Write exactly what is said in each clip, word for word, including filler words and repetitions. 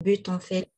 but, en fait,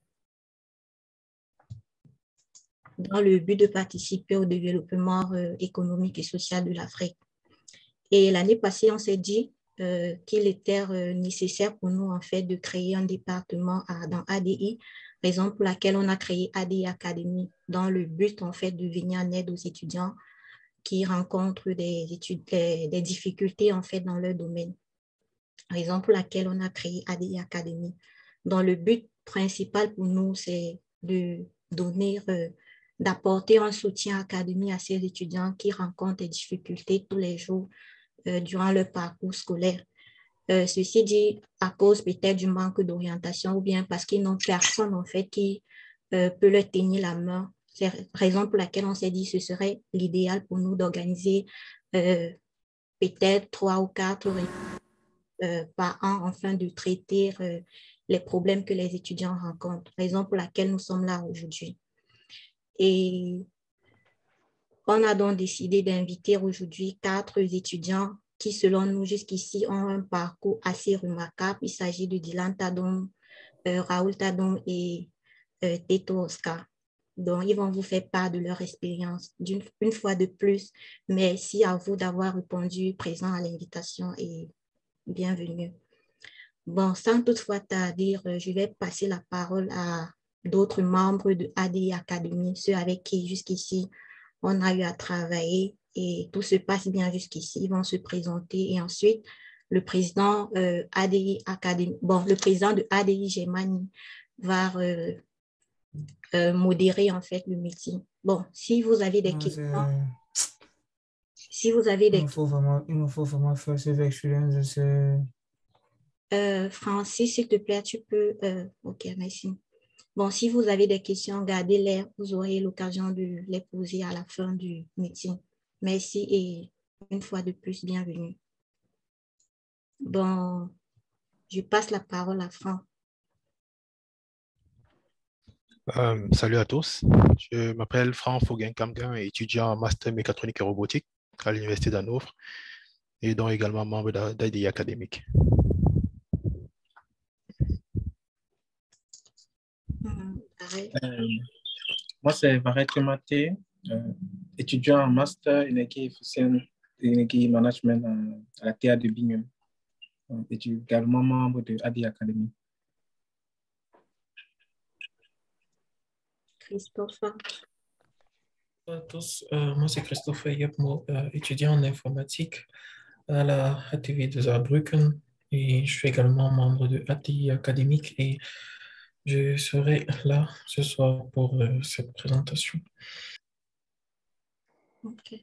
dans le but de participer au développement euh, économique et social de l'Afrique. Et l'année passée, on s'est dit euh, qu'il était euh, nécessaire pour nous, en fait, de créer un département à, dans A D I, raison pour laquelle on a créé A D I Academy, dans le but, en fait, de venir en aide aux étudiants qui rencontrent des, études, des, des difficultés, en fait, dans leur domaine. Raison pour laquelle on a créé A D I Academy. Dans le but principal pour nous, c'est de donner, euh, d'apporter un soutien académique à ces étudiants qui rencontrent des difficultés tous les jours euh, durant leur parcours scolaire. Euh, ceci dit, à cause peut-être du manque d'orientation ou bien parce qu'ils n'ont personne en fait qui euh, peut leur tenir la main. C'est la raison pour laquelle on s'est dit que ce serait l'idéal pour nous d'organiser euh, peut-être trois ou quatre euh, par an afin de traiter euh, les problèmes que les étudiants rencontrent. Raison pour laquelle nous sommes là aujourd'hui. Et on a donc décidé d'inviter aujourd'hui quatre étudiants qui, selon nous, jusqu'ici, ont un parcours assez remarquable. Il s'agit de Dylan Tadon, euh, Raoul Tadon et euh, Teto Oscar. Donc, ils vont vous faire part de leur expérience d'une une fois de plus. Merci à vous d'avoir répondu présent à l'invitation et bienvenue. Bon, sans toutefois tarder, je vais passer la parole à d'autres membres de A D I Academy, ceux avec qui jusqu'ici on a eu à travailler et tout se passe bien jusqu'ici. Ils vont se présenter et ensuite le président euh, A D I Academy, bon, le président de A D I Germany va euh, euh, modérer en fait le meeting. Bon, si vous avez des Non, questions, c'est- si vous avez il des me faut vraiment, il me faut vraiment faire cette expérience de ce... euh, Francis, s'il te plaît, tu peux. Euh, ok, merci. Bon, si vous avez des questions, gardez-les. Vous aurez l'occasion de les poser à la fin du meeting. Merci et une fois de plus, bienvenue. Bon, je passe la parole à Franck. Euh, salut à tous, je m'appelle Franck Fauguin-Camguin, étudiant en master mécatronique et robotique à l'Université d'Hanovre et donc également membre d'A D I Académique. Mmh, euh, moi, c'est Varek Maté, euh, étudiant en master énergie efficiente et énergie management à, à la T A de Bignon. Et je suis également membre de A D I Academy. Christophe. Bonjour à tous, euh, moi c'est Christophe Yepmo, euh, étudiant en informatique à la H T V de Saarbrücken et je suis également membre de A T I académique et je serai là ce soir pour euh, cette présentation. Ok.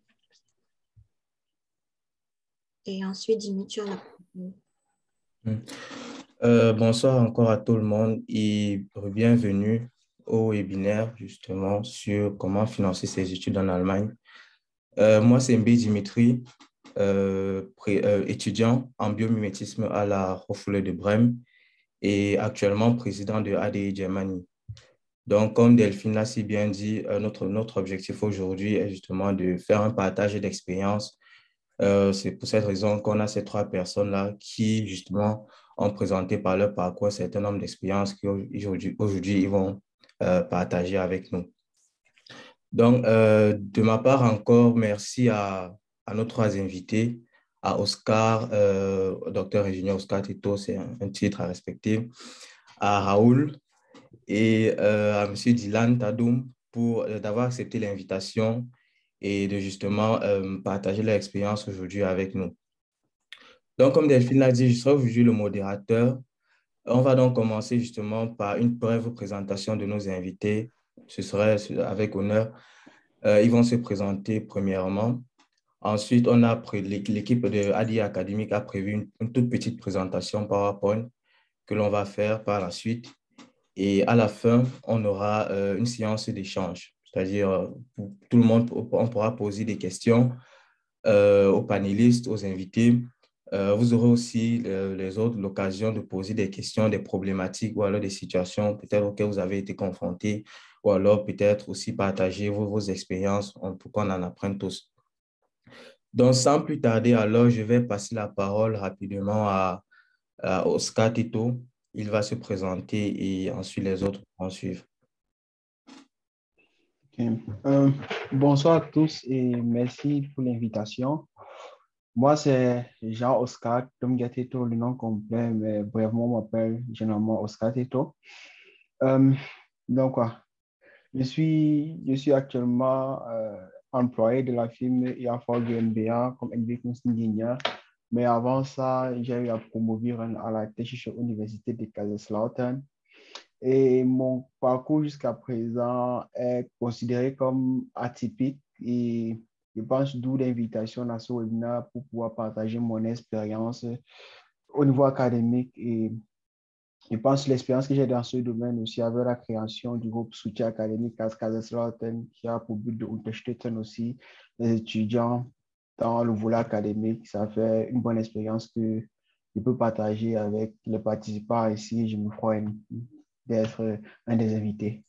Et ensuite, Dimitri, tu as la parole. Euh, bonsoir encore à tout le monde et bienvenue au webinaire justement sur comment financer ses études en Allemagne. Euh, moi, c'est Mbi Dimitri, euh, pré, euh, étudiant en biomimétisme à la Hochschule de Brême et actuellement président de A D I Germany. Donc, comme Delphine l'a si bien dit, euh, notre, notre objectif aujourd'hui est justement de faire un partage d'expérience. Euh, c'est pour cette raison qu'on a ces trois personnes-là qui, justement, ont présenté par leur parcours un certain nombre d'expériences qu'aujourd'hui, aujourd'hui, ils vont euh, partager avec nous. Donc, euh, de ma part encore, merci à, à nos trois invités, à Oscar, euh, docteur ingénieur Oscar Tito, c'est un, un titre à respecter, à Raoul et euh, à M. Dylan Tadoum pour euh, d'avoir accepté l'invitation et de justement euh, partager leur expérience aujourd'hui avec nous. Donc, comme Delphine l'a dit, je serai aujourd'hui le modérateur. On va donc commencer justement par une brève présentation de nos invités. Ce serait avec honneur. Euh, ils vont se présenter premièrement. Ensuite, on a l'équipe de A D I Académique a prévu une, une toute petite présentation PowerPoint que l'on va faire par la suite. Et à la fin, on aura euh, une séance d'échange, c'est-à-dire euh, tout le monde, on pourra poser des questions euh, aux panélistes, aux invités. Euh, vous aurez aussi euh, les autres l'occasion de poser des questions, des problématiques ou alors des situations peut-être auxquelles vous avez été confrontés ou alors peut-être aussi partager vos, vos expériences pour qu'on en apprenne tous. Donc, sans plus tarder, alors, je vais passer la parole rapidement à, à Oscar Tito, Il va se présenter et ensuite les autres vont suivre. Okay. Euh, bonsoir à tous et merci pour l'invitation. Moi, c'est Jean-Oscar Tom Gatito, le nom complet, mais brièvement, on m'appelle généralement Oscar Tito. Euh, donc, quoi, je suis, je suis actuellement euh, employé de la firme I A F O G M B A comme executive engineer, mais avant ça, j'ai eu à promouvoir à la Technische Université de Kaiserslautern. Et mon parcours jusqu'à présent est considéré comme atypique et je pense d'où l'invitation à ce webinaire pour pouvoir partager mon expérience au niveau académique et je pense l'expérience que j'ai dans ce domaine aussi avec la création du groupe soutien académique Kaiserslautern qui a pour but de unterstützen aussi les étudiants dans le volet académique. Ça fait une bonne expérience que je peux partager avec les participants ici. Je me crois d'être un des invités.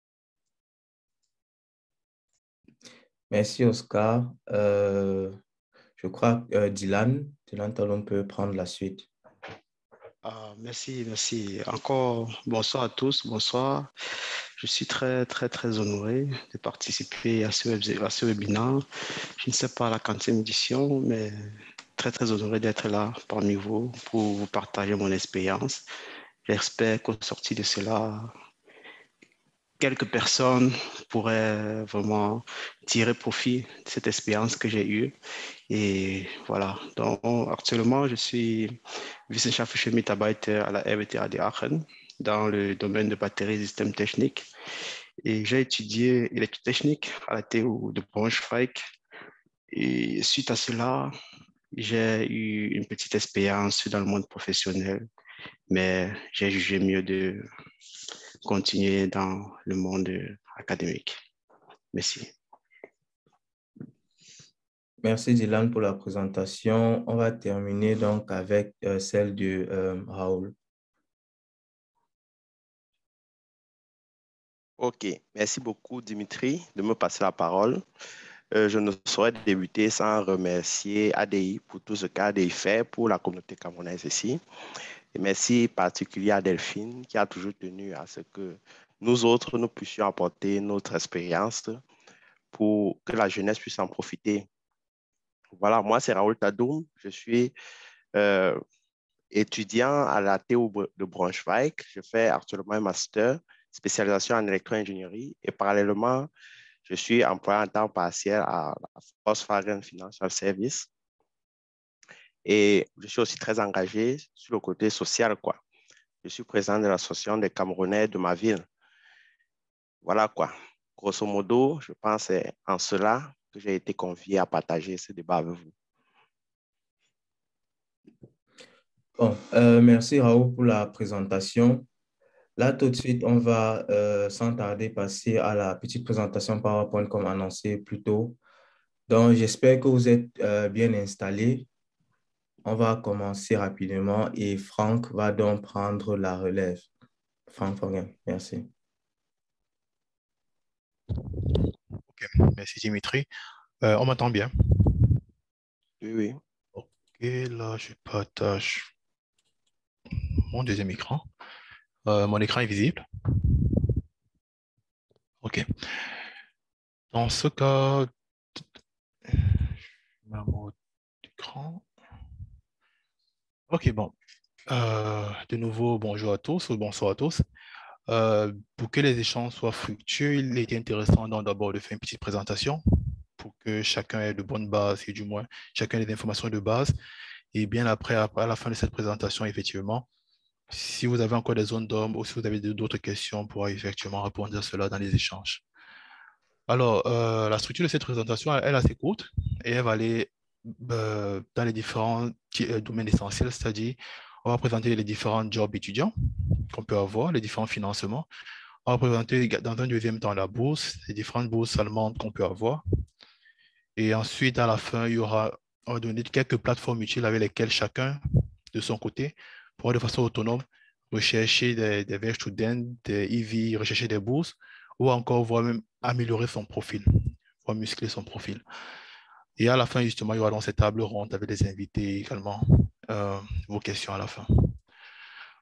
Merci, Oscar. Euh, je crois que euh, Dylan, Dylan Talon peut prendre la suite. Ah, merci, merci. Encore bonsoir à tous, bonsoir. Je suis très, très, très honoré de participer à ce, web, à ce webinaire. Je ne sais pas la quantième édition, mais très, très honoré d'être là parmi vous pour vous partager mon expérience. J'espère qu'au sorti de cela, quelques personnes pourraient vraiment tirer profit de cette expérience que j'ai eue. Et voilà, donc actuellement, je suis wissenschaftlicher Mitarbeiter à la R W T H de Aachen dans le domaine de batterie système technique. Et j'ai étudié électrotechnique à la T U de Braunschweig. Et suite à cela, j'ai eu une petite expérience dans le monde professionnel, mais j'ai jugé mieux de continuer dans le monde académique. Merci. Merci Dylan pour la présentation. On va terminer donc avec euh, celle de euh, Raoul. Ok, merci beaucoup Dimitri de me passer la parole. Euh, je ne saurais débuter sans remercier A D I pour tout ce qu'A D I fait pour la communauté camerounaise ici. Et merci particulièrement à Delphine qui a toujours tenu à ce que nous autres, nous puissions apporter notre expérience pour que la jeunesse puisse en profiter. Voilà, moi c'est Raoul Tadoum, je suis euh, étudiant à la T U de Braunschweig. Je fais actuellement un master, spécialisation en électro-ingénierie et parallèlement, je suis employé en temps partiel à la Volkswagen Financial Service. Et je suis aussi très engagé sur le côté social, quoi. Je suis président de l'association des Camerounais de ma ville. Voilà, quoi. Grosso modo, je pense que c'est en cela que j'ai été convié à partager ce débat avec vous. Bon, euh, merci Raoul pour la présentation. Là, tout de suite, on va euh, sans tarder passer à la petite présentation PowerPoint comme annoncé plus tôt. Donc, j'espère que vous êtes euh, bien installés. On va commencer rapidement et Franck va donc prendre la relève. Franck Foggen, merci. Ok, merci Dimitri. Euh, on m'entend bien? Oui, oui. Ok, là, je partage mon deuxième écran. Euh, mon écran est visible. Ok. Dans ce cas, mon écran. Ok, bon. Euh, de nouveau, bonjour à tous ou bonsoir à tous. Euh, pour que les échanges soient fructueux, il était intéressant donc d'abord de faire une petite présentation pour que chacun ait de bonnes bases et du moins chacun ait des informations de base. Et bien après, après, à la fin de cette présentation, effectivement, si vous avez encore des zones d'ombre ou si vous avez d'autres questions, on pourra effectivement répondre à cela dans les échanges. Alors, euh, la structure de cette présentation, elle est assez courte et elle va aller euh, dans les différents euh, domaines essentiels, c'est-à-dire on va présenter les différents jobs étudiants qu'on peut avoir, les différents financements. On va présenter dans un deuxième temps la bourse, les différentes bourses allemandes qu'on peut avoir. Et ensuite, à la fin, il y aura, on va donner quelques plateformes utiles avec lesquelles chacun, de son côté, pourra de façon autonome rechercher des, des Werkstudenten, des I V, rechercher des bourses, ou encore voire même améliorer son profil, voire muscler son profil. Et à la fin, justement, il y aura dans cette table ronde avec des invités également euh, vos questions à la fin.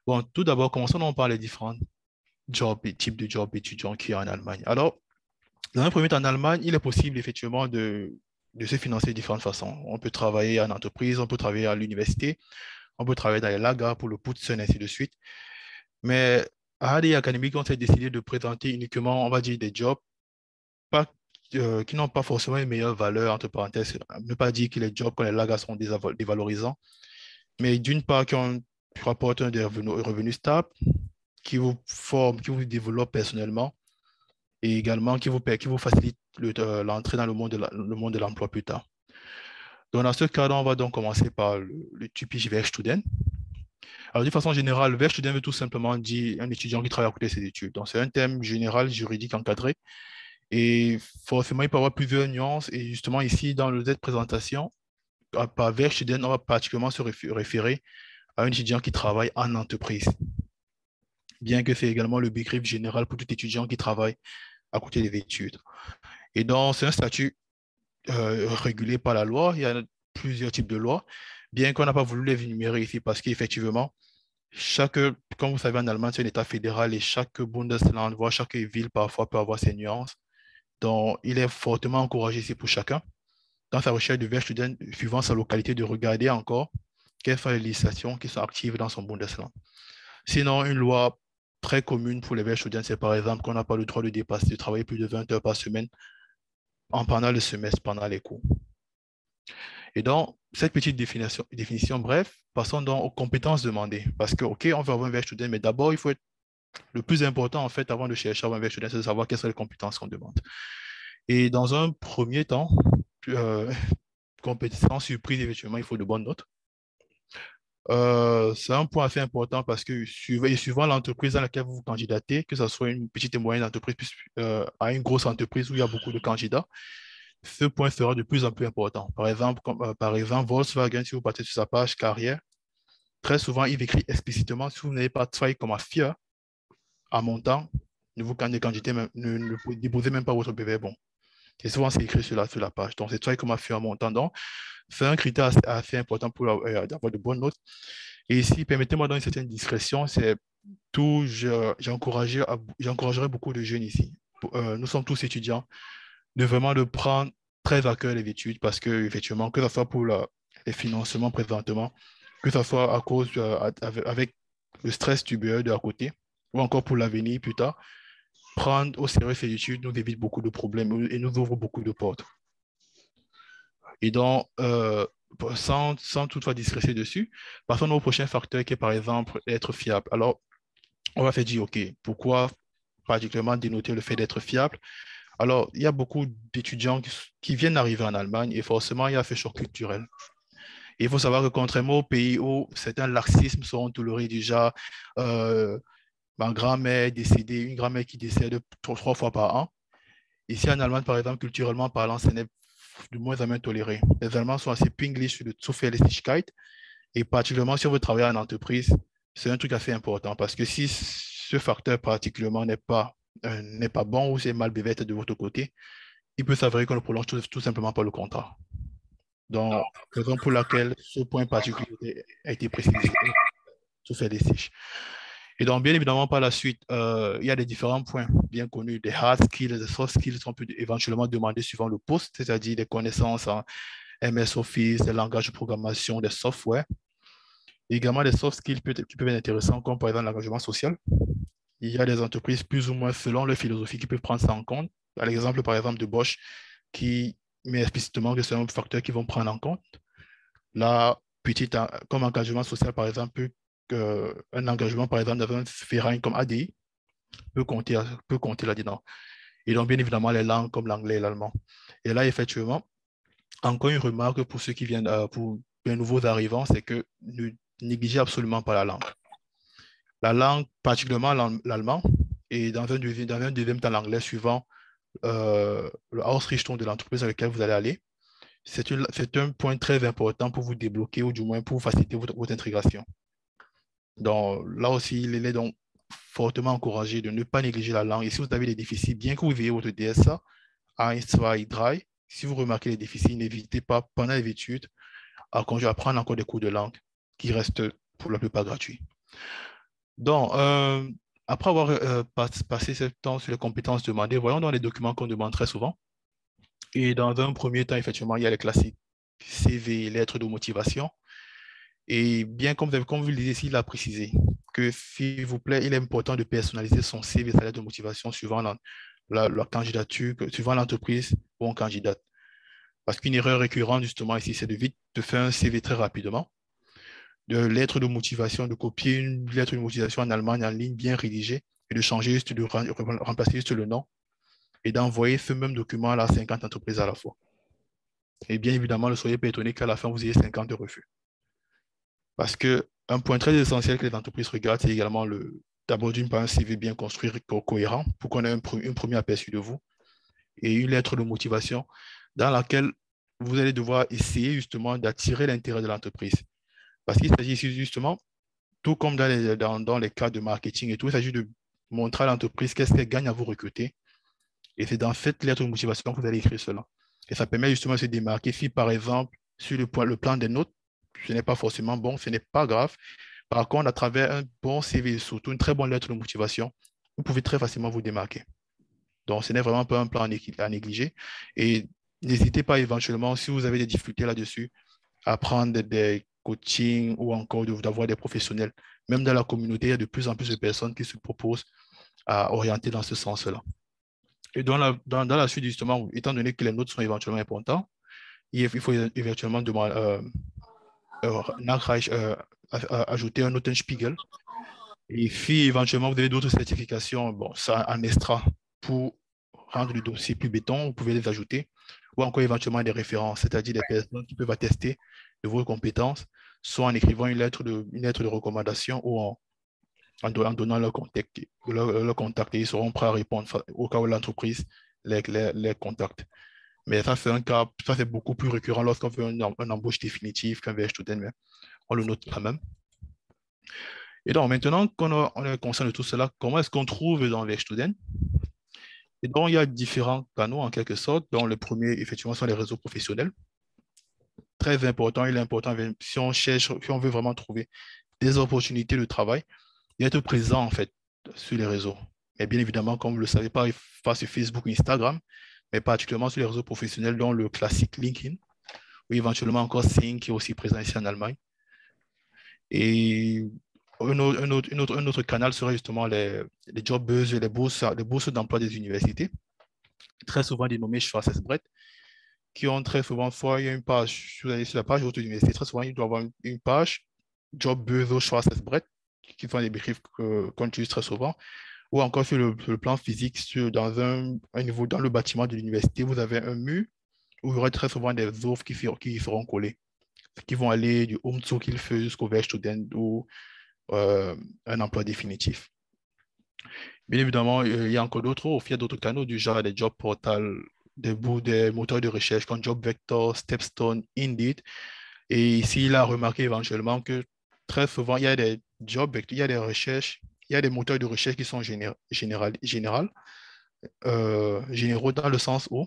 Bon, tout d'abord, commençons par les différents jobs et types de jobs étudiants qu'il y a en Allemagne. Alors, dans un premier temps, en Allemagne, il est possible effectivement de, de se financer de différentes façons. On peut travailler en entreprise, on peut travailler à l'université, on peut travailler dans les lagers pour le Putzen, ainsi de suite. Mais à A D I Académique, on s'est décidé de présenter uniquement, on va dire, des jobs pas, euh, qui n'ont pas forcément une meilleure valeur, entre parenthèses. Ne pas dire que les jobs comme les lagers sont dévalorisants, mais d'une part, qui ont, rapportent des revenus, revenus stables, qui vous forment, qui vous développent personnellement, et également qui vous, qui vous facilite l'entrée dans le monde de la, le monde de l'emploi plus tard. Donc, dans ce cadre, on va donc commencer par le, le typique Werkstudent. Alors, de façon générale, Werkstudent veut tout simplement dire un étudiant qui travaille à côté de ses études. Donc, c'est un terme général juridique encadré. Et forcément, il peut y avoir plusieurs nuances. Et justement, ici, dans le cette présentation, par Werkstudent, on va particulièrement se référer à un étudiant qui travaille en entreprise. Bien que c'est également le begriff général pour tout étudiant qui travaille à côté des études. Et donc, c'est un statut euh, régulé par la loi. Il y a plusieurs types de lois, bien qu'on n'a pas voulu les énumérer ici parce qu'effectivement, chaque, comme vous savez, en Allemagne, c'est un État fédéral et chaque Bundesland, voire chaque ville, parfois, peut avoir ses nuances. Donc, il est fortement encouragé ici pour chacun, dans sa recherche de Werkstudent, suivant sa localité, de regarder encore quelles sont les législations qui sont actives dans son Bundesland. Sinon, une loi très commune pour les Werkstudents, c'est par exemple qu'on n'a pas le droit de dépasser, de travailler plus de vingt heures par semaine en pendant le semestre, pendant les cours. Et donc, cette petite définition, définition bref, passons donc aux compétences demandées. Parce que, OK, on veut avoir un Werkstudent, mais d'abord, il faut être le plus important, en fait, avant de chercher à avoir un Werkstudent, c'est de savoir quelles sont les compétences qu'on demande. Et dans un premier temps, euh, compétences surprise, effectivement, il faut de bonnes notes. Euh, c'est un point assez important parce que suivant, suivant l'entreprise dans laquelle vous vous candidatez, que ce soit une petite et moyenne entreprise euh, à une grosse entreprise où il y a beaucoup de candidats, ce point sera de plus en plus important. Par exemple, comme, euh, par exemple Volkswagen, si vous partez sur sa page carrière, très souvent, il écrit explicitement, si vous n'avez pas travaillé comme F I A à montant, ne vous candidatez même, ne, ne déposez même pas votre B V. Bon. Et souvent, c'est écrit sur la, sur la page. Donc, c'est travail comme F I A à montant. Donc, c'est un critère assez, assez important pour euh, avoir de bonnes notes. Et ici, permettez-moi dans une certaine discrétion, c'est tout, j'encouragerais beaucoup de jeunes ici. Euh, nous sommes tous étudiants, de vraiment de prendre très à cœur les études parce que, effectivement, que ce soit pour la, les financements présentement, que ce soit à cause, euh, avec, avec le stress du B E de à côté, ou encore pour l'avenir plus tard, prendre au sérieux ces études nous évite beaucoup de problèmes et nous ouvre beaucoup de portes. Et donc, euh, sans, sans toutefois discréter dessus, passons au prochain facteur qui est par exemple être fiable. Alors, on va se dire, OK, pourquoi particulièrement dénoter le fait d'être fiable? Alors, il y a beaucoup d'étudiants qui, qui viennent d'arriver en Allemagne et forcément, il y a ce choc culturel. Et il faut savoir que contrairement aux pays où certains laxismes seront tolérés déjà, euh, ma grand-mère est décédée, une grand-mère qui décède trois, trois fois par an. Ici en Allemagne, par exemple, culturellement parlant, ce n'est de moins en moins toléré. Les Allemands sont assez pinglich sur le Zuverlässigkeit et particulièrement si on veut travailler en entreprise, c'est un truc assez important parce que si ce facteur particulièrement n'est pas, euh, n'est pas bon ou c'est mal bébête de votre côté, il peut s'avérer qu'on ne prolonge tout, tout simplement pas le contrat. Donc, raison pour laquelle ce point particulier a été précisé, Zuverlässig. Et donc, bien évidemment, par la suite, euh, il y a des différents points bien connus, des hard skills, des soft skills qu'on peut éventuellement demander suivant le poste, c'est-à-dire des connaissances en M S Office, des langages de programmation, des softwares. Et également des soft skills qui peuvent être intéressants, comme par exemple l'engagement social. Il y a des entreprises plus ou moins selon leur philosophie qui peuvent prendre ça en compte. À l'exemple, par exemple, de Bosch, qui met explicitement que c'est un facteur qu'ils vont prendre en compte. Là, petite, comme engagement social, par exemple, euh, un engagement, par exemple, dans un ferraille comme A D I peut compter, peut compter là-dedans. Et donc, bien évidemment, les langues comme l'anglais et l'allemand. Et là, effectivement, encore une remarque pour ceux qui viennent, euh, pour les nouveaux arrivants, c'est que ne négligez absolument pas la langue. La langue, particulièrement l'allemand, et dans un deuxième, dans un deuxième temps l'anglais, suivant euh, le Ausrichtung de l'entreprise dans laquelle vous allez aller, c'est un point très important pour vous débloquer ou du moins pour faciliter votre, votre intégration. Donc là aussi, il est donc fortement encouragé de ne pas négliger la langue. Et si vous avez des déficits, bien que vous veillez votre D S A, un, deux, trois, si vous remarquez les déficits, n'hésitez pas pendant les études à, à prendre encore des cours de langue qui restent pour la plupart gratuits. Donc, euh, après avoir euh, pas- passé ce temps sur les compétences demandées, voyons dans les documents qu'on demande très souvent. Et dans un premier temps, effectivement, il y a les classiques C V, lettres de motivation. Et bien comme vous, avez- comme vous le disiez ici, il a précisé que, s'il vous plaît, il est important de personnaliser son C V, sa lettre de motivation suivant la, la- la candidature, que- suivant l'entreprise où on candidate. Parce qu'une erreur récurrente, justement, ici, c'est de vite de faire un C V très rapidement, de lettre de motivation, de copier une lettre de motivation en Allemagne en ligne bien rédigée et de changer juste, de rem- remplacer juste le nom et d'envoyer ce même document à cinquante entreprises à la fois. Et bien évidemment, ne soyez pas étonné qu'à la fin, vous ayez cinquante refus. Parce qu'un point très essentiel que les entreprises regardent, c'est également le, d'abord d'une part un C V bien construit, co- cohérent, pour qu'on ait un, pre- un premier aperçu de vous, et une lettre de motivation dans laquelle vous allez devoir essayer justement d'attirer l'intérêt de l'entreprise. Parce qu'il s'agit ici justement, tout comme dans les, dans, dans les cas de marketing et tout, il s'agit de montrer à l'entreprise qu'est-ce qu'elle gagne à vous recruter. Et c'est dans cette lettre de motivation que vous allez écrire cela. Et ça permet justement de se démarquer. Si par exemple, sur le, point, le plan des notes, ce n'est pas forcément bon, ce n'est pas grave. Par contre, à travers un bon C V, surtout une très bonne lettre de motivation, vous pouvez très facilement vous démarquer. Donc, ce n'est vraiment pas un plan à négliger. Et n'hésitez pas éventuellement, si vous avez des difficultés là-dessus, à prendre des coachings ou encore d'avoir des professionnels. Même dans la communauté, il y a de plus en plus de personnes qui se proposent à orienter dans ce sens-là. Et dans la, dans, dans la suite, justement, étant donné que les notes sont éventuellement importantes, il faut éventuellement demander, euh, euh, euh, ajouter un Notenspiegel. Et si éventuellement vous avez d'autres certifications, bon, ça en extra pour rendre le dossier plus béton, vous pouvez les ajouter. Ou encore éventuellement des références, c'est-à-dire des personnes qui peuvent attester de vos compétences, soit en écrivant une lettre de, une lettre de recommandation ou en, en, en donnant leur contact, leur, leur contact, et ils seront prêts à répondre au cas où l'entreprise les, les, les contacte. Mais ça, c'est un cas, ça, c'est beaucoup plus récurrent lorsqu'on fait une, une embauche définitive qu'un V H student, mais on le note quand même. Et donc, maintenant qu'on on est conscient de tout cela, comment est-ce qu'on trouve dans V H student? Et donc, il y a différents canaux en quelque sorte. Donc, le premier, effectivement, sont les réseaux professionnels. Très important, il est important, si on cherche, si on veut vraiment trouver des opportunités de travail, d'être présent en fait sur les réseaux. Et bien évidemment, comme vous le savez, pas, pas sur Facebook ou Instagram, mais particulièrement sur les réseaux professionnels, dont le classique LinkedIn, ou éventuellement encore Sing, qui est aussi présent ici en Allemagne. Et un autre, un autre, un autre, un autre canal serait justement les, les job buzz, les bourses, les bourses d'emploi des universités, très souvent dénommées Schwarzbrett, qui ont très souvent, soit il y a une page, si vous allez sur la page de votre université, très souvent, il doit y avoir une, une page job buzz ou Schwarzbrett, qui sont des briefs qu'on utilise très souvent, ou encore sur le, sur le plan physique, sur, dans un, un niveau, dans le bâtiment de l'université, vous avez un mur où il y aura très souvent des offres qui, qui seront collées, qui vont aller du home tour qu'il fait jusqu'au Werkstudent ou euh, un emploi définitif. Bien évidemment, il y a encore d'autres offres, il y a d'autres canaux du genre des job portals, des, des moteurs de recherche comme JobVector, Stepstone, Indeed. Et ici, il a remarqué éventuellement que très souvent, il y a des jobs, il y a des recherches, il y a des moteurs de recherche qui sont général, général, général, euh, généraux dans le sens où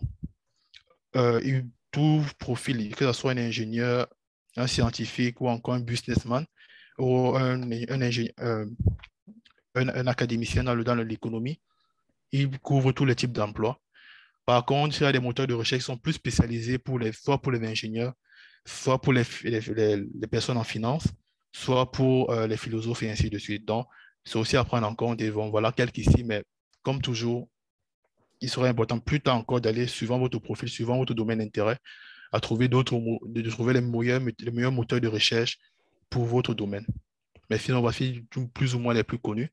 euh, tout profil, que ce soit un ingénieur, un scientifique ou encore un businessman ou un, un, ingénieur, euh, un, un académicien dans l'économie, il couvre tous les types d'emplois. Par contre, il y a des moteurs de recherche qui sont plus spécialisés pour les, soit pour les ingénieurs, soit pour les, les, les personnes en finance, soit pour euh, les philosophes et ainsi de suite. Donc, c'est aussi à prendre en compte. Et bon, voilà quelques ici, mais comme toujours, il serait important plus tard encore d'aller, suivant votre profil, suivant votre domaine d'intérêt, à trouver d'autres, de trouver les meilleurs, les meilleurs moteurs de recherche pour votre domaine. Mais sinon, voici plus ou moins les plus connus.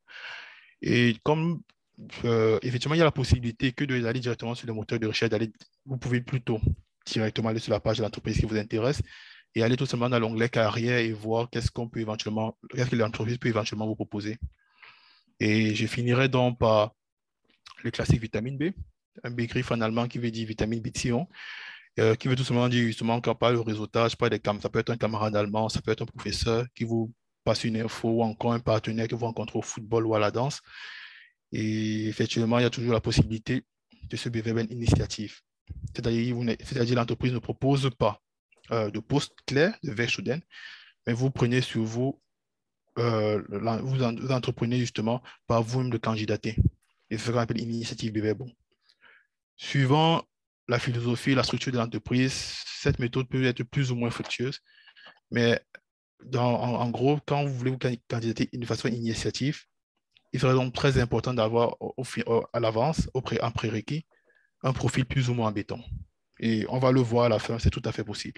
Et comme euh, effectivement, il y a la possibilité que d'aller directement sur le moteur de recherche, d'aller, vous pouvez plutôt directement aller sur la page de l'entreprise qui vous intéresse et aller tout simplement dans l'onglet carrière et voir qu'est-ce qu'on peut éventuellement, qu'est-ce que l'entreprise peut éventuellement vous proposer. Et je finirai donc par le classique vitamine B, un Begriff en allemand qui veut dire vitamine Beziehung, euh, qui veut tout simplement dire justement qu'il n'y a pas le réseautage, pas des cam ça peut être un camarade allemand, ça peut être un professeur qui vous passe une info ou encore un partenaire que vous rencontrez au football ou à la danse. Et effectivement, il y a toujours la possibilité de se bewerben initiative. C'est-à-dire, c'est-à-dire l'entreprise ne propose pas euh, de poste clair de Werkstudent, mais vous prenez sur vous euh, vous, en, vous entreprenez justement par vous-même de candidater. Et c'est ce qu'on appelle initiative bébé bon. Suivant la philosophie, la structure de l'entreprise, cette méthode peut être plus ou moins fructueuse, mais dans, en, en gros, quand vous voulez vous candidater de façon initiative, il serait donc très important d'avoir au, au, à l'avance, en prérequis, un profil plus ou moins en béton. Et on va le voir à la fin, c'est tout à fait possible.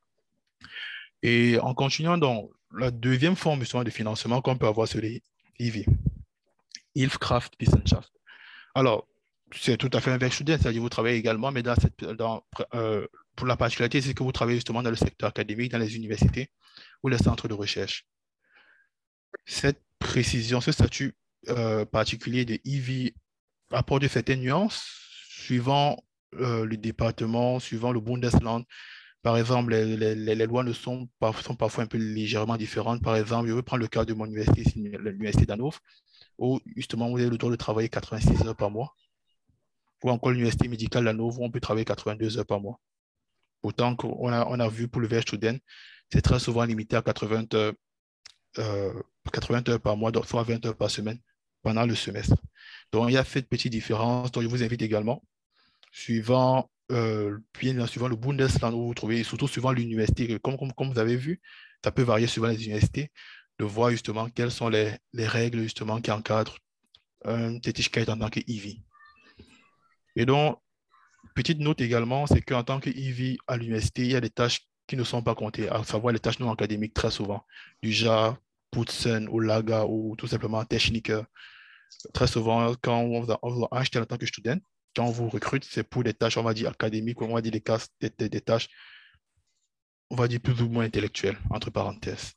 Et en continuant, dans la deuxième forme de financement qu'on peut avoir sur les I V, Hilfskraft Wissenschaft. Alors, c'est tout à fait un werkstudent, c'est-à-dire que vous travaillez également, mais dans cette, dans, euh, pour la particularité, c'est que vous travaillez justement dans le secteur académique, dans les universités ou les centres de recherche. Cette précision, ce statut euh, particulier de I V apporte certaines nuances suivant euh, le département, suivant le Bundesland. Par exemple, les, les, les lois ne sont, pas, sont parfois un peu légèrement différentes. Par exemple, je vais prendre le cas de mon université, l'université d'Hanovre, où justement vous avez le droit de travailler quatre-vingt-six heures par mois, ou encore l'université médicale d'Hanovre, où on peut travailler quatre-vingt-deux heures par mois. Autant qu'on a, on a vu pour le werkstudent, c'est très souvent limité à quatre-vingts heures, euh, quatre-vingts heures par mois, donc soit vingt heures par semaine pendant le semestre. Donc, il y a cette petite différence. Donc, je vous invite également, suivant, euh, bien, suivant le Bundesland où vous vous trouvez, et surtout suivant l'université, comme, comme, comme vous avez vu, ça peut varier suivant les universités, de voir justement quelles sont les, les règles justement qui encadrent un Tätigkeit en tant que I V. Et donc, petite note également, c'est qu'en tant que I V à l'université, il y a des tâches qui ne sont pas comptées, à savoir les tâches non académiques très souvent, du genre Putzen ou Lager ou tout simplement Techniker. Très souvent, quand on vous, on vous achète en tant que student, quand on vous recrute, c'est pour des tâches, on va dire, académiques, ou on va dire des, cas, des, des, des tâches, on va dire, plus ou moins intellectuelles, entre parenthèses.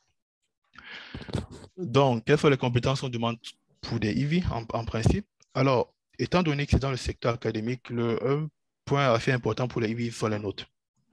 Donc, quelles sont les compétences qu'on demande pour des I V en, en principe? Alors, étant donné que c'est dans le secteur académique, le un point assez important pour les I V sont les notes.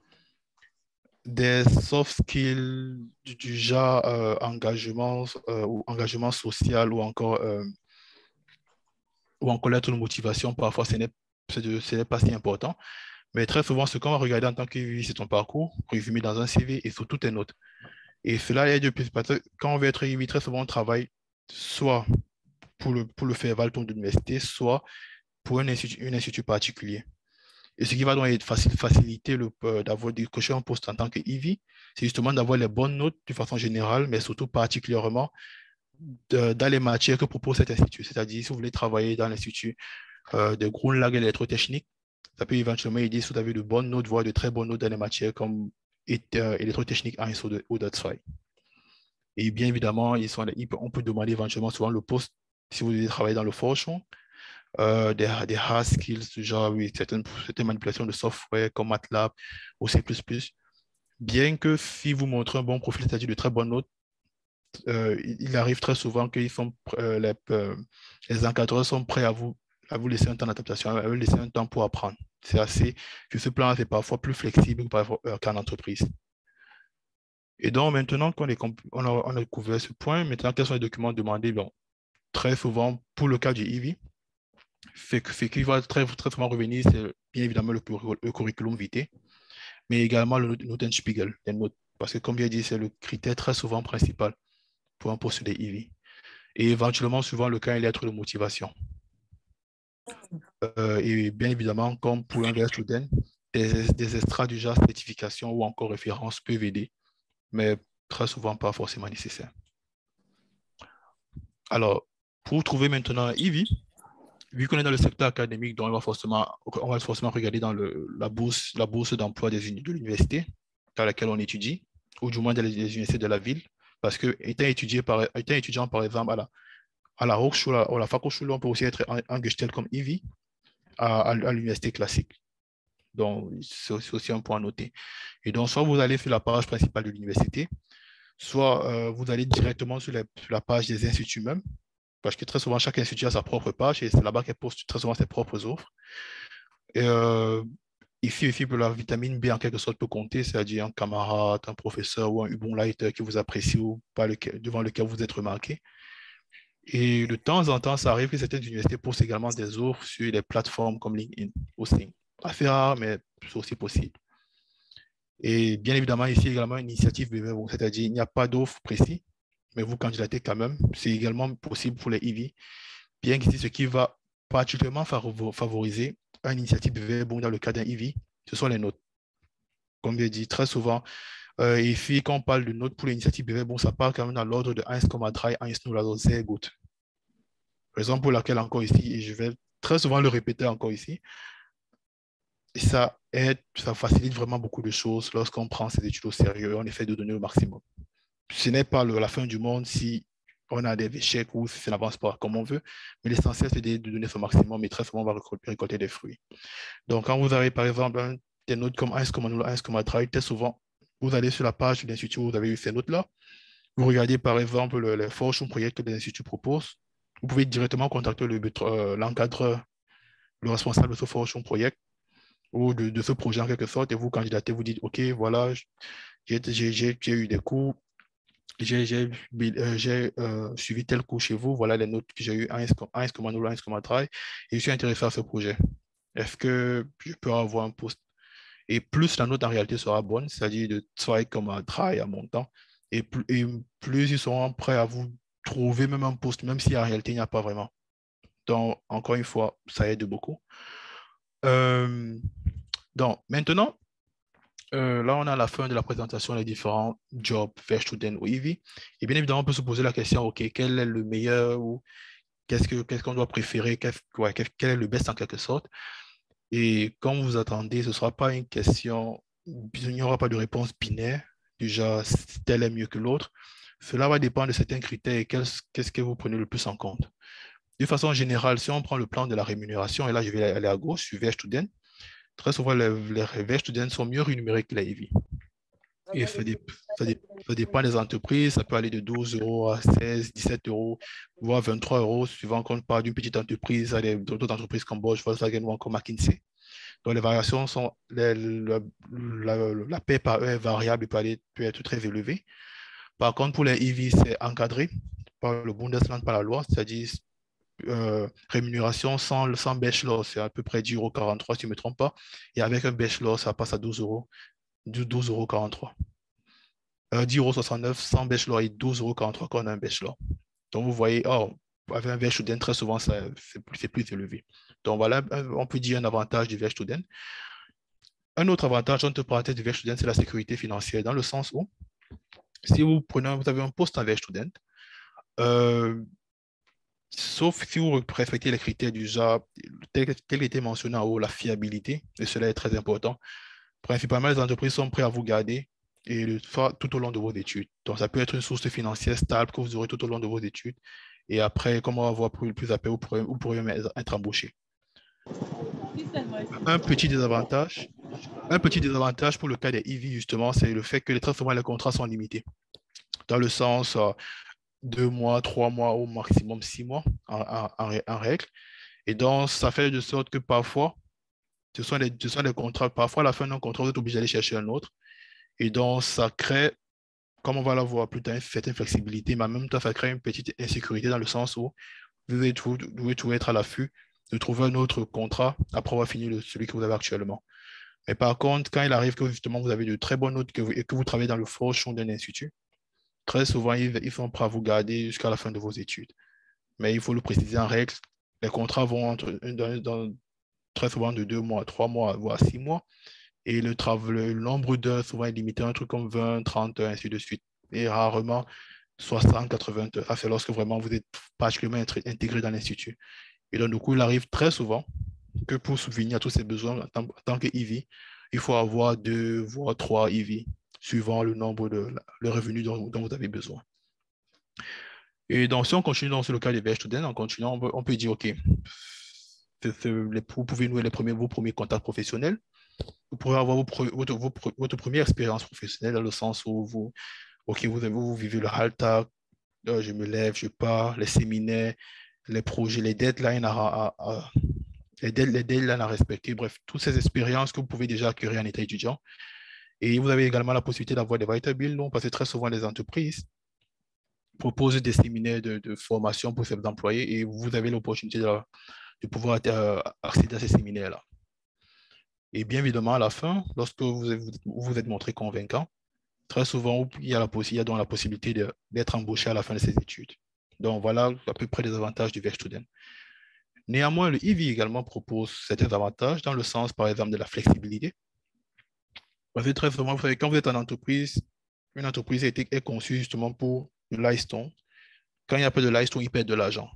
Des soft skills du, du genre euh, engagement, euh, ou engagement social ou encore euh, ou encore lettre de motivation, parfois ce n'est pas si important. Mais très souvent, ce qu'on va regarder en tant que I V, c'est ton parcours, résumé dans un C V et surtout tes notes. Et cela est de plus parce que quand on veut être I V, très souvent, on travaille soit pour le, pour le faire valoir ton université, soit pour un institut, un institut particulier. Et ce qui va donc être facile, faciliter euh, d'avoir des cocher un poste en tant que I V, c'est justement d'avoir les bonnes notes de façon générale, mais surtout particulièrement de, dans les matières que propose cet institut. C'est-à-dire, si vous voulez travailler dans l'institut euh, de Grundlagen électrotechnique, ça peut éventuellement aider si vous avez de bonnes notes, voire de très bonnes notes dans les matières comme euh, électrotechnique un ou deux. Et bien évidemment, ils sont, on peut demander éventuellement souvent le poste si vous voulez travailler dans le forschung. Euh, des, des hard skills, genre oui, certaines, certaines manipulations de software comme MATLAB ou C plus plus. Bien que si vous montrez un bon profil, c'est-à-dire de très bonnes notes, euh, il arrive très souvent que ils sont, euh, les, euh, les encadreurs sont prêts à vous, à vous laisser un temps d'adaptation, à vous laisser un temps pour apprendre. C'est assez, sur ce plan, c'est parfois plus flexible euh, qu'en entreprise. Et donc, maintenant qu'on on a, on a couvert ce point, maintenant, quels sont les documents demandés? Bon, très souvent, pour le cas du I V, ce qui va très, très souvent revenir, c'est bien évidemment le, le curriculum vitae, mais également le Notenspiegel, les notes, parce que comme j'ai dit, c'est le critère très souvent principal pour un poste de I V. Et éventuellement, souvent, le cas, il est lettre de motivation. Euh, et bien évidemment, comme pour un werkstudent, des, des extras du genre certification ou encore référence peuvent aider, mais très souvent pas forcément nécessaire. Alors, pour trouver maintenant un I V, vu qu'on est dans le secteur académique, donc on va forcément, on va forcément regarder dans le, la bourse, la bourse d'emploi de l'université dans laquelle on étudie, ou du moins dans les, les universités de la ville, parce que étant, étudié par, étant étudiant, par exemple, à la, à la Hochschule ou à la Fachhochschule, on peut aussi être angestellt comme I V à, à, à l'université classique. Donc, c'est aussi un point à noter. Et donc, soit vous allez sur la page principale de l'université, soit euh, vous allez directement sur la, sur la page des instituts même, parce que très souvent, chaque institut a sa propre page et c'est là-bas qu'elle poste très souvent ses propres offres. Et euh, ici, ici, pour la vitamine B, en quelque sorte, peut compter, c'est-à-dire un camarade, un professeur ou un Übungsleiter qui vous apprécie ou pas lequel, devant lequel vous êtes remarqué. Et de temps en temps, ça arrive que certaines universités postent également des offres sur des plateformes comme LinkedIn aussi. Assez rare, mais c'est aussi possible. Et bien évidemment, ici également une initiative, c'est-à-dire il n'y a pas d'offre précise, mais vous candidatez quand même. C'est également possible pour les I V I, bien qu'ici, ce qui va particulièrement favoriser une initiative B V bon dans le cas d'un I V I, ce sont les notes. Comme je dit très souvent, euh, ici, quand on parle de notes pour l'initiative B V bon, ça part quand même dans l'ordre de un virgule trois, un virgule null sehr gut. Raison pour laquelle encore ici, et je vais très souvent le répéter encore ici, et ça aide, ça facilite vraiment beaucoup de choses lorsqu'on prend ces études au sérieux et on essaie de donner le maximum. Ce n'est pas le, la fin du monde si on a des échecs ou si ça n'avance pas comme on veut, mais l'essentiel, c'est de, de donner son maximum et très souvent, on va récolter, récolter des fruits. Donc, quand vous avez, par exemple, un, des notes comme un virgule null, un virgule trois, très souvent, vous allez sur la page de l'Institut où vous avez eu ces notes-là. Vous regardez, par exemple, le, les formations projets que l'Institut propose. Vous pouvez directement contacter euh, l'encadreur, le responsable de ce formation projet ou de, de ce projet en quelque sorte, et vous candidatez, vous dites, OK, voilà, j'ai eu des cours, j'ai euh, euh, suivi tel cours chez vous, voilà les notes que j'ai eues, un virgule null, un virgule trois, et je suis intéressé à ce projet. Est-ce que je peux avoir un poste? Et plus la note en réalité sera bonne, c'est-à-dire de trois virgule trois à montant, et plus, et plus ils seront prêts à vous trouver même un poste, même si en réalité il n'y a pas vraiment. Donc, encore une fois, ça aide beaucoup. Euh, donc, maintenant, euh, là, on a la fin de la présentation des différents jobs Werkstudent ou I V I. Et bien évidemment, on peut se poser la question, OK, quel est le meilleur ou qu'est-ce qu'on qu'est-ce qu'on doit préférer, quel, ouais, quel est le best en quelque sorte. Et comme vous attendez, ce ne sera pas une question, il n'y aura pas de réponse binaire, déjà, tel est mieux que l'autre. Cela va dépendre de certains critères et qu'est-ce que vous prenez le plus en compte. De façon générale, si on prend le plan de la rémunération, et là, je vais aller à gauche, sur Werkstudent, très souvent, les, les Werkstudent sont mieux rémunérés que les I V I. Et ça, dé, ça, dé, ça dépend des entreprises, ça peut aller de douze euros à seize, dix-sept euros, voire vingt-trois euros, suivant qu'on parle d'une petite entreprise à d'autres entreprises comme Bosch, Volkswagen ou encore McKinsey. Donc, les variations sont, les, la, la, la paie par eux est variable et peut, aller, peut être très élevée. Par contre, pour les I V I, c'est encadré par le Bundesland, par la loi, c'est-à-dire euh, rémunération sans, sans bachelor, c'est à peu près dix euros quarante-trois, si je ne me trompe pas. Et avec un bachelor, ça passe à douze euros, douze euros quarante-trois. Euh, dix euros soixante-neuf sans bachelor et douze euros quarante-trois quand on a un bachelor. Donc, vous voyez, oh, avec un Werkstudent, très souvent, c'est plus, plus élevé. Donc, voilà, on peut dire un avantage du Werkstudent. Un autre avantage, entre parenthèses, du Werkstudent, c'est la sécurité financière, dans le sens où, si vous prenez, vous avez un poste en Werkstudent, euh, sauf si vous respectez les critères du genre, tel qu'il était mentionné en haut, la fiabilité, et cela est très important. Principalement, les entreprises sont prêtes à vous garder et le faire tout au long de vos études. Donc, ça peut être une source financière stable que vous aurez tout au long de vos études. Et après, comme on va voir plus, plus après, vous pourrez, vous pourrez être embauché. Un petit désavantage, un petit désavantage pour le cas des I V I, justement, c'est le fait que les, très souvent, les contrats sont limités. Dans le sens, euh, deux mois, trois mois, au maximum six mois en, en, en règle. Et donc, ça fait de sorte que parfois, ce sont les, ce sont les contrats, parfois à la fin d'un contrat, vous êtes obligé d'aller chercher un autre. Et donc, ça crée, comme on va la voir plus tard, une certaine flexibilité, mais en même temps, ça crée une petite insécurité dans le sens où vous devez toujours, vous devez toujours être à l'affût de trouver un autre contrat après avoir fini le, celui que vous avez actuellement. Mais par contre, quand il arrive que justement vous avez de très bonnes notes que vous, et que vous travaillez dans le forchon d'un institut, très souvent, ils, ils sont prêts à vous garder jusqu'à la fin de vos études. Mais il faut le préciser en règle, les contrats vont entre, dans, dans, très souvent de deux mois, trois mois, voire six mois. Et le, le nombre d'heures souvent est limité à un truc comme vingt, trente heures, ainsi de suite. Et rarement soixante, quatre-vingts heures. Ça, c'est lorsque vraiment vous êtes particulièrement intégré dans l'institut. Et donc, du coup, il arrive très souvent que pour subvenir à tous ces besoins en tant, en tant que I V I, il faut avoir deux, voire trois I V I, suivant le nombre de le revenu dont, dont vous avez besoin. Et donc, si on continue dans le cas des Werkstudent, en continuant, on peut, on peut dire, OK, c'est, c'est les, vous pouvez nouer les premiers, vos premiers contacts professionnels. Vous pourrez avoir vos, votre, votre, votre première expérience professionnelle dans le sens où vous, OK, vous, avez, vous vivez le Alltag, euh, je me lève, je pars, les séminaires, les projets, les deadlines à, à, à, les deadlines à respecter, bref, toutes ces expériences que vous pouvez déjà acquérir en état étudiant. Et vous avez également la possibilité d'avoir des Weiterbildung, parce que très souvent les entreprises proposent des séminaires de, de formation pour ses employés et vous avez l'opportunité de, de pouvoir euh, accéder à ces séminaires-là. Et bien évidemment, à la fin, lorsque vous vous, vous êtes montré convaincant, très souvent, il y a, la possi- il y a donc la possibilité de- d'être embauché à la fin de ses études. Donc, voilà à peu près les avantages du Werkstudent. Néanmoins, le I V I également propose certains avantages dans le sens, par exemple, de la flexibilité. Parce que très souvent, vous savez, quand vous êtes en entreprise, une entreprise a été, est conçue justement pour le livestone. Quand il n'y a pas de livestone, ils perdent de l'argent.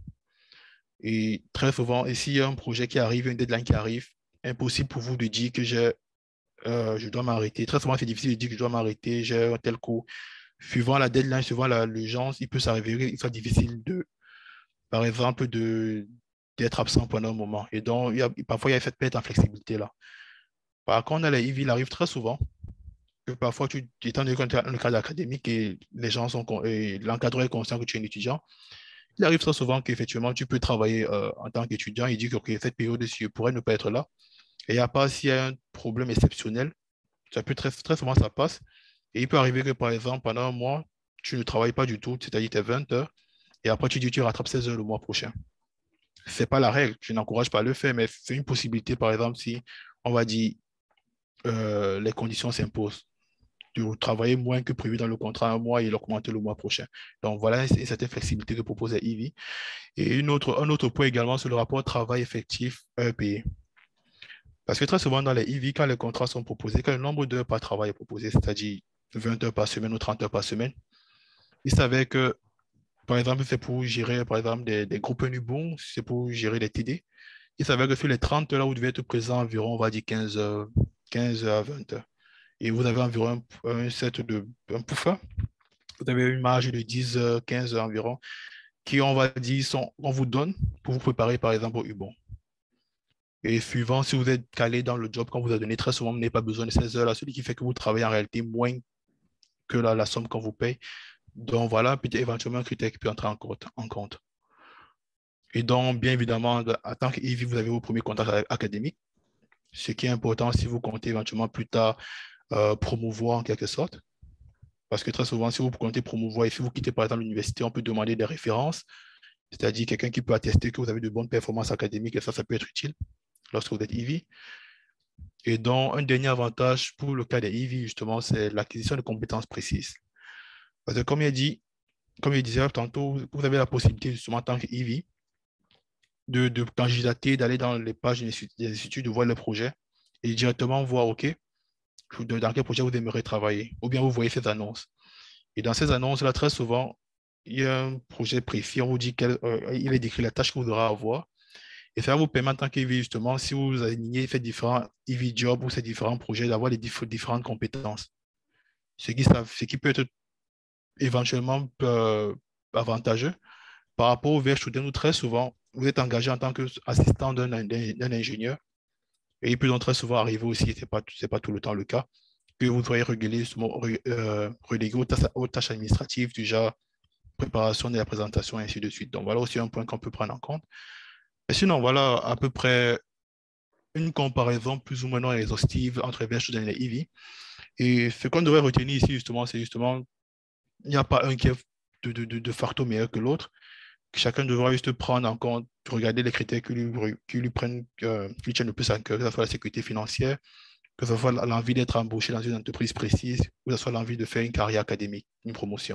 Et très souvent, et s'il y a un projet qui arrive, une deadline qui arrive, impossible pour vous de dire que j'ai, euh, je dois m'arrêter. Très souvent, c'est difficile de dire que je dois m'arrêter, j'ai un tel cours. Suivant la deadline, suivant l'urgence, il peut s'arriver qu'il soit difficile de, par exemple, de, d'être absent pendant un moment. Et donc, il y a, parfois, il y a cette perte en flexibilité là. Par contre, les I V, il arrive très souvent que parfois, tu, étant donné que tu es dans le cadre académique et les gens sont, et l'encadreur est conscient que tu es un étudiant, il arrive très souvent qu'effectivement, tu peux travailler euh, en tant qu'étudiant et dire que okay, cette période-ci, je pourrais ne pas être là. Et à part s'il y a un problème exceptionnel, ça peut très, très souvent, ça passe. Et il peut arriver que, par exemple, pendant un mois, tu ne travailles pas du tout, c'est-à-dire tu es vingt heures, et après tu dis que tu rattrapes seize heures le mois prochain. Ce n'est pas la règle, je n'encourage pas à le faire, mais c'est une possibilité, par exemple, si, on va dire, euh, les conditions s'imposent, de travailler moins que prévu dans le contrat un mois et l'augmenter le mois prochain. Donc voilà une certaine flexibilité que propose la I V I. Et une autre, un autre point également sur le rapport travail effectif heures payées. Parce que très souvent dans les I V I, quand les contrats sont proposés, quand le nombre d'heures par travail est proposé, c'est-à-dire vingt heures par semaine ou trente heures par semaine, il s'avère que, par exemple, c'est pour gérer, par exemple, des, des groupes Nubon, c'est pour gérer les T D. Il s'avère que sur les trente heures, là, vous devez être présent environ, on va dire, quinze heures, quinze heures à vingt heures. Et vous avez environ un, un set de un puffer. Vous avez une marge de dix heures, quinze heures environ, qui, on va dire, sont, on vous donne pour vous préparer, par exemple, au Ubon. Et suivant, si vous êtes calé dans le job qu'on vous a donné, très souvent, vous n'avez pas besoin de ces heures-là, celui qui fait que vous travaillez en réalité moins que la, la somme qu'on vous paye. Donc voilà, peut-être éventuellement un critère qui peut entrer en compte. En compte. Et donc, bien évidemment, en tant qu'I V I, vous avez vos premiers contacts académiques, ce qui est important si vous comptez éventuellement plus tard euh, promouvoir en quelque sorte. Parce que très souvent, si vous comptez promouvoir et si vous quittez par exemple l'université, on peut demander des références, c'est-à-dire quelqu'un qui peut attester que vous avez de bonnes performances académiques et ça, ça peut être utile lorsque vous êtes I V I. Et donc, un dernier avantage pour le cas des I V I, justement, c'est l'acquisition de compétences précises. Parce que comme il a dit, comme il disait tantôt, vous avez la possibilité, justement, en tant qu'I V I, de, de candidater, d'aller dans les pages des instituts, de voir le projet et directement voir, OK, dans quel projet vous aimeriez travailler. Ou bien vous voyez ces annonces. Et dans ces annonces-là, très souvent, il y a un projet précis, on vous dit qu'il euh, est décrit la tâche que vous aurez à avoir. Et ça va vous permettre en tant qu'I V I, justement, si vous alignez ces différents I V I jobs ou ces différents projets, d'avoir les diff différentes compétences. Ce qui, ça, ce qui peut être éventuellement euh, avantageux par rapport au Werkstudent où très souvent, vous êtes engagé en tant qu'assistant d'un ingénieur. Et il peut donc très souvent arriver aussi, ce n'est pas, pas tout le temps le cas, que vous soyez relégué, euh, relégué aux, tâches, aux tâches administratives du genre préparation de la présentation et ainsi de suite. Donc voilà aussi un point qu'on peut prendre en compte. Et sinon, voilà à peu près une comparaison plus ou moins non exhaustive entre Werkstudent et I V I. Et ce qu'on devrait retenir ici, justement, c'est justement, il n'y a pas un qui est de, de, de, de facto meilleur que l'autre. Chacun devra juste prendre en compte, regarder les critères qui lui, qui lui prennent, euh, qui lui tiennent le plus à cœur, que ce soit la sécurité financière, que ce soit l'envie d'être embauché dans une entreprise précise, ou que ce soit l'envie de faire une carrière académique, une promotion.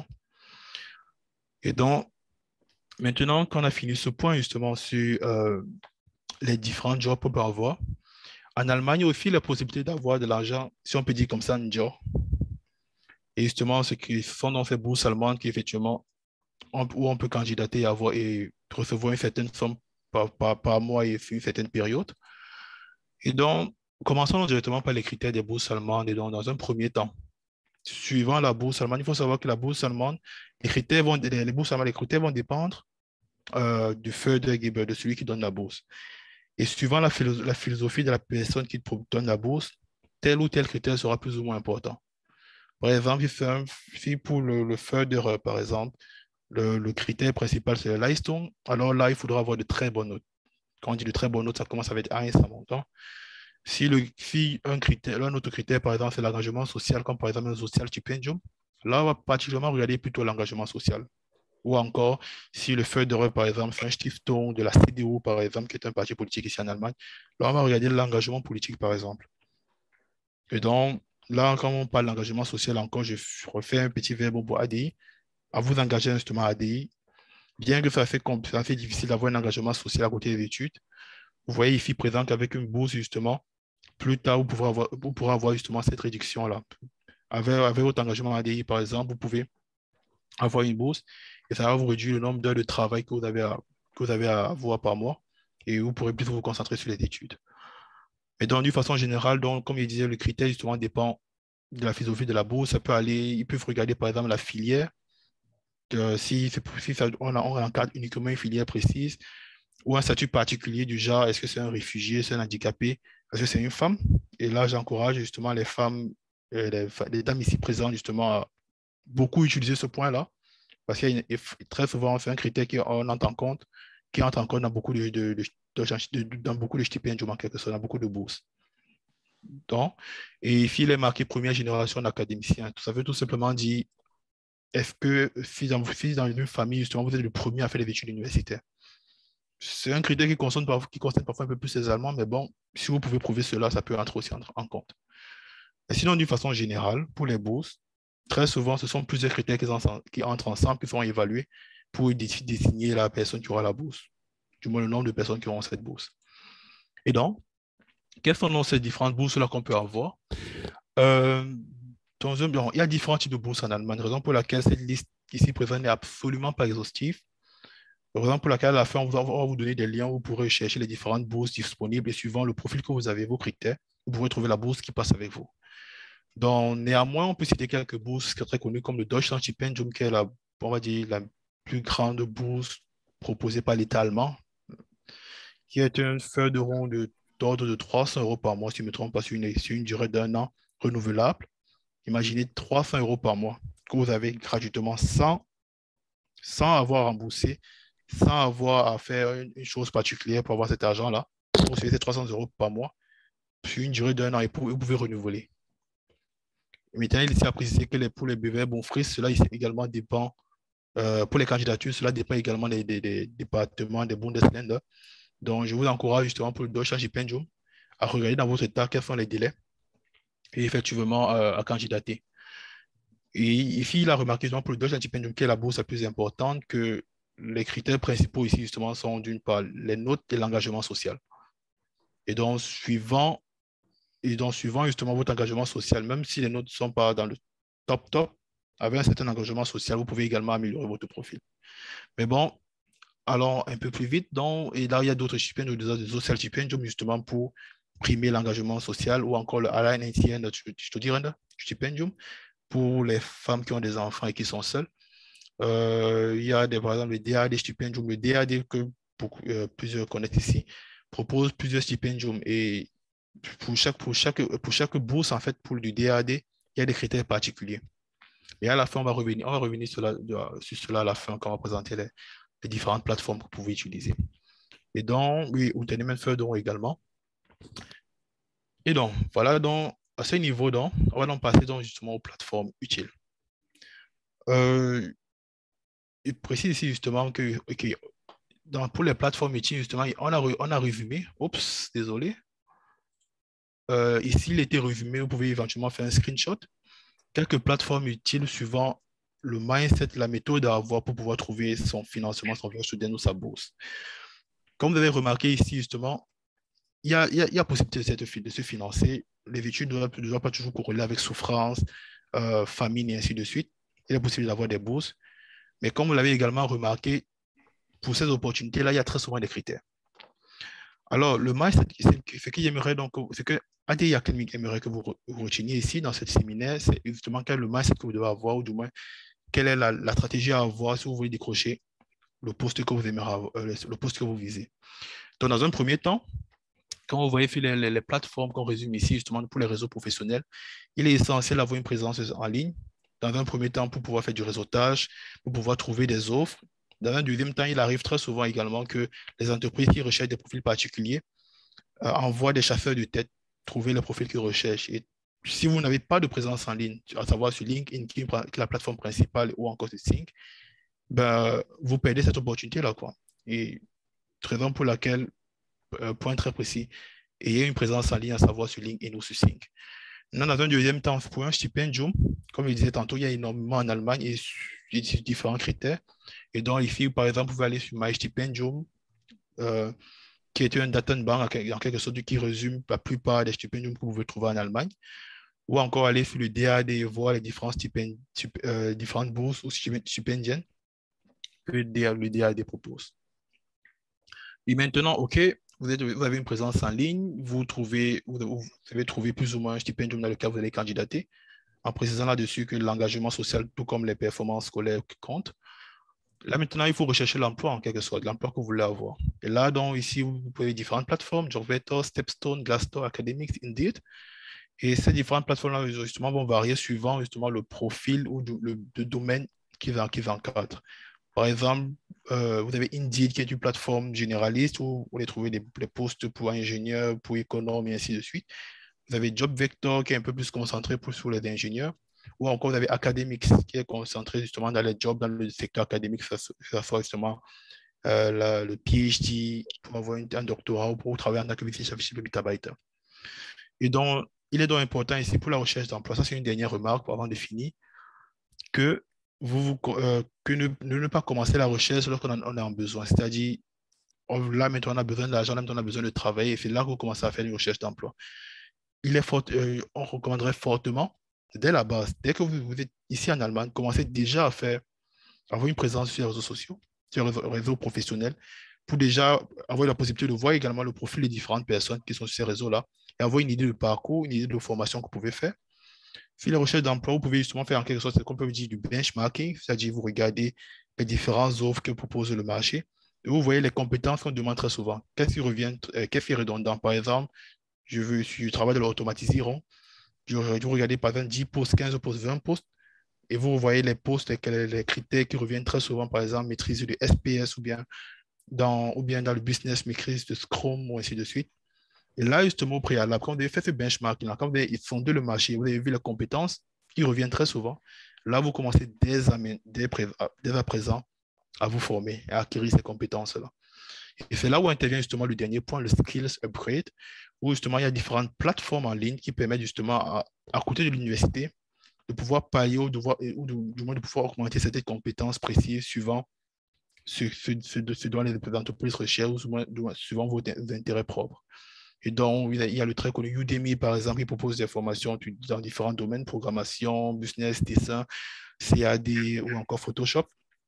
Et donc, maintenant qu'on a fini ce point justement sur euh, les différents jobs qu'on peut avoir, en Allemagne, il y a aussi la possibilité d'avoir de l'argent, si on peut dire comme ça, un job. Et justement, ce qui sont dans ces bourses allemandes qui effectivement, on, où on peut candidater et, avoir, et recevoir une certaine somme par, par, par mois et sur une certaine période. Et donc, commençons directement par les critères des bourses allemandes. Et donc, dans un premier temps, suivant la bourse allemande, il faut savoir que la bourse allemande, les critères vont, les, les bourses allemandes, les critères vont dépendre euh, du Fördergeber, de celui qui donne la bourse. Et suivant la, philo la philosophie de la personne qui donne la bourse, tel ou tel critère sera plus ou moins important. Par exemple, si pour le, le Förderer, par exemple, le, le critère principal, c'est le Leistung, alors là, il faudra avoir de très bonnes notes. Quand on dit de très bonnes notes, ça commence avec un et ça monte. Si, le, si un, critère, un autre critère, par exemple, c'est l'engagement social, comme par exemple un social stipendium, là, on va particulièrement regarder plutôt l'engagement social. Ou encore, si le Förderer, par exemple, c'est un Stiftung de la C D U, par exemple, qui est un parti politique ici en Allemagne, là, on va regarder l'engagement politique, par exemple. Et donc, là, quand on parle d'engagement social, encore, je refais un petit verbe pour A D I, à vous engager justement à A D I. Bien que ça fait, ça fait difficile d'avoir un engagement social à côté des études, vous voyez ici présent qu'avec une bourse, justement, plus tard, vous pourrez avoir, vous pourrez avoir justement cette réduction-là. Avec, avec votre engagement à A D I, par exemple, vous pouvez avoir une bourse et ça va vous réduire le nombre d'heures de travail que vous avez à, que vous avez à avoir par mois et vous pourrez plus vous concentrer sur les études. Mais donc, d'une façon générale, donc, comme je disais, le critère justement dépend de la philosophie de la bourse. Ça peut aller, ils peuvent regarder par exemple la filière, euh, si, si ça, on, on encadre uniquement une filière précise ou un statut particulier du genre, est-ce que c'est un réfugié, c'est un handicapé, est-ce que c'est une femme? Et là, j'encourage justement les femmes, euh, les, les dames ici présentes justement à beaucoup utiliser ce point-là parce qu'il y a une, très souvent, c'est un critère qu'on entre en compte, qui entre en compte dans beaucoup de, de, de, de, de dans beaucoup de stipendiums en quelque sorte, dans beaucoup de bourses. Donc, et ici, il est marqué première génération d'académiciens. Ça veut tout simplement dire, est-ce que si dans, si dans une famille, justement, vous êtes le premier à faire des études universitaires? C'est un critère qui concerne, qui concerne parfois un peu plus les Allemands, mais bon, si vous pouvez prouver cela, ça peut entrer aussi en, en compte. Et sinon, d'une façon générale, pour les bourses, très souvent, ce sont plusieurs critères qui, en, qui entrent ensemble, qui sont évalués pour désigner la personne qui aura la bourse, du moins le nombre de personnes qui auront cette bourse. Et donc, quelles sont donc ces différentes bourses-là qu'on peut avoir? euh, dans un, bon, il y a différents types de bourses en Allemagne, raison pour laquelle cette liste ici présente n'est absolument pas exhaustive. Raison pour laquelle à la fin, on va vous donner des liens où vous pourrez chercher les différentes bourses disponibles et suivant le profil que vous avez, vos critères, vous pourrez trouver la bourse qui passe avec vous. Donc, néanmoins, on peut citer quelques bourses qui sont très connues comme le Deutschlandstipendium, qui est la, on va dire, la plus grande bourse proposée par l'État allemand, qui est une feuille de rond d'ordre de trois cents euros par mois, si je ne me trompe pas, sur une, sur une durée d'un an renouvelable. Imaginez trois cents euros par mois que vous avez gratuitement sans, sans avoir remboursé, sans avoir à faire une, une chose particulière pour avoir cet argent-là. Vous recevez ces trois cents euros par mois sur une durée d'un an et vous pouvez renouveler. Maintenant, il est à préciser que les, pour les brevets Bonfils, cela également dépend, euh, pour les candidatures, cela dépend également des, des, des départements, des Bundesländer. Donc, je vous encourage justement pour le Deutschlandstipendium à regarder dans votre état quels sont les délais et effectivement euh, à candidater. Et ici, il a remarqué pour le Deutschlandstipendium, qui est la bourse la plus importante, que les critères principaux ici justement sont d'une part les notes et l'engagement social. Et donc, suivant Et donc, suivant justement votre engagement social, même si les notes ne sont pas dans le top top, avec un certain engagement social, vous pouvez également améliorer votre profil. Mais bon, allons un peu plus vite. Donc, et là, il y a d'autres stipendiums, des social stipendiums, justement pour primer l'engagement social, ou encore le Alleinerziehend Stipendium pour les femmes qui ont des enfants et qui sont seules. Euh, il y a des, par exemple le D A D Stipendium, le D A D que beaucoup, euh, plusieurs connaissent ici, propose plusieurs stipendiums et Pour chaque, pour, chaque, pour chaque bourse, en fait, pour du D A D, il y a des critères particuliers. Et à la fin, on va revenir, on va revenir sur, la, sur cela à la fin quand on va présenter les, les différentes plateformes que vous pouvez utiliser. Et donc, oui, ou Tennement Further également. Et donc, voilà, donc, à ce niveau, donc, on va donc passer donc, justement aux plateformes utiles. Euh, il précise ici justement que, okay, donc, pour les plateformes utiles, justement, on a, on a résumé, oups, désolé. Euh, ici, il était résumé, vous pouvez éventuellement faire un screenshot. Quelques plateformes utiles suivant le mindset, la méthode à avoir pour pouvoir trouver son financement, son student ou sa bourse. Comme vous avez remarqué ici, justement, il y a, il y a, il y a possibilité de, cette, de se financer. Les études ne doivent, doivent pas toujours corréler avec souffrance, euh, famine et ainsi de suite. Il y a possibilité d'avoir des bourses. Mais comme vous l'avez également remarqué, pour ces opportunités-là, il y a très souvent des critères. Alors, le mindset, ce que j'aimerais donc, c'est que A D I Academic aimerait que vous reteniez ici dans ce séminaire, c'est justement quel est le mindset que vous devez avoir, ou du moins, quelle est la, la stratégie à avoir si vous voulez décrocher le poste que vous aimeriez avoir, euh, le poste que vous visez. Donc, dans un premier temps, quand vous voyez les, les, les plateformes qu'on résume ici, justement pour les réseaux professionnels, il est essentiel d'avoir une présence en ligne. Dans un premier temps, pour pouvoir faire du réseautage, pour pouvoir trouver des offres. Dans un deuxième temps, il arrive très souvent également que les entreprises qui recherchent des profils particuliers euh, envoient des chasseurs de tête trouver les profils qu'ils recherchent. Et si vous n'avez pas de présence en ligne, à savoir sur LinkedIn, qui est la plateforme principale, ou encore sur Sync, ben, vous perdez cette opportunité-là, quoi. Et raison pour laquelle, euh, point très précis, ayez une présence en ligne, à savoir sur LinkedIn ou sur Sync. Dans un deuxième temps, pour un stipendium, comme je disais tantôt, il y a énormément en Allemagne et il y a différents critères. Et donc, ici, par exemple, vous pouvez aller sur MyStipendium, euh, qui est un datenbank en quelque sorte qui résume la plupart des stipendiums que vous pouvez trouver en Allemagne, ou encore aller sur le D A D et voir les différents stipend, euh, différentes bourses ou stipendiennes que le D A D propose. Et maintenant, OK, vous, êtes, vous avez une présence en ligne, vous, trouvez, vous, vous avez trouvé plus ou moins un stipendium dans lequel vous allez candidater, en précisant là-dessus que l'engagement social, tout comme les performances scolaires, comptent. Là, maintenant, il faut rechercher l'emploi en quelque sorte, l'emploi que vous voulez avoir. Et là, donc, ici, vous pouvez différentes plateformes, Jobvettor, Stepstone, Glassdoor, Academics, Indeed. Et ces différentes plateformes-là, justement, vont varier suivant justement le profil ou le, le domaine qui va, qui va encadre. Par exemple, euh, vous avez Indeed, qui est une plateforme généraliste où vous allez trouver des, des postes pour ingénieurs, pour économes et ainsi de suite. Vous avez Jobvector, qui est un peu plus concentré pour, sur les ingénieurs. Ou encore, vous avez Academics, qui est concentré justement dans les jobs dans le secteur académique, que ce soit justement euh, la, le P H D, pour avoir un doctorat ou pour travailler en tant que wissenschaftlicher Mitarbeiter. Et donc, il est donc important ici pour la recherche d'emploi, ça c'est une dernière remarque avant de finir, que, vous, euh, que ne, ne pas commencer la recherche lorsqu'on en, on a besoin. C'est-à-dire, là maintenant on a besoin d'argent, là maintenant on a besoin de travailler, et c'est là que vous commencez à faire une recherche d'emploi. Il est fort, euh, on recommanderait fortement, dès la base, dès que vous, vous êtes ici en Allemagne, commencez déjà à faire, avoir une présence sur les réseaux sociaux, sur les réseaux, réseaux professionnels, pour déjà avoir la possibilité de voir également le profil des différentes personnes qui sont sur ces réseaux-là et avoir une idée de parcours, une idée de formation que vous pouvez faire. Sur les recherches d'emploi, vous pouvez justement faire en quelque sorte ce qu'on peut dire du benchmarking, c'est-à-dire vous regardez les différentes offres que propose le marché et vous voyez les compétences qu'on demande très souvent. Qu'est-ce qui revient, euh, qu'est-ce qui est redondant? Par exemple, je veux, je travaille de l'automatisation, je vais regarder par exemple dix postes, quinze postes, vingt postes, et vous voyez les postes, les, les critères qui reviennent très souvent, par exemple, maîtrise de S P S ou bien dans, ou bien dans le business, maîtrise de Scrum ou ainsi de suite. Et là, justement, au préalable, quand vous avez fait ce benchmarking, quand vous avez fondé le marché, vous avez vu les compétences qui reviennent très souvent, là, vous commencez dès à, dès, dès à présent à vous former et à acquérir ces compétences-là. Et c'est là où intervient justement le dernier point, le Skills Upgrade, où justement il y a différentes plateformes en ligne qui permettent justement, à, à côté de l'université, de pouvoir pallier ou, de voir, ou de, du moins de pouvoir augmenter certaines compétences précises suivant ce, ce, ce, ce dont les entreprises recherchent ou suivant vos intérêts propres. Et donc, il y a le très connu Udemy, par exemple, qui propose des formations dans différents domaines, programmation, business, dessin, C A D ou encore Photoshop,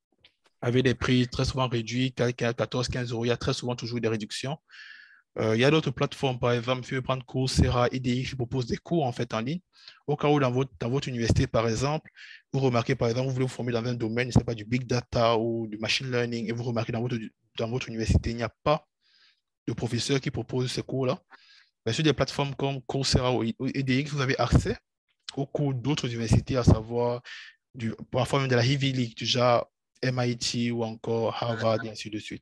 avec des prix très souvent réduits, quatorze à quinze euros. Il y a très souvent toujours des réductions. Euh, il y a d'autres plateformes, par exemple, si vous prendre Coursera, E D X, qui proposent des cours en fait en ligne. Au cas où dans votre, dans votre université, par exemple, vous remarquez, par exemple, vous voulez vous former dans un domaine, je ne sais pas, du big data ou du machine learning, et vous remarquez dans votre, dans votre université, il n'y a pas de professeurs qui proposent ces cours-là. Mais sur des plateformes comme Coursera ou E D X, vous avez accès aux cours d'autres universités, à savoir du, parfois même de la Ivy League, du genre M I T ou encore Harvard, et ainsi de suite.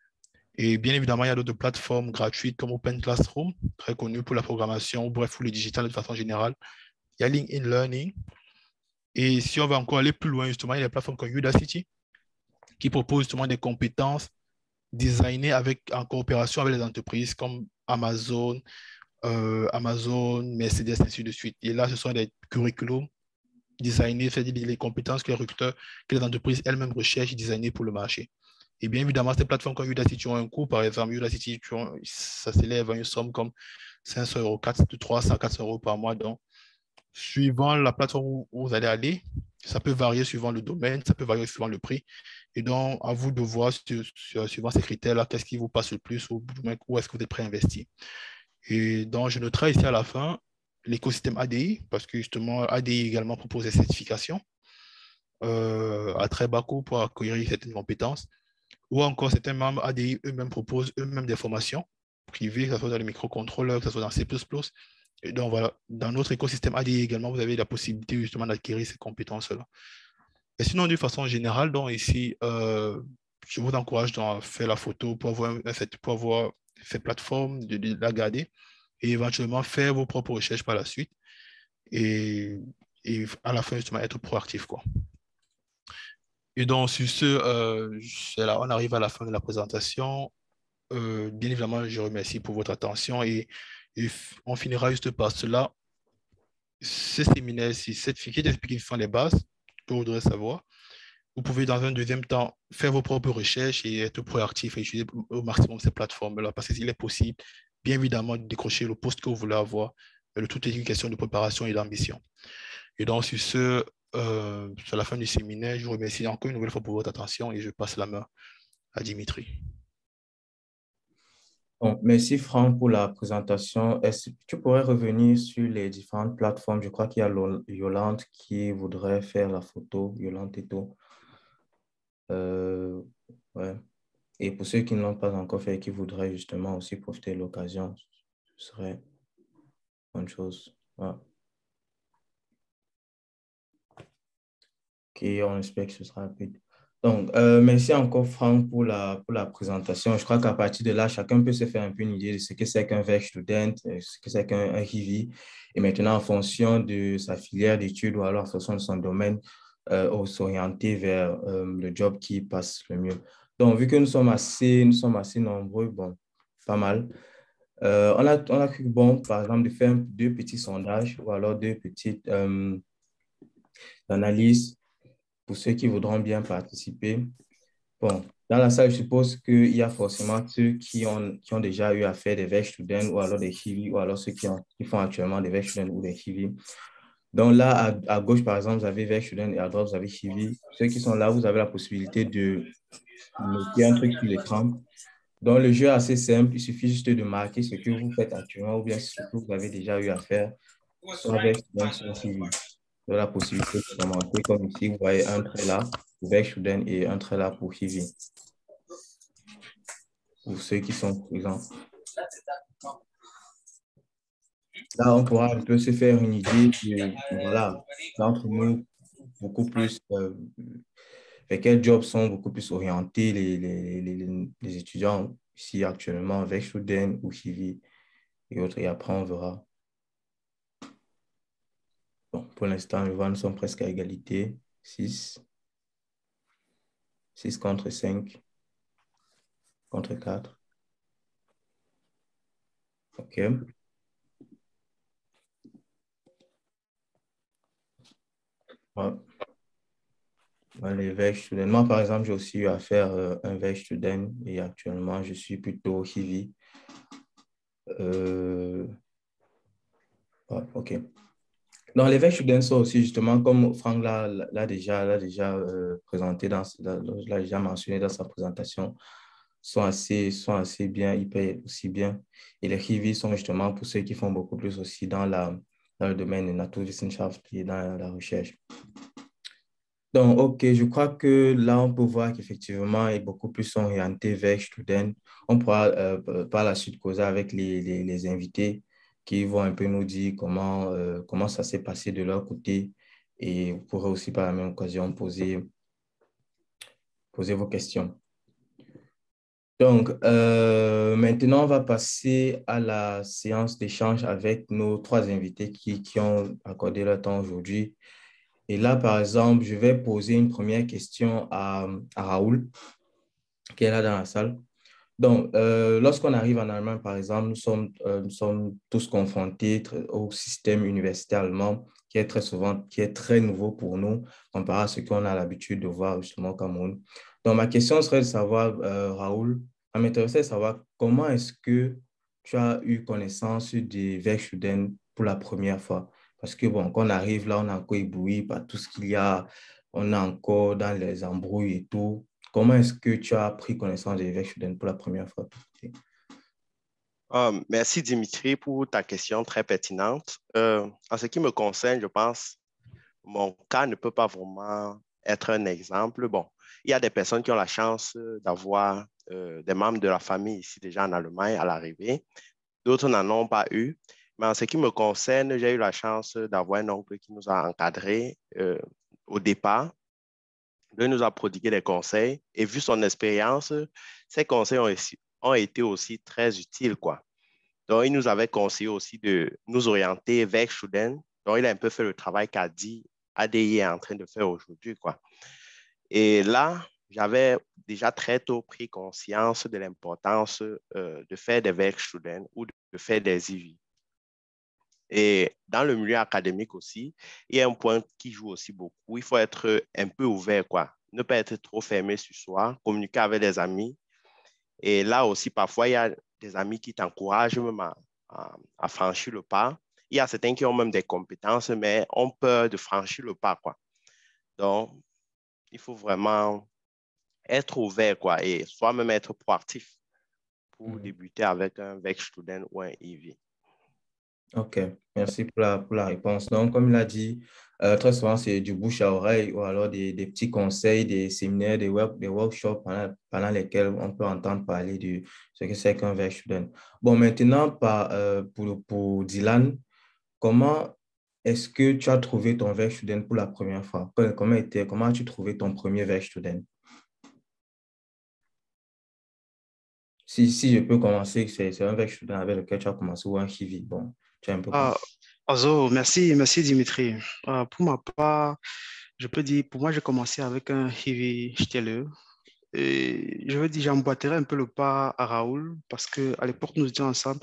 Et bien évidemment, il y a d'autres plateformes gratuites comme Open Classroom, très connues pour la programmation, ou bref, pour le digital de façon générale. Il y a LinkedIn Learning. Et si on va encore aller plus loin, justement, il y a des plateformes comme Udacity qui proposent justement des compétences designées avec, en coopération avec les entreprises comme Amazon, euh, Amazon, Mercedes, ainsi de suite. Et là, ce sont des curriculums designés, c'est-à-dire les compétences que les recruteurs, que les entreprises elles-mêmes recherchent et designées pour le marché. Et bien évidemment, ces plateformes comme Udacity ont un coût. Par exemple, Udacity, ça s'élève à une somme comme cinq cents euros, trois cents, quatre cents euros par mois. Donc, suivant la plateforme où vous allez aller, ça peut varier suivant le domaine, ça peut varier suivant le prix. Et donc, à vous de voir, sur, sur, suivant ces critères-là, qu'est-ce qui vous passe le plus ou où est-ce que vous êtes prêt à investir. Et donc, je noterai ici à la fin l'écosystème A D I, parce que justement, A D I également propose des certifications euh, à très bas coût pour acquérir certaines compétences. Ou encore, certains membres A D I eux-mêmes proposent eux-mêmes des formations privées, que ce soit dans les microcontrôleurs, que ce soit dans C plus plus. Et donc, voilà, dans notre écosystème A D I également, vous avez la possibilité justement d'acquérir ces compétences-là. Et sinon, d'une façon générale, donc ici, euh, je vous encourage à faire la photo pour avoir, pour avoir ces plateformes, de, de la garder et éventuellement faire vos propres recherches par la suite et, et à la fin, justement, être proactif, quoi. Et donc, sur ce, euh, là, on arrive à la fin de la présentation. Euh, bien évidemment, je remercie pour votre attention et, et on finira juste par cela. ce séminaire-ci, cette fille qui t'explique les bases que vous voudrez savoir, vous pouvez dans un deuxième temps faire vos propres recherches et être proactif et utiliser au maximum ces plateformes-là parce qu'il est possible, bien évidemment, de décrocher le poste que vous voulez avoir. Mais le tout est une question de préparation et d'ambition. Et donc, sur ce, euh, sur la fin du séminaire, je vous remercie encore une nouvelle fois pour votre attention et je passe la main à Dimitri. Bon, merci Franck pour la présentation. Est-ce que tu pourrais revenir sur les différentes plateformes? Je crois qu'il y a Yolande qui voudrait faire la photo, Yolande Eto. Euh, ouais. Et pour ceux qui ne l'ont pas encore fait et qui voudraient justement aussi profiter de l'occasion, ce serait une bonne chose. Ouais. Ok, on espère que ce sera rapide. Donc, euh, merci encore Franck pour la, pour la présentation. Je crois qu'à partir de là, chacun peut se faire un peu une idée de ce que c'est qu'un Werkstudent, ce que c'est qu'un H I V. Et maintenant, en fonction de sa filière d'études ou alors en fonction de son domaine, euh, s'orienter vers euh, le job qui passe le mieux. Donc, vu que nous sommes assez, nous sommes assez nombreux, bon, pas mal, euh, on a, on a cru bon, par exemple, de faire deux petits sondages ou alors deux petites euh, analyses pour ceux qui voudront bien participer. Bon, dans la salle, je suppose qu'il y a forcément ceux qui ont, qui ont déjà eu à faire des Werkstudent ou alors des H I V ou alors ceux qui, ont, qui font actuellement des Werkstudent ou des H I V. Donc là, à, à gauche, par exemple, vous avez Werkstudent et à droite, vous avez H I V. Ceux qui sont là, vous avez la possibilité de noter un truc sur l'écran. Donc le jeu est assez simple. Il suffit juste de marquer ce que vous faites actuellement ou bien ce que vous avez déjà eu à faire, soit Werkstudent, soit H I V. Vous avez la possibilité de commenter comme ici, vous voyez un trait là pour Werkstudent et un trait là pour H I V. Pour ceux qui sont présents. Là, on pourra un peu se faire une idée de, voilà, d'entre nous, beaucoup plus, euh, vers quels jobs sont beaucoup plus orientés les, les, les, les étudiants ici actuellement avec Werkstudent ou H I V et autres. Et après, on verra. Bon, pour l'instant, je vois, nous sommes presque à égalité. six. six contre cinq. Contre quatre. OK. Ouais. Les Werkstudent. Moi, par exemple, j'ai aussi eu à faire euh, un Werkstudent et actuellement, je suis plutôt H I V. Euh... Ouais, OK. Dans les Werkstudent sont aussi, justement, comme Franck l'a déjà, l'a déjà euh, présenté, dans, l'a déjà mentionné dans sa présentation, sont assez, sont assez bien, ils payent aussi bien. Et les H I V sont justement pour ceux qui font beaucoup plus aussi dans, la, dans le domaine de Naturwissenschaft et dans la recherche. Donc, OK, je crois que là, on peut voir qu'effectivement, il est beaucoup plus orienté vers Student. On pourra euh, par la suite causer avec les, les, les invités qui vont un peu nous dire comment, euh, comment ça s'est passé de leur côté. Et vous pourrez aussi par la même occasion poser, poser vos questions. Donc, euh, maintenant, on va passer à la séance d'échange avec nos trois invités qui, qui ont accordé leur temps aujourd'hui. Et là, par exemple, je vais poser une première question à, à Raoul, qui est là dans la salle. Donc, euh, lorsqu'on arrive en Allemagne, par exemple, nous sommes, euh, nous sommes tous confrontés au système universitaire allemand, qui est très souvent, qui est très nouveau pour nous, comparé à ce qu'on a l'habitude de voir justement au Cameroun. Donc, ma question serait de savoir, euh, Raoul, ça m'intéressait de savoir comment est-ce que tu as eu connaissance des Werkstudent pour la première fois? Parce que, bon, quand on arrive là, on est encore ébloui par tout ce qu'il y a, on est encore dans les embrouilles et tout. Comment est-ce que tu as pris connaissance des Werkstudent pour la première fois? Um, merci Dimitri pour ta question très pertinente. Euh, en ce qui me concerne, je pense, mon cas ne peut pas vraiment être un exemple. Bon, il y a des personnes qui ont la chance d'avoir euh, des membres de la famille ici déjà en Allemagne à l'arrivée. D'autres n'en ont pas eu. Mais en ce qui me concerne, j'ai eu la chance d'avoir un oncle qui nous a encadrés euh, au départ. Il nous a prodigué des conseils et vu son expérience, ces conseils ont, ont été aussi très utiles, quoi. Donc, il nous avait conseillé aussi de nous orienter vers Student. Donc, il a un peu fait le travail qu'A D I, A D I est en train de faire aujourd'hui, quoi. Et là, j'avais déjà très tôt pris conscience de l'importance euh, de faire des Werkstudent ou de faire des I V. Et dans le milieu académique aussi, il y a un point qui joue aussi beaucoup. Il faut être un peu ouvert, quoi. Ne pas être trop fermé sur soi, communiquer avec des amis. Et là aussi, parfois, il y a des amis qui t'encouragent même à, à, à franchir le pas. Il y a certains qui ont même des compétences, mais ont peur de franchir le pas, quoi. Donc, il faut vraiment être ouvert, quoi, et soi-même être proactif pour Mhm. débuter avec un Werkstudent ou un E V. Ok, merci pour la, pour la réponse. Donc, comme il a dit, euh, très souvent, c'est du bouche à oreille ou alors des, des petits conseils, des séminaires, des, work, des workshops pendant, pendant lesquels on peut entendre parler de ce que c'est qu'un Werkstudent. Bon, maintenant, par, euh, pour, pour Dylan, comment est-ce que tu as trouvé ton Werkstudent pour la première fois? Comment, était, comment as-tu trouvé ton premier Werkstudent? Si, si je peux commencer, c'est c'est un Werkstudent avec lequel tu as commencé ou un H I V I. Bon, tu as un peu Ah, commencé. Ozo, merci, merci Dimitri. Ah, pour ma part, je peux dire, pour moi, j'ai commencé avec un Hivi Stelle. Et je veux dire, j'emboîterai un peu le pas à Raoul parce qu'à l'époque, nous étions ensemble.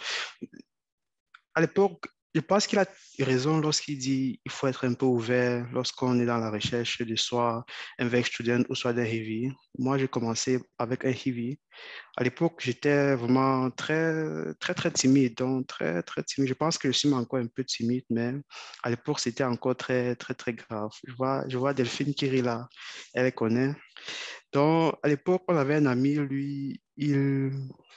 À l'époque, je pense qu'il a raison lorsqu'il dit qu'il faut être un peu ouvert lorsqu'on est dans la recherche de soit un Werkstudent ou soit d'un Hivi. Moi, j'ai commencé avec un Hivi. À l'époque, j'étais vraiment très, très, très timide, donc très, très timide. Je pense que je suis encore un peu timide, mais à l'époque, c'était encore très, très, très grave. Je vois, je vois Delphine qui rit là, elle connaît. Donc, à l'époque, on avait un ami, lui, il,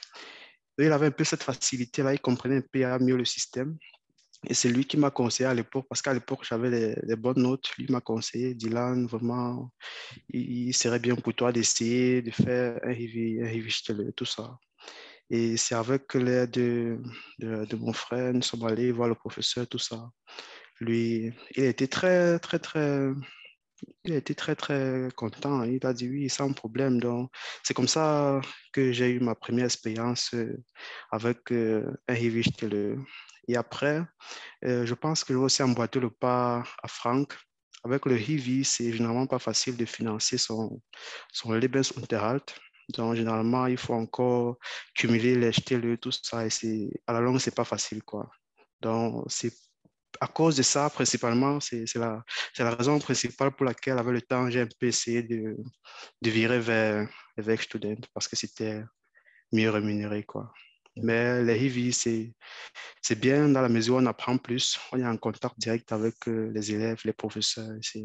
il avait un peu cette facilité-là, il comprenait un peu mieux le système. Et c'est lui qui m'a conseillé à l'époque, parce qu'à l'époque, j'avais des, des bonnes notes. Lui m'a conseillé, Dylan, vraiment, il, il serait bien pour toi d'essayer de faire un heavy, un heavy shuttle, tout ça. Et c'est avec l'aide de, de, de mon frère, nous sommes allés voir le professeur, tout ça. Lui, il a été très, très, très, il a été très, très content. Il a dit oui, sans problème. Donc, c'est comme ça que j'ai eu ma première expérience euh, avec euh, un heavy shuttle. Et après, euh, je pense que je vais aussi emboîter le pas à Franck. Avec le Hivi, c'est généralement pas facile de financer son, son Lebensunterhalt. Donc, généralement, il faut encore cumuler les jetez-le, tout ça. Et c'est, à la longue, c'est pas facile, quoi. Donc, c'est à cause de ça, principalement, c'est c'est la, c'est la raison principale pour laquelle, avec le temps, j'ai un peu essayé de, de virer vers, vers Student parce que c'était mieux rémunéré, quoi. Mais les Hivi, c'est c'est bien dans la mesure où on apprend plus, on est en contact direct avec euh, les élèves, les professeurs. C'est-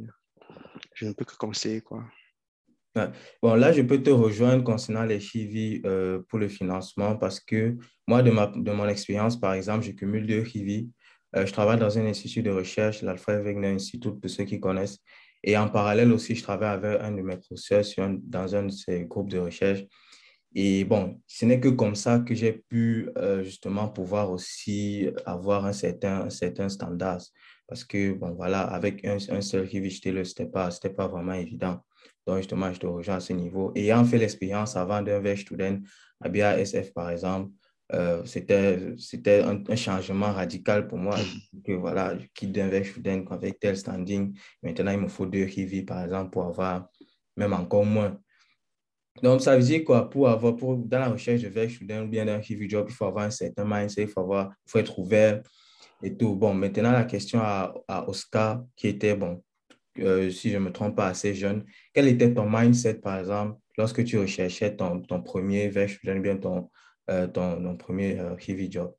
Je ne peux que conseiller, quoi. Ouais. Bon, là, je peux te rejoindre concernant les H I V I euh, pour le financement parce que moi, de, ma, de mon expérience, par exemple, je cumule deux H I V I. Euh, je travaille dans un institut de recherche, l'Alfred Wegener Institute, pour ceux qui connaissent. Et en parallèle aussi, je travaille avec un de mes professeurs sur un- dans un de ces groupes de recherche. Et bon, ce n'est que comme ça que j'ai pu euh, justement pouvoir aussi avoir un certain, un certain standard. Parce que, bon, voilà, avec un, un seul H I V I, ce n'était pas, c'était pas vraiment évident. Donc, justement, je te rejoins à ce niveau. Et ayant fait l'expérience avant d'un Werkstudent à B A S F, par exemple, euh, c'était, c'était un, un changement radical pour moi. Que, voilà, je quitte d'un Werkstudent avec tel standing. Maintenant, il me faut deux H I V I, par exemple, pour avoir même encore moins. Donc, ça veut dire quoi? Pour avoir, pour, dans la recherche de Werkstudent ou bien d'un H I V I job, il faut avoir un certain mindset, il faut avoir, il faut être ouvert et tout. Bon, maintenant, la question à, à Oscar, qui était, bon, euh, si je ne me trompe pas, assez jeune. Quel était ton mindset, par exemple, lorsque tu recherchais ton, ton premier Werkstudent, bien ton, euh, ton, ton premier euh, H I V I job?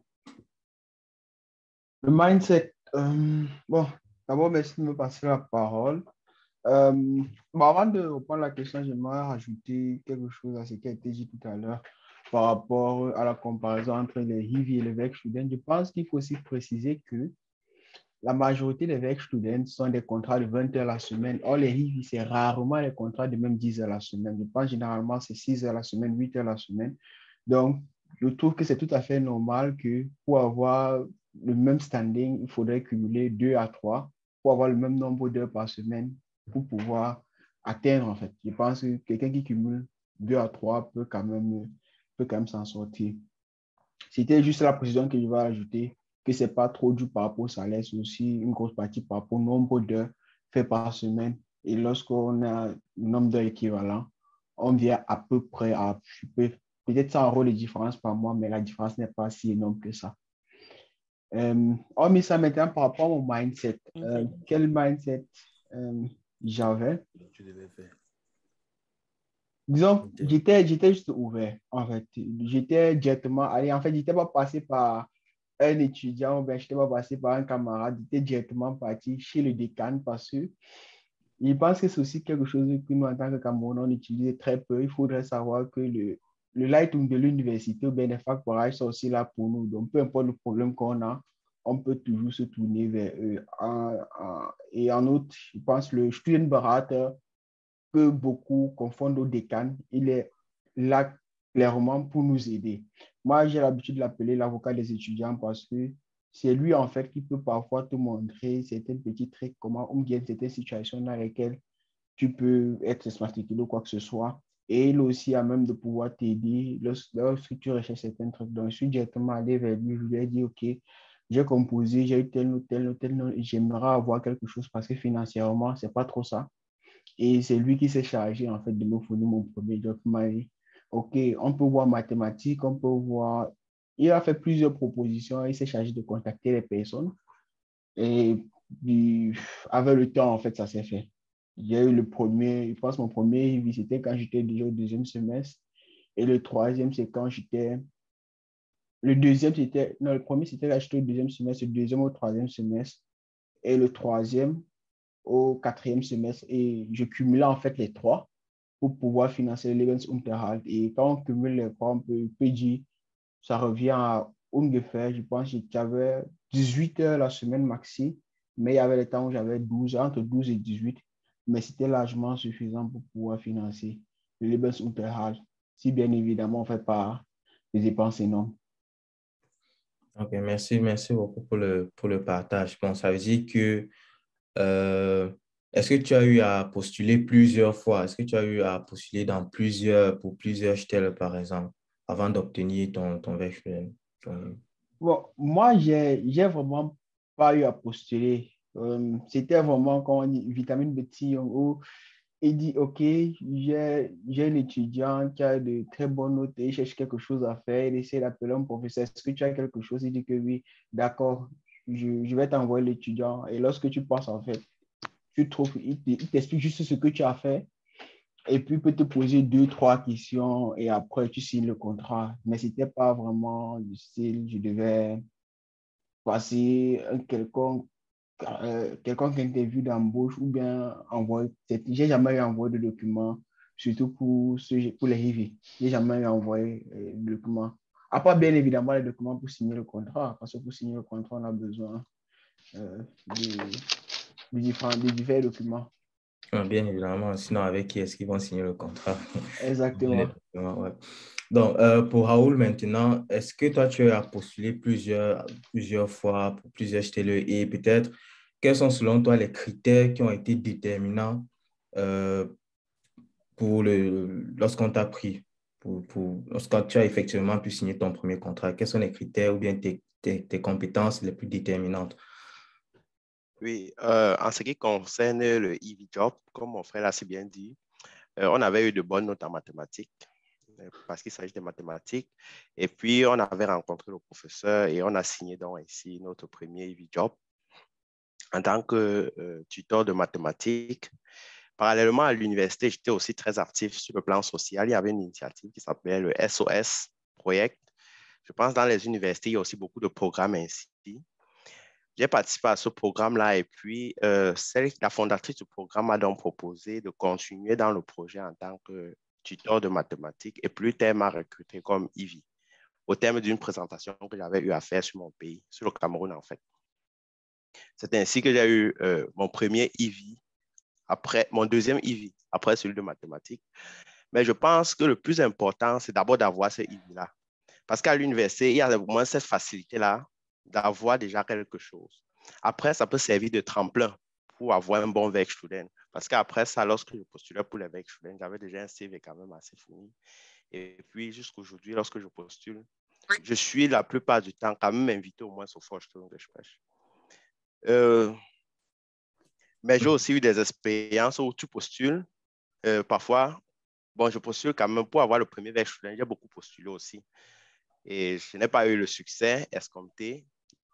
Le mindset, euh, bon, d'abord, merci de me passer la parole. Euh, bon, avant de reprendre la question, j'aimerais rajouter quelque chose à ce qui a été dit tout à l'heure par rapport à la comparaison entre les H I V I et les Werkstudent. Je pense qu'il faut aussi préciser que la majorité des Werkstudent sont des contrats de vingt heures la semaine. Or, les H I V I, c'est rarement les contrats de même dix heures la semaine. Je pense généralement c'est six heures la semaine, huit heures la semaine. Donc, je trouve que c'est tout à fait normal que pour avoir le même standing, il faudrait cumuler deux à trois pour avoir le même nombre d'heures par semaine pour pouvoir atteindre, en fait. Je pense que quelqu'un qui cumule deux à trois peut quand même, peut quand même s'en sortir. C'était juste la précision que je vais ajouter, que ce n'est pas trop dû par rapport au salaire, c'est aussi une grosse partie par rapport au nombre d'heures faites par semaine. Et lorsqu'on a un nombre d'heures équivalent, on vient à peu près à, peut-être ça aura des différences par mois, mais la différence n'est pas si énorme que ça. Euh, oh, mais ça maintenant par rapport à mon mindset. Euh, quel mindset euh, j'avais? Tu devais faire. Disons, Ok. j'étais, j'étais juste ouvert, en fait. J'étais directement allé, en fait, j'étais pas passé par un étudiant, ou bien j'étais pas passé par un camarade, j'étais directement parti chez le décan parce que je pense que c'est aussi quelque chose que nous, en tant que Camerounais, on utilise très peu. Il faudrait savoir que le, le Lightroom de l'université ou bien les facs pareils sont aussi là pour nous. Donc, peu importe le problème qu'on a, on peut toujours se tourner vers eux. En- en- et en outre, je pense que le Studienberater que beaucoup confondent au décan, il est là clairement pour nous aider. Moi, j'ai l'habitude de l'appeler l'avocat des étudiants parce que c'est lui, en fait, qui peut parfois te montrer certains petits trucs, comment, ou bien certaines situations dans lesquelles tu peux être exmatriculé ou quoi que ce soit. Et il aussi a même de pouvoir t'aider lorsque tu recherches certains trucs. Donc, je suis directement allé vers lui, je lui ai dit, OK, j'ai composé, j'ai eu tel ou tel ou tel nom, j'aimerais avoir quelque chose parce que financièrement, c'est pas trop ça. Et c'est lui qui s'est chargé, en fait, de me fournir mon premier job. Il m'a dit, OK, on peut voir mathématiques, on peut voir... Il a fait plusieurs propositions, il s'est chargé de contacter les personnes. Et puis, avec le temps, en fait, ça s'est fait. J'ai eu le premier, je pense mon premier I V, c'était quand j'étais déjà au deuxième semestre. Et le troisième, c'est quand j'étais... Le deuxième, c'était... Non, le premier, c'était quand j'étais au deuxième semestre, le deuxième au troisième semestre. Et le troisième au quatrième semestre. Et je cumulais en fait les trois pour pouvoir financer Lebensunterhalt. Et quand on cumule les trois, on peut, peut dire, ça revient à ungefähr, je pense que j'avais dix-huit heures la semaine maxi, mais il y avait les temps où j'avais douze, entre douze et dix-huit, mais c'était largement suffisant pour pouvoir financer le Lebensunterhalt, si bien évidemment on ne fait pas des dépenses énormes. Ok, merci, merci beaucoup pour le, pour le partage. Bon, ça veut dire que euh, est-ce que tu as eu à postuler plusieurs fois? Est-ce que tu as eu à postuler dans plusieurs, pour plusieurs stèles, par exemple, avant d'obtenir ton, ton Werkstudent? Ton- Bon, moi, j'ai, j'ai vraiment pas eu à postuler. Euh, c'était vraiment quand on dit vitamine B T, où il dit, OK, j'ai, j'ai un étudiant qui a de très bonnes notes et il cherche quelque chose à faire. Il essaie d'appeler un professeur. Est-ce que tu as quelque chose? Il dit que oui, d'accord, je, je vais t'envoyer l'étudiant. Et lorsque tu passes, en fait, tu trouves, il te- il t'explique juste ce que tu as fait. Et puis, il peut te poser deux, trois questions et après, tu signes le contrat. Mais ce n'était pas vraiment du style, je devais passer un quelconque, euh, quelconque interview d'embauche ou bien envoyer. J'ai jamais eu envoyé de documents, surtout pour, ce, pour les I V. J'ai jamais eu envoyé euh, de documents. À part bien évidemment les documents pour signer le contrat, parce que pour signer le contrat, on a besoin euh, de, de, différents, de divers documents. Ah, bien évidemment, sinon avec qui est-ce qu'ils vont signer le contrat? Exactement. Ouais. Donc, euh, pour Raoul maintenant, est-ce que toi, tu as postulé plusieurs, plusieurs fois pour plusieurs stèles et peut-être quels sont selon toi les critères qui ont été déterminants euh, pour le, lorsqu'on t'a pris, pour, pour, lorsque tu as effectivement pu signer ton premier contrat? Quels sont les critères ou bien tes, tes, tes compétences les plus déterminantes? Oui, euh, en ce qui concerne le E V Job, comme mon frère l'a si bien dit, euh, on avait eu de bonnes notes en mathématiques, euh, parce qu'il s'agit de mathématiques. Et puis, on avait rencontré le professeur et on a signé donc ici notre premier E V Job en tant que euh, tuteur de mathématiques. Parallèlement à l'université, j'étais aussi très actif sur le plan social. Il y avait une initiative qui s'appelait le S O S Project. Je pense que dans les universités, il y a aussi beaucoup de programmes ainsi. J'ai participé à ce programme-là et puis euh, celle, la fondatrice du programme m'a donc proposé de continuer dans le projet en tant que tuteur de mathématiques et plus tard m'a recruté comme I V au terme d'une présentation que j'avais eu à faire sur mon pays, sur le Cameroun en fait. C'est ainsi que j'ai eu euh, mon premier I V, après, mon deuxième I V, après celui de mathématiques. Mais je pense que le plus important, c'est d'abord d'avoir ce I V-là. Parce qu'à l'université, il y a au moins cette facilité-là d'avoir déjà quelque chose. Après, ça peut servir de tremplin pour avoir un bon Werkstudent. Parce qu'après ça, lorsque je postulais pour les Werkstudent, j'avais déjà un C V quand même assez fourni. Et puis, jusqu'aujourd'hui, lorsque je postule, je suis la plupart du temps quand même invité au moins au Vorstellungsgespräch. Euh, mais j'ai aussi eu des expériences où tu postules. Euh, parfois, bon, je postule quand même pour avoir le premier Werkstudent. J'ai beaucoup postulé aussi. Et je n'ai pas eu le succès escompté.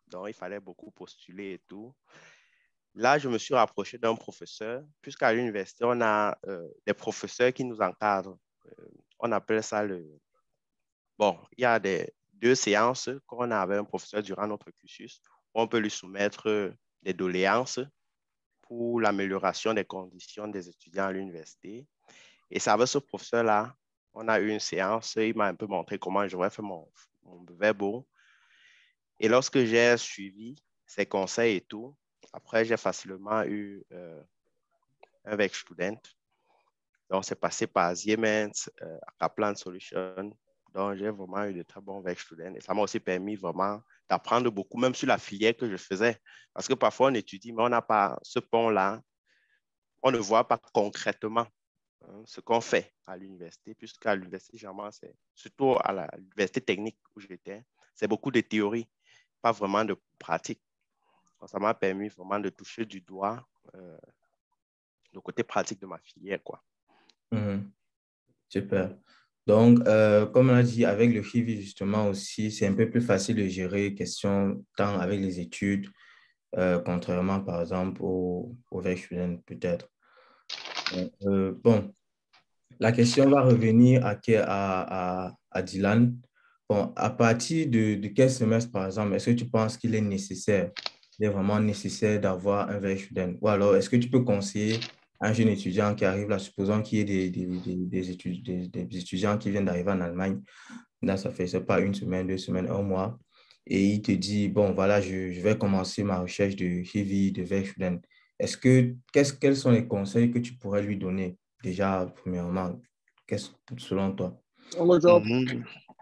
Donc, il fallait beaucoup postuler et tout. Là, je me suis rapproché d'un professeur, puisqu'à l'université, on a euh, des professeurs qui nous encadrent. Euh, on appelle ça le... Bon, il y a des, deux séances qu'on a avec un professeur durant notre cursus. On peut lui soumettre des doléances pour l'amélioration des conditions des étudiants à l'université. Et c'est avec ce professeur-là, on a eu une séance. Il m'a un peu montré comment j'aurais fait mon, mon verbo. Et lorsque j'ai suivi ses conseils et tout, après, j'ai facilement eu euh, un Werkstudent. Donc, c'est passé par Siemens, euh, Kaplan Solutions. Donc, j'ai vraiment eu de très bons Werkstudents. Et ça m'a aussi permis vraiment d'apprendre beaucoup, même sur la filière que je faisais. Parce que parfois, on étudie, mais on n'a pas ce pont-là. On ne voit pas concrètement hein, ce qu'on fait à l'université, puisqu'à l'université, généralement, c'est surtout à l'université technique où j'étais, c'est beaucoup de théorie, pas vraiment de pratique. Donc, ça m'a permis vraiment de toucher du doigt euh, le côté pratique de ma filière, quoi. Mmh. Super. Donc, euh, comme on a dit, avec le H I V I, justement, aussi, c'est un peu plus facile de gérer question temps avec les études, euh, contrairement, par exemple, au, au Werkstudent, peut-être. Euh, bon, la question va revenir à, à, à, à Dylan. Bon, à partir de, de quel semestre, par exemple, est-ce que tu penses qu'il est nécessaire, il est vraiment nécessaire d'avoir un Werkstudent? Ou alors, est-ce que tu peux conseiller un jeune étudiant qui arrive là, supposons qu'il y ait des, des, des, des, études, des, des étudiants qui viennent d'arriver en Allemagne, là, ça fait, c'est pas une semaine, deux semaines, un mois, et il te dit, bon, voilà, je, je vais commencer ma recherche de H I V I, de Werkstudent. Est-ce que, qu'est-ce, quels sont les conseils que tu pourrais lui donner, déjà, premièrement, qu'est-ce, selon toi? Mm-hmm.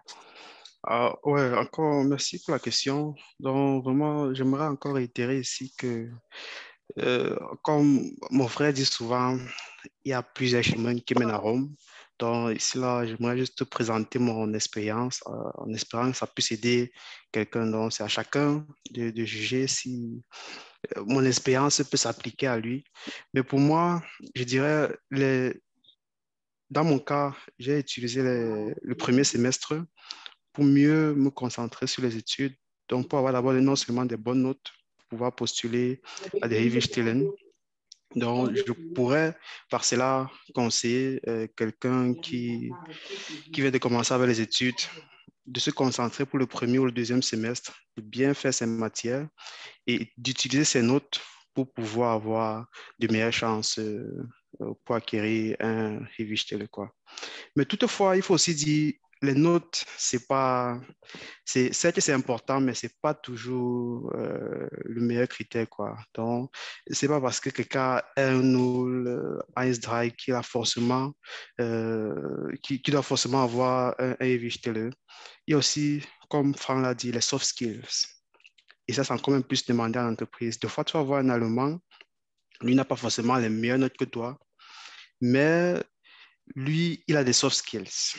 Ah, ouais, encore merci pour la question. Donc, vraiment, j'aimerais encore réitérer ici que, euh, comme mon frère dit souvent, il y a plusieurs chemins qui mènent à Rome. Donc, ici, là, j'aimerais juste te présenter mon expérience, euh, en espérant que ça puisse aider quelqu'un. Donc, c'est à chacun de, de juger si euh, mon expérience peut s'appliquer à lui. Mais pour moi, je dirais, les, dans mon cas, j'ai utilisé les- le premier semestre pour mieux me concentrer sur les études, donc pour avoir d'abord non seulement des bonnes notes, pour pouvoir postuler à des Rivi-Stellen. Donc, je pourrais par cela conseiller euh, quelqu'un qui, qui vient de commencer avec les études, de se concentrer pour le premier ou le deuxième semestre, de bien faire ses matières et d'utiliser ses notes pour pouvoir avoir de meilleures chances euh, pour acquérir un Rivi-Stelle, quoi. Mais toutefois, il faut aussi dire, les notes, c'est pas, c'est, certes, c'est important, mais c'est pas toujours euh, le meilleur critère, quoi. Donc, c'est pas parce que quelqu'un a un nul, euh, Ice Dry, qu'il a forcément, euh, qui, qui doit forcément avoir un, un H T L E. Il y a aussi, comme Franck l'a dit, les soft skills. Et ça, c'est encore même plus demandé à l'entreprise. Des fois, tu vas voir un Allemand, lui n'a pas forcément les meilleures notes que toi, mais lui, il a des soft skills.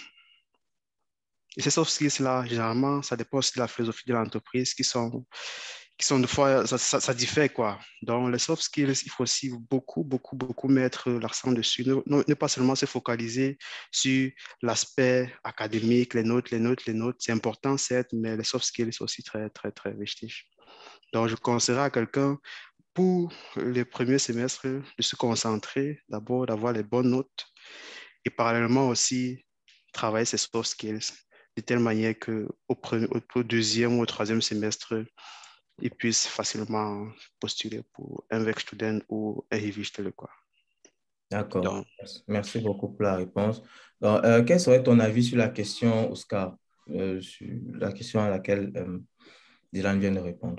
Et ces soft skills-là, généralement, ça dépend aussi de la philosophie de l'entreprise qui sont, qui sont de fois, ça, ça, ça diffère, quoi. Donc, les soft skills, il faut aussi beaucoup, beaucoup, beaucoup mettre l'accent dessus. Ne, ne, ne pas seulement se focaliser sur l'aspect académique, les notes, les notes, les notes. C'est important, certes, mais les soft skills sont aussi très, très, très wichtig. Donc, je conseillerais à quelqu'un, pour les premiers semestres, de se concentrer, d'abord, d'avoir les bonnes notes et parallèlement aussi travailler ses soft skills de telle manière qu'au au, au deuxième ou au troisième semestre, ils puissent facilement postuler pour un Werkstudent ou un Rivi-Stelle, quoi. D'accord. Donc, Merci beaucoup pour la réponse. Donc, euh, quel serait ton avis sur la question, Oscar, euh, sur la question à laquelle euh, Dylan vient de répondre?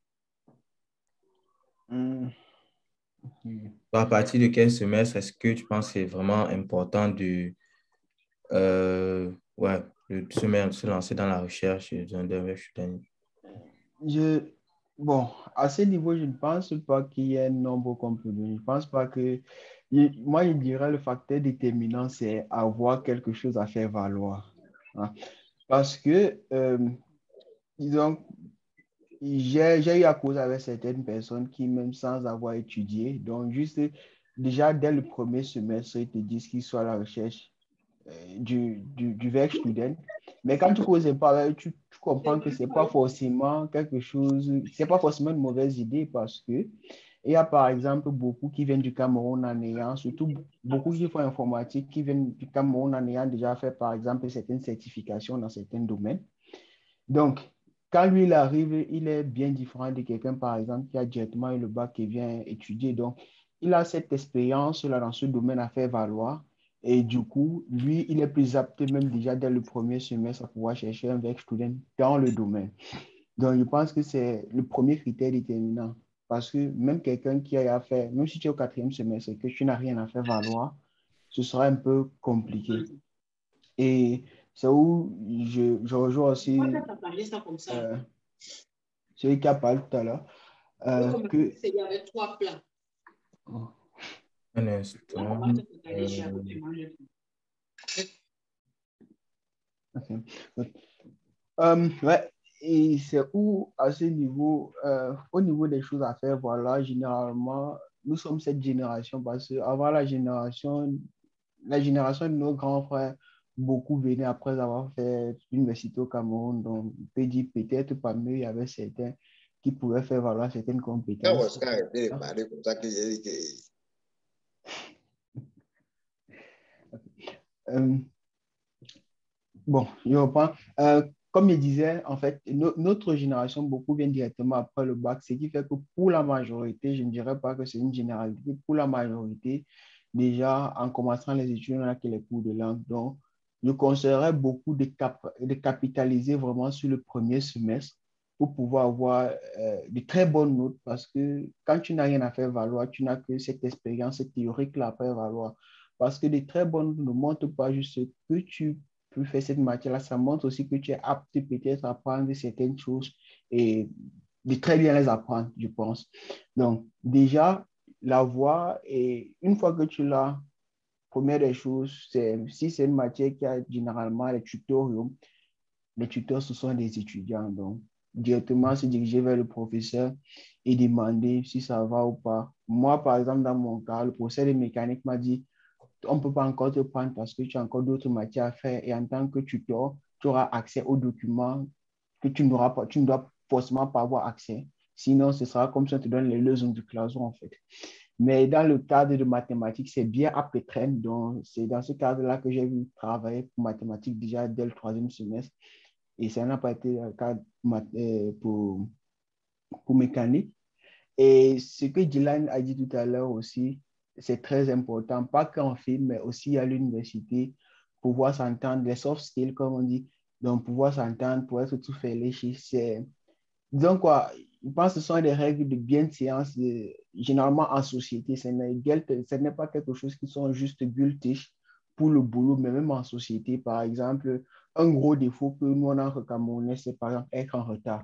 Mm. À partir de quel semestre est-ce que tu penses que c'est vraiment important de, euh, ouais, de se, mettre, se lancer dans la recherche d'un Werkstudent? Je, bon, à ce niveau, je ne pense pas qu'il y ait un nombre complet. Je ne pense pas que... je- moi, je dirais le facteur déterminant, c'est avoir quelque chose à faire valoir, hein. Parce que, euh, disons, j'ai j'ai eu à cause avec certaines personnes qui, même sans avoir étudié, donc juste déjà dès le premier semestre, ils te disent qu'ils sont à la recherche euh, du, du, du Werkstudent. Mais quand tu causes pas avec eux, tu, tu comprends que ce n'est pas forcément quelque chose, c'est pas forcément une mauvaise idée parce que il y a par exemple beaucoup qui viennent du Cameroun en ayant, surtout beaucoup qui font informatique, qui viennent du Cameroun en ayant déjà fait par exemple certaines certifications dans certains domaines. Donc, quand lui il arrive, il est bien différent de quelqu'un par exemple qui a directement eu le bac qui vient étudier. Donc, il a cette expérience là dans ce domaine à faire valoir. Et du coup, lui, il est plus apte même déjà dès le premier semestre à pouvoir chercher un work student dans le domaine. Donc, je pense que c'est le premier critère déterminant. Parce que même quelqu'un qui a fait, même si tu es au quatrième semestre et que tu n'as rien à faire valoir, ce sera un peu compliqué. Et c'est où je, je rejoins aussi euh, celui qui a parlé tout à l'heure. Euh, que... Il y avait trois plats. Oh. Un instant. Okay. Um, ouais, et c'est où, à ce niveau, euh, au niveau des choses à faire, voilà, généralement, nous sommes cette génération parce qu'avant la génération, la génération de nos grands frères, beaucoup venaient après avoir fait l'université au Cameroun, donc on peut dire peut-être parmi eux, il y avait certains qui pouvaient faire valoir certaines compétences. Euh, bon, je reprends. Euh, comme je disais, en fait, no- notre génération, beaucoup viennent directement après le bac, ce qui fait que pour la majorité, je ne dirais pas que c'est une généralité, pour la majorité, déjà en commençant les études, on a que les cours de langue. Donc, je conseillerais beaucoup de, cap de capitaliser vraiment sur le premier semestre pour pouvoir avoir euh, de très bonnes notes parce que quand tu n'as rien à faire valoir, tu n'as que cette expérience théorique-là à faire valoir. Parce que de très bonnes notes ne montrent pas juste que tu peux faire cette matière-là, ça montre aussi que tu es apte peut-être à apprendre certaines choses et de très bien les apprendre, je pense. Donc, déjà, la voix, et une fois que tu l'as, première des choses, c'est si c'est une matière qui a généralement les tutoriaux, les tuteurs, ce sont des étudiants. Donc, directement se diriger vers le professeur et demander si ça va ou pas. Moi, par exemple, dans mon cas, le professeur de mécanique m'a dit, on ne peut pas encore te prendre parce que tu as encore d'autres matières à faire et en tant que tuteur, tu auras accès aux documents que tu n'auras pas, tu ne dois forcément pas avoir accès. Sinon, ce sera comme si on te donne les leçons du classement, en fait. Mais dans le cadre de mathématiques, c'est bien à Pétrenne. Donc, c'est dans ce cadre-là que j'ai vu travailler pour mathématiques déjà dès le troisième semestre. Et ça n'a pas été le cas pour, pour mécanique. Et ce que Dylan a dit tout à l'heure aussi, c'est très important, pas qu'en film, mais aussi à l'université, pouvoir s'entendre, les soft skills, comme on dit, donc pouvoir s'entendre, pour être tout fait lécher, c'est... Disons quoi, je pense que ce sont des règles de bienséance, de, généralement en société, ce n'est pas quelque chose qui sont juste gultish pour le boulot, mais même en société, par exemple, un gros défaut que nous, on a en Camerounais, c'est par exemple être en retard.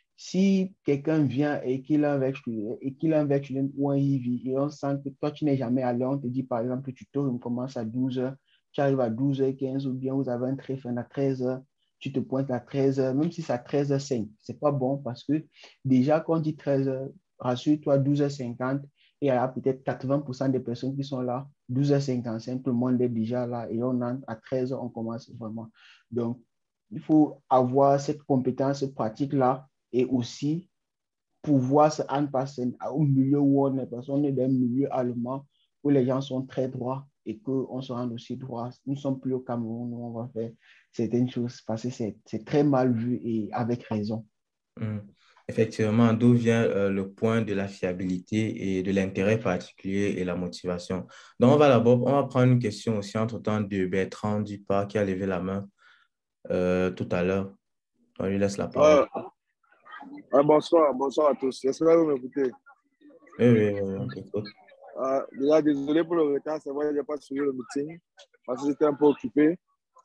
Si quelqu'un vient et qu'il a un verre et qu'il a un verre ou un I V et on sent que toi, tu n'es jamais allé, on te dit par exemple, tu commence à douze heures, tu arrives à douze heures quinze ou bien vous avez un trait fin à treize heures, tu te pointes à treize heures, même si c'est à treize heures cinq, c'est pas bon parce que déjà quand on dit treize heures, rassure-toi, douze heures cinquante, et il y a peut-être quatre-vingts pour cent des personnes qui sont là, douze heures cinquante-cinq, tout le monde est déjà là et on entre à treize heures, on commence vraiment. Donc, il faut avoir cette compétence pratique-là et aussi pouvoir se en passer au milieu où on est, parce qu'on est dans un milieu allemand où les gens sont très droits et qu'on se rend aussi droit. Nous ne sommes plus au Cameroun où on va faire certaines choses parce que c'est très mal vu et avec raison. Mmh. Effectivement, d'où vient euh, le point de la fiabilité et de l'intérêt particulier et la motivation. Donc, on va d'abord, on va prendre une question aussi entre-temps de Bertrand Dupas qui a levé la main euh, tout à l'heure. On lui laisse la parole. Euh, euh, bonsoir, bonsoir à tous. J'espère que vous m'écoutez. Oui, oui, oui, on t'écoute. Euh, déjà, désolé pour le retard, c'est vrai que je n'ai pas suivi le meeting parce que j'étais un peu occupé.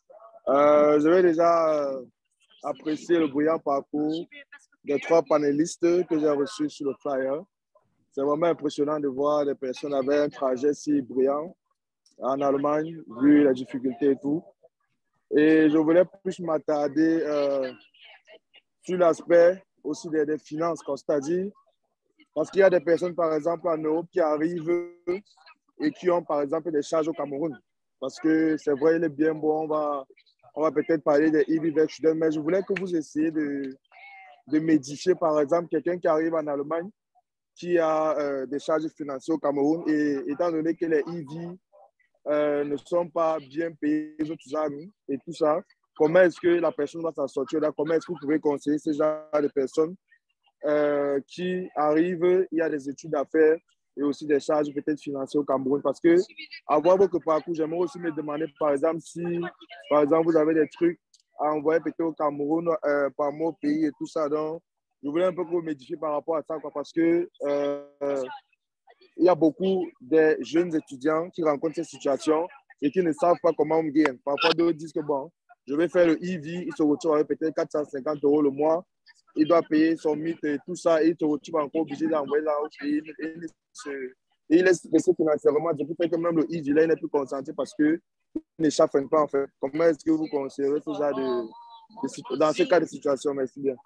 Euh, je vais déjà euh, apprécier le brillant parcours des trois panélistes que j'ai reçus sur le flyer. C'est vraiment impressionnant de voir des personnes avec un trajet si brillant en Allemagne, vu la difficulté et tout. Et je voulais plus m'attarder euh, sur l'aspect aussi des, des finances, comme c'est-à-dire, parce qu'il y a des personnes, par exemple, en Europe qui arrivent et qui ont, par exemple, des charges au Cameroun. Parce que c'est vrai, il est bien bon, on va on va peut-être parler des E V Back Students, mais je voulais que vous essayiez de, de m'édifier, par exemple, quelqu'un qui arrive en Allemagne, qui a euh, des charges financières au Cameroun, et étant donné que les E V euh, ne sont pas bien payés, tout ça, et tout ça, comment est-ce que la personne va s'en sortir là? Comment est-ce que vous pouvez conseiller ces genre de personnes euh, qui arrivent, il y a des études à faire et aussi des charges peut-être financières au Cameroun? Parce que, avoir votre parcours, j'aimerais aussi me demander, par exemple, si, par exemple, vous avez des trucs à envoyer peut-être au Cameroun, euh, par mon pays et tout ça. Donc, je voulais un peu que vous m'édifiez par rapport à ça, quoi, parce que euh, il y a beaucoup de jeunes étudiants qui rencontrent ces situations et qui ne savent pas comment on gagne. Parfois, d'autres disent que bon, je vais faire le E V, il se retrouve avec peut-être quatre cent cinquante euros le mois, il doit payer son mythe et tout ça, et il se retrouve encore obligé d'envoyer là au pays. Et il, se, et il est stressé financièrement, ce qui fait que même le E V, là, il n'est plus concentré parce qu'il n'échappe pas, en fait. Comment est-ce que vous conseillez ce genre de, de, dans ce cas de situation? Merci bien.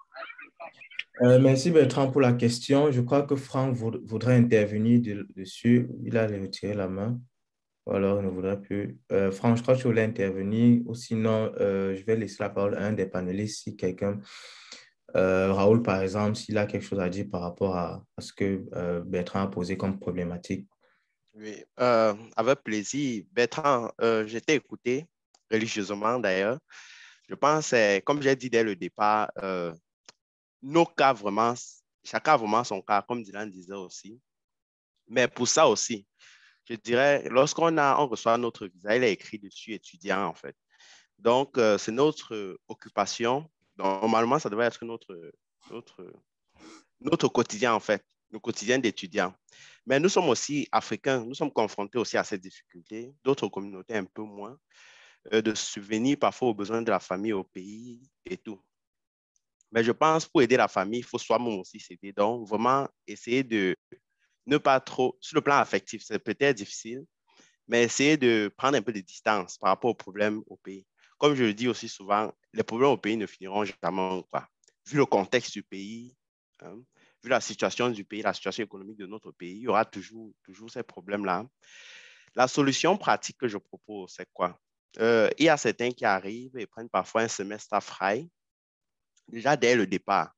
Euh, merci Bertrand pour la question. Je crois que Franck voudrait intervenir de, dessus. Il a retiré la main. Ou alors il ne voudrait plus. Euh, Franck, je crois que tu voulais intervenir. Ou sinon, euh, je vais laisser la parole à un des panélistes si quelqu'un, euh, Raoul par exemple, s'il a quelque chose à dire par rapport à, à ce que euh, Bertrand a posé comme problématique. Oui, euh, avec plaisir. Bertrand, euh, je t'ai écouté religieusement d'ailleurs. Je pense, comme j'ai dit dès le départ, euh, nos cas vraiment, chacun a vraiment son cas, comme Dylan disait aussi. Mais pour ça aussi, je dirais, lorsqu'on a, on reçoit notre visa, il est écrit dessus étudiant en fait. Donc, euh, c'est notre euh, occupation. Normalement, ça devrait être notre, notre, notre quotidien en fait, le quotidien d'étudiant. Mais nous sommes aussi africains, nous sommes confrontés aussi à ces difficultés, d'autres communautés un peu moins, euh, de subvenir parfois aux besoins de la famille, au pays et tout. Mais je pense pour aider la famille, il faut soi-même aussi s'aider. Donc, vraiment essayer de ne pas trop, sur le plan affectif, c'est peut-être difficile, mais essayer de prendre un peu de distance par rapport aux problèmes au pays. Comme je le dis aussi souvent, les problèmes au pays ne finiront jamais, quoi. Vu le contexte du pays, hein, vu la situation du pays, la situation économique de notre pays, il y aura toujours, toujours ces problèmes-là. La solution pratique que je propose, c'est quoi? Euh, il y a certains qui arrivent et prennent parfois un semestre à frais, déjà dès le départ,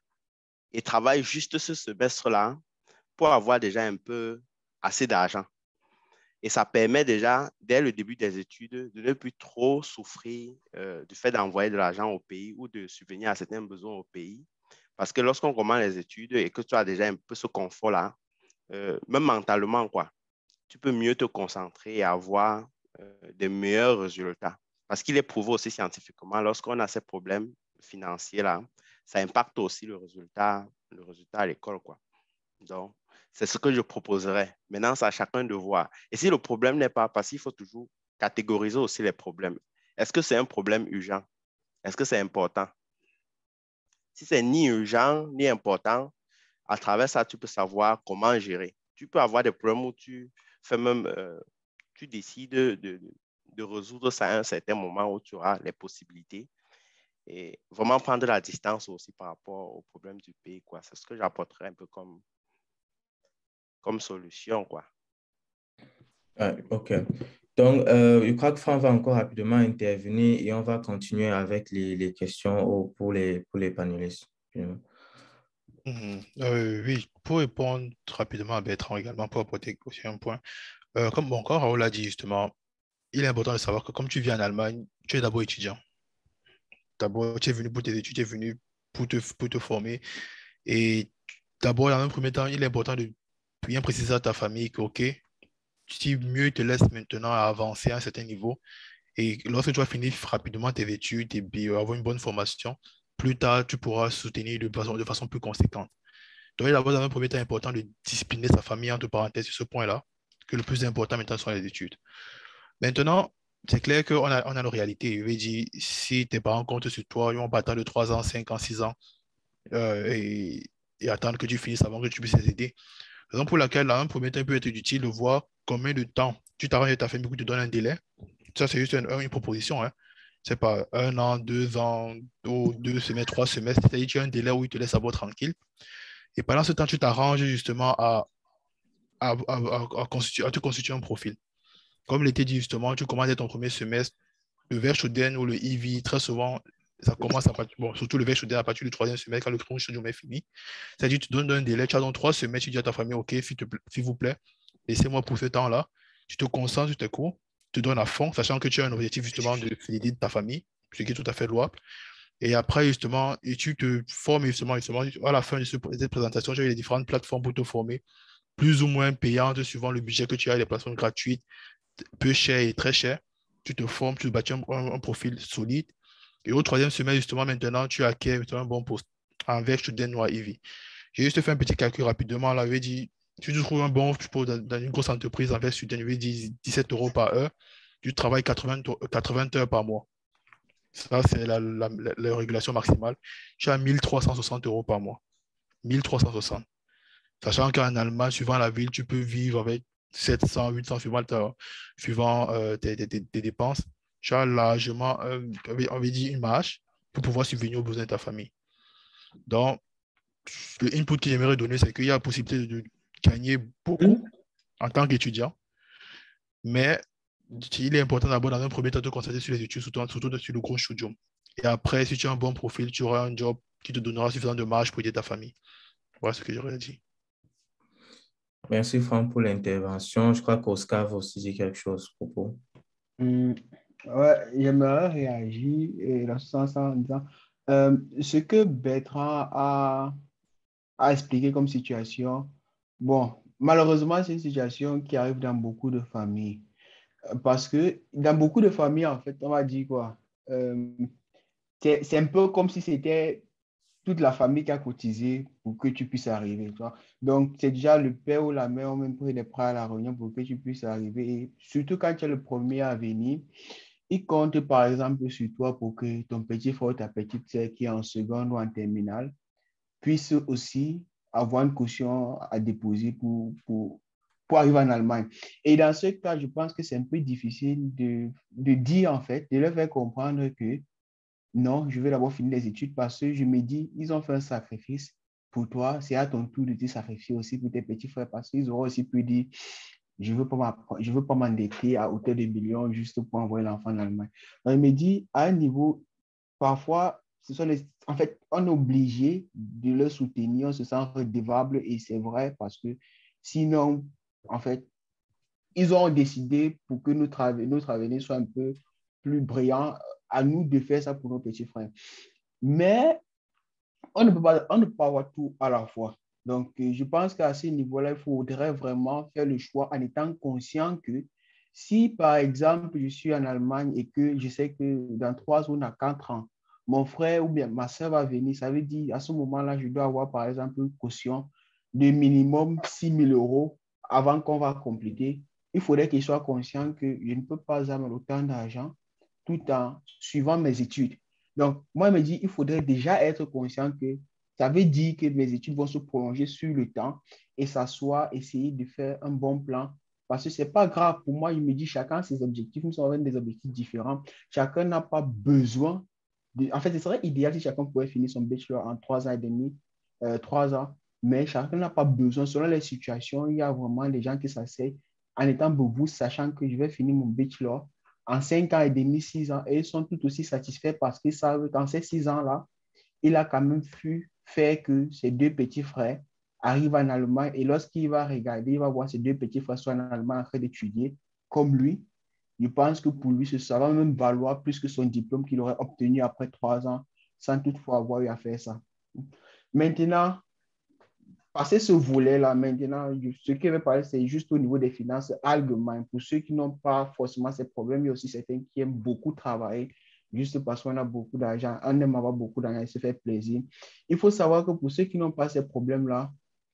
et travaillent juste ce semestre-là pour avoir déjà un peu assez d'argent. Et ça permet déjà, dès le début des études, de ne plus trop souffrir euh, du fait d'envoyer de l'argent au pays ou de subvenir à certains besoins au pays. Parce que lorsqu'on commence les études et que tu as déjà un peu ce confort-là, euh, même mentalement, quoi, tu peux mieux te concentrer et avoir euh, des meilleurs résultats. Parce qu'il est prouvé aussi scientifiquement, lorsqu'on a ces problèmes financiers-là, ça impacte aussi le résultat, le résultat à l'école, quoi. Donc, c'est ce que je proposerais. Maintenant, c'est à chacun de voir. Et si le problème n'est pas, parce qu'il faut toujours catégoriser aussi les problèmes. Est-ce que c'est un problème urgent? Est-ce que c'est important? Si c'est ni urgent, ni important, à travers ça, tu peux savoir comment gérer. Tu peux avoir des problèmes où tu fais même, euh, tu décides de, de, de résoudre ça à un certain moment où tu auras les possibilités. Et vraiment prendre la distance aussi par rapport aux problèmes du pays, quoi. C'est ce que j'apporterais un peu comme comme solution, quoi. Ah, OK. Donc, euh, je crois que Franck va encore rapidement intervenir et on va continuer avec les, les questions au, pour, les, pour les panélistes. Mmh. Euh, oui, pour répondre rapidement à Bertrand également, pour apporter aussi un point. Euh, comme bon, encore Raoul l'a dit justement, il est important de savoir que comme tu vis en Allemagne, tu es d'abord étudiant. D'abord, tu es venu pour tes études, tu es venu pour te, pour te former. Et d'abord, dans un premier temps, il est important de bien préciser à ta famille que, OK, si mieux te laisse maintenant avancer à un certain niveau, et lorsque tu vas finir rapidement tes études et puis avoir une bonne formation, plus tard, tu pourras soutenir de façon, de façon plus conséquente. Donc, d'abord, dans un premier temps, important de discipliner sa famille, entre parenthèses, sur ce point-là, que le plus important maintenant sont les études. Maintenant, c'est clair qu'on a, on a une réalité. Je veux dire, si tes parents comptent sur toi, ils vont pas attendre trois ans, cinq ans, six ans euh, et, et attendre que tu finisses avant que tu puisses les aider. Raison pour laquelle, dans un premier temps, il peut être utile de voir combien de temps tu t'arranges avec ta famille pour te donner un délai. Ça, c'est juste une, une proposition. Hein. C'est pas un an, deux ans, ou deux semestres, trois semestres. C'est-à-dire que tu as un délai où ils te laissent savoir tranquille. Et pendant ce temps, tu t'arranges justement à, à, à, à, à, constituer, à te constituer un profil. Comme l'été dit justement, tu commences ton premier semestre, le Werkstudent ou le I V, très souvent, ça commence à partir, bon, surtout le Werkstudent à partir du troisième semestre, quand le Grundstudium est fini. C'est-à-dire, tu donnes un délai, tu as donc trois semaines, tu dis à ta famille, OK, s'il vous plaît, laissez-moi pour ce temps-là. Tu te concentres sur tes cours, tu donnes à fond, sachant que tu as un objectif justement de fidélité de ta famille, ce qui est tout à fait louable. Et après, justement, et tu te formes justement, justement à la fin de cette présentation, j'ai les différentes plateformes pour te former, plus ou moins payantes suivant le budget que tu as, les plateformes gratuites, peu chères et très chères. Tu te formes, tu te bâtis un, un, un profil solide. Et au troisième semestre, justement, maintenant, tu acquiers un bon poste en Werkstudent ou I V. J'ai juste fait un petit calcul rapidement. Là, je vais dire, si tu trouves un bon poste dans, dans une grosse entreprise en Werkstudent, je vais dire dix-sept euros par heure. Tu travailles quatre-vingts, quatre-vingts heures par mois. Ça, c'est la, la, la, la régulation maximale. Tu as mille trois cent soixante euros par mois. mille trois cent soixante. Sachant qu'en Allemagne, suivant la ville, tu peux vivre avec sept cents, huit cents suivant, ta, suivant euh, tes, tes, tes, dépenses. Tu as largement, euh, on va dire, une marge pour pouvoir subvenir aux besoins de ta famille. Donc, le input que j'aimerais donner, c'est qu'il y a la possibilité de gagner beaucoup en tant qu'étudiant, mais il est important d'abord, dans un premier temps, de te concentrer sur les études, surtout, surtout sur le Grundstudium. Et après, si tu as un bon profil, tu auras un job qui te donnera suffisamment de marge pour aider ta famille. Voilà ce que j'aurais dit. Merci, Franck, pour l'intervention. Je crois qu'Oscar va aussi dire quelque chose à propos. Mmh, ouais, j'aimerais réagir et dans ce sens en disant euh, ce que Bertrand a, a expliqué comme situation. Bon, malheureusement, c'est une situation qui arrive dans beaucoup de familles. Parce que dans beaucoup de familles, en fait, on va dire quoi? Euh, c'est, c'est un peu comme si c'était toute la famille qui a cotisé pour que tu puisses arriver. Tu vois? Donc, c'est déjà le père ou la mère ont même pris des prêts à la réunion pour que tu puisses arriver. Et surtout quand tu es le premier à venir, ils comptent par exemple sur toi pour que ton petit frère ou ta petite sœur qui est en seconde ou en terminale puisse aussi avoir une caution à déposer pour, pour, pour arriver en Allemagne. Et dans ce cas, je pense que c'est un peu difficile de, de dire en fait, de leur faire comprendre que non, je vais d'abord finir les études parce que je me dis, ils ont fait un sacrifice pour toi. C'est à ton tour de te sacrifier aussi pour tes petits frères parce qu'ils auraient aussi pu dire, je ne veux pas m'endetter à hauteur de millions juste pour envoyer l'enfant en Allemagne. Donc, il me dit, à un niveau, parfois, ce sont les, en fait, on est obligé de le soutenir, on se sent redevable et c'est vrai parce que sinon, en fait, ils ont décidé pour que notre avenir soit un peu plus brillant, à nous de faire ça pour nos petits frères. Mais on ne peut pas, on ne peut pas avoir tout à la fois. Donc, je pense qu'à ce niveau-là, il faudrait vraiment faire le choix en étant conscient que si, par exemple, je suis en Allemagne et que je sais que dans trois ou quatre ans, mon frère ou bien ma soeur va venir, ça veut dire à ce moment-là, je dois avoir, par exemple, une caution de minimum six mille euros avant qu'on va compléter. Il faudrait qu'il soit conscient que je ne peux pas avoir autant d'argent tout en suivant mes études. Donc, moi, je me dis, il faudrait déjà être conscient que ça veut dire que mes études vont se prolonger sur le temps et s'asseoir, essayer de faire un bon plan. Parce que ce n'est pas grave. Pour moi, je me dis, chacun a ses objectifs. Nous avons des objectifs différents. Chacun n'a pas besoin de... En fait, ce serait idéal si chacun pouvait finir son bachelor en trois ans et demi, euh, trois ans. Mais chacun n'a pas besoin. Selon les situations, il y a vraiment des gens qui s'asseyent en étant debout, sachant que je vais finir mon bachelor en cinq ans et demi, six ans, et ils sont tout aussi satisfaits parce qu'ils savent qu'en ces six ans-là, il a quand même pu faire que ses deux petits frères arrivent en Allemagne et lorsqu'il va regarder, il va voir ses deux petits frères soit en Allemagne en train d'étudier comme lui. Je pense que pour lui, ça va même valoir plus que son diplôme qu'il aurait obtenu après trois ans sans toutefois avoir eu à faire ça. Maintenant, passer ce volet-là, maintenant, ce que je vais parler, c'est juste au niveau des finances allgemeines. Pour ceux qui n'ont pas forcément ces problèmes, il y a aussi certains qui aiment beaucoup travailler, juste parce qu'on a beaucoup d'argent, on aime avoir beaucoup d'argent et se faire plaisir. Il faut savoir que pour ceux qui n'ont pas ces problèmes-là,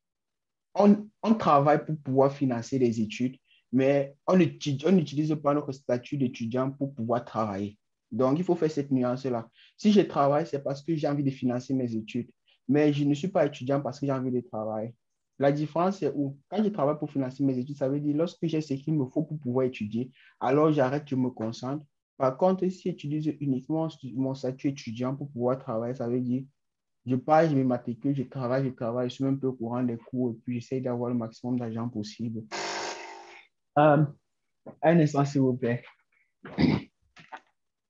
on, on travaille pour pouvoir financer les études, mais on n'utilise pas notre statut d'étudiant pour pouvoir travailler. Donc, il faut faire cette nuance-là. Si je travaille, c'est parce que j'ai envie de financer mes études. Mais je ne suis pas étudiant parce que j'ai envie de travailler. La différence, c'est où, quand je travaille pour financer mes études, ça veut dire lorsque j'ai ce qu'il me faut pour pouvoir étudier, alors j'arrête, je me concentre. Par contre, si j'utilise uniquement mon statut étudiant pour pouvoir travailler, ça veut dire je pars, je m'immatricule, je travaille, je travaille, je suis même peu au courant des cours et puis j'essaie d'avoir le maximum d'argent possible. Euh, un instant, s'il vous plaît.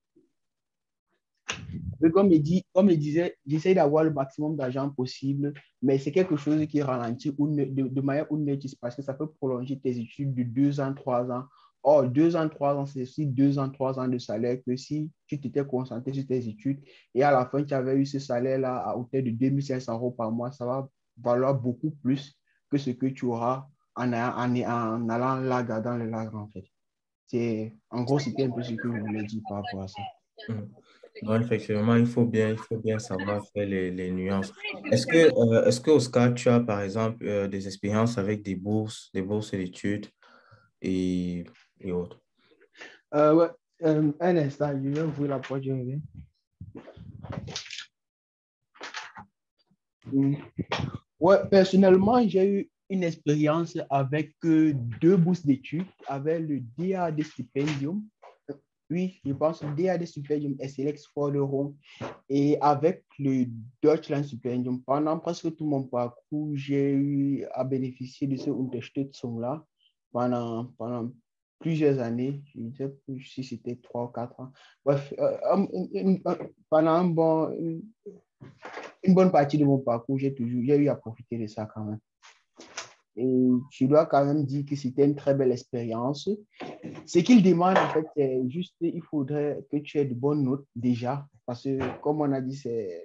Mais comme il dit, comme il disait, j'essaie d'avoir le maximum d'argent possible, mais c'est quelque chose qui ralentit ou ne- de, de manière ou d'une autre, parce que ça peut prolonger tes études de deux ans, trois ans. Or, deux ans, trois ans, c'est aussi deux ans, trois ans de salaire que si tu t'étais concentré sur tes études et à la fin, tu avais eu ce salaire-là à hauteur de deux mille cinq cents euros par mois, ça va valoir beaucoup plus que ce que tu auras en, en, en allant là dans le lac, en fait. C'est, en gros, c'était un peu ce que je voulais dire par rapport à ça. Mm. Non, effectivement, il faut bien, il faut bien savoir faire les, les nuances. Est-ce que, euh, est-ce que Oscar, tu as par exemple euh, des expériences avec des bourses, des bourses d'études et, et autres? Euh, ouais, euh, un instant, je vais ouvrir la porte, je reviens. Mm. Ouais, personnellement, j'ai eu une expérience avec euh, deux bourses d'études, avec le D A D Stipendium. Euh, Oui, je pense le D A D Stipendium S L X for Euro et avec le Deutschland Stipendium. Pendant presque tout mon parcours, j'ai eu à bénéficier de ce Unterstützung-là pendant, pendant plusieurs années. Je ne sais plus si c'était trois ou quatre ans. Bref, euh, une- une- pendant un bon, une, une bonne partie de mon parcours, j'ai toujours, j'ai eu à profiter de ça quand même. Et je dois quand même dire que c'était une très belle expérience. Ce qu'il demande, en fait, c'est juste, il faudrait que tu aies de bonnes notes déjà, parce que, comme on a dit, c'est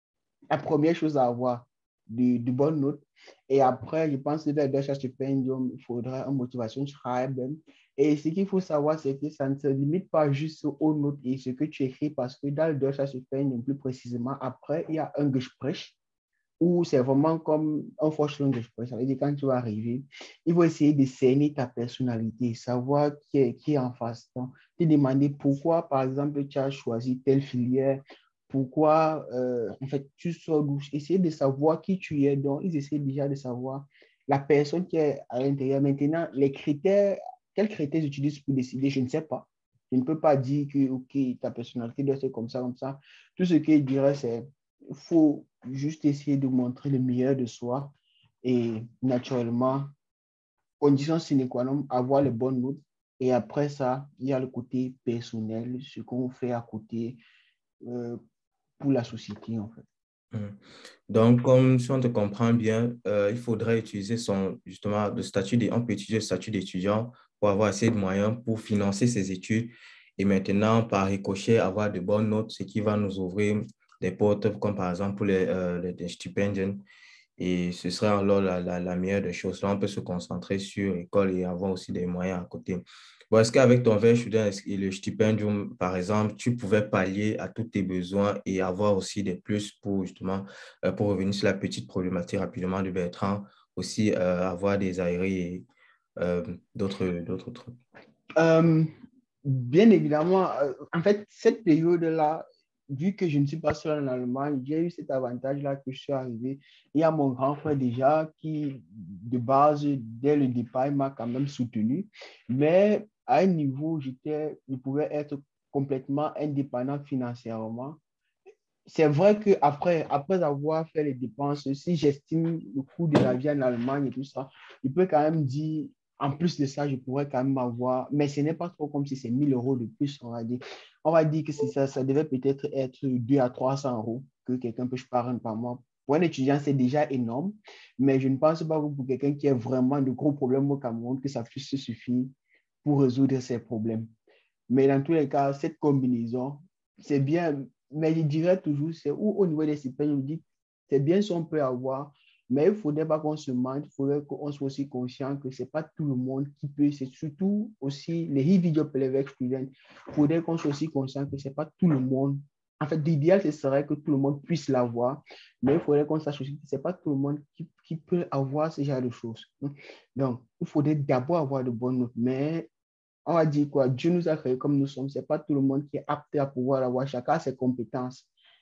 la première chose à avoir, de, de bonnes notes. Et après, je pense que dans le Deutsches Stipendium, il faudra une motivation schreiben. Et ce qu'il faut savoir, c'est que ça ne se limite pas juste aux notes et ce que tu écris, parce que dans le Deutsches Stipendium, plus précisément, après, il y a un Gespräch, où c'est vraiment comme un Vorstellungsgespräch. Ça veut dire quand tu vas arriver, il faut essayer de cerner ta personnalité, savoir qui est, qui est en face. Donc, te demander pourquoi, par exemple, tu as choisi telle filière, pourquoi, euh, en fait, tu sors d'où. Essayer de savoir qui tu es. Donc, ils essaient déjà de savoir la personne qui est à l'intérieur. Maintenant, les critères, quels critères ils utilisent pour décider, je ne sais pas. Je ne peux pas dire que, OK, ta personnalité doit être comme ça, comme ça. Tout ce qu'ils diraient, c'est il faut juste essayer de montrer le meilleur de soi et naturellement, condition sine qua non, avoir les bonnes notes. Et après ça, il y a le côté personnel, ce qu'on fait à côté euh, pour la société, en fait. Mm. Donc, comme si on te comprend bien, euh, il faudrait utiliser son, justement, le statut de, on peut utiliser le statut d'étudiant pour avoir assez de moyens pour financer ses études et maintenant, par ricochet, avoir de bonnes notes, ce qui va nous ouvrir des portes, comme par exemple pour les, euh, les, les stipendiums. Et ce serait alors la, la, la meilleure des choses. Là, on peut se concentrer sur l'école et avoir aussi des moyens à côté. Bon, est-ce qu'avec ton verre student et le stipendium, par exemple, tu pouvais pallier à tous tes besoins et avoir aussi des plus pour justement, euh, pour revenir sur la petite problématique rapidement de Bertrand, aussi euh, avoir des aérés et euh, d'autres, d'autres trucs? Euh, bien évidemment, euh, en fait, cette période-là, vu que je ne suis pas seul en Allemagne, j'ai eu cet avantage-là que je suis arrivé. Il y a mon grand frère déjà qui, de base, dès le départ, il m'a quand même soutenu. Mais à un niveau, j'étais, je pouvais être complètement indépendant financièrement. C'est vrai qu'après après avoir fait les dépenses, si j'estime le coût de la vie en Allemagne et tout ça, je peux quand même dire, en plus de ça, je pourrais quand même avoir, mais ce n'est pas trop comme si c'est mille euros de plus, on va dire. On va dire que ça, ça devait peut-être être deux à trois cents euros que quelqu'un peut épargner par mois. Pour un étudiant, c'est déjà énorme, mais je ne pense pas que pour quelqu'un qui a vraiment de gros problèmes au Cameroun, que ça puisse suffire pour résoudre ses problèmes. Mais dans tous les cas, cette combinaison, c'est bien, mais je dirais toujours, c'est où au niveau des stipendiums, je dis, c'est bien si on peut avoir, mais il ne faudrait pas qu'on se mente, il faudrait qu'on soit aussi conscient que ce n'est pas tout le monde qui peut, c'est surtout aussi les vidéos playback students, il faudrait qu'on soit aussi conscient que ce n'est pas tout le monde. En fait, l'idéal, ce serait que tout le monde puisse l'avoir, mais il faudrait qu'on sache aussi que ce n'est pas tout le monde qui, qui peut avoir ce genre de choses. Donc, il faudrait d'abord avoir de bonnes notes, mais on va dire quoi, Dieu nous a créés comme nous sommes, ce n'est pas tout le monde qui est apte à pouvoir avoir, chacun a ses compétences.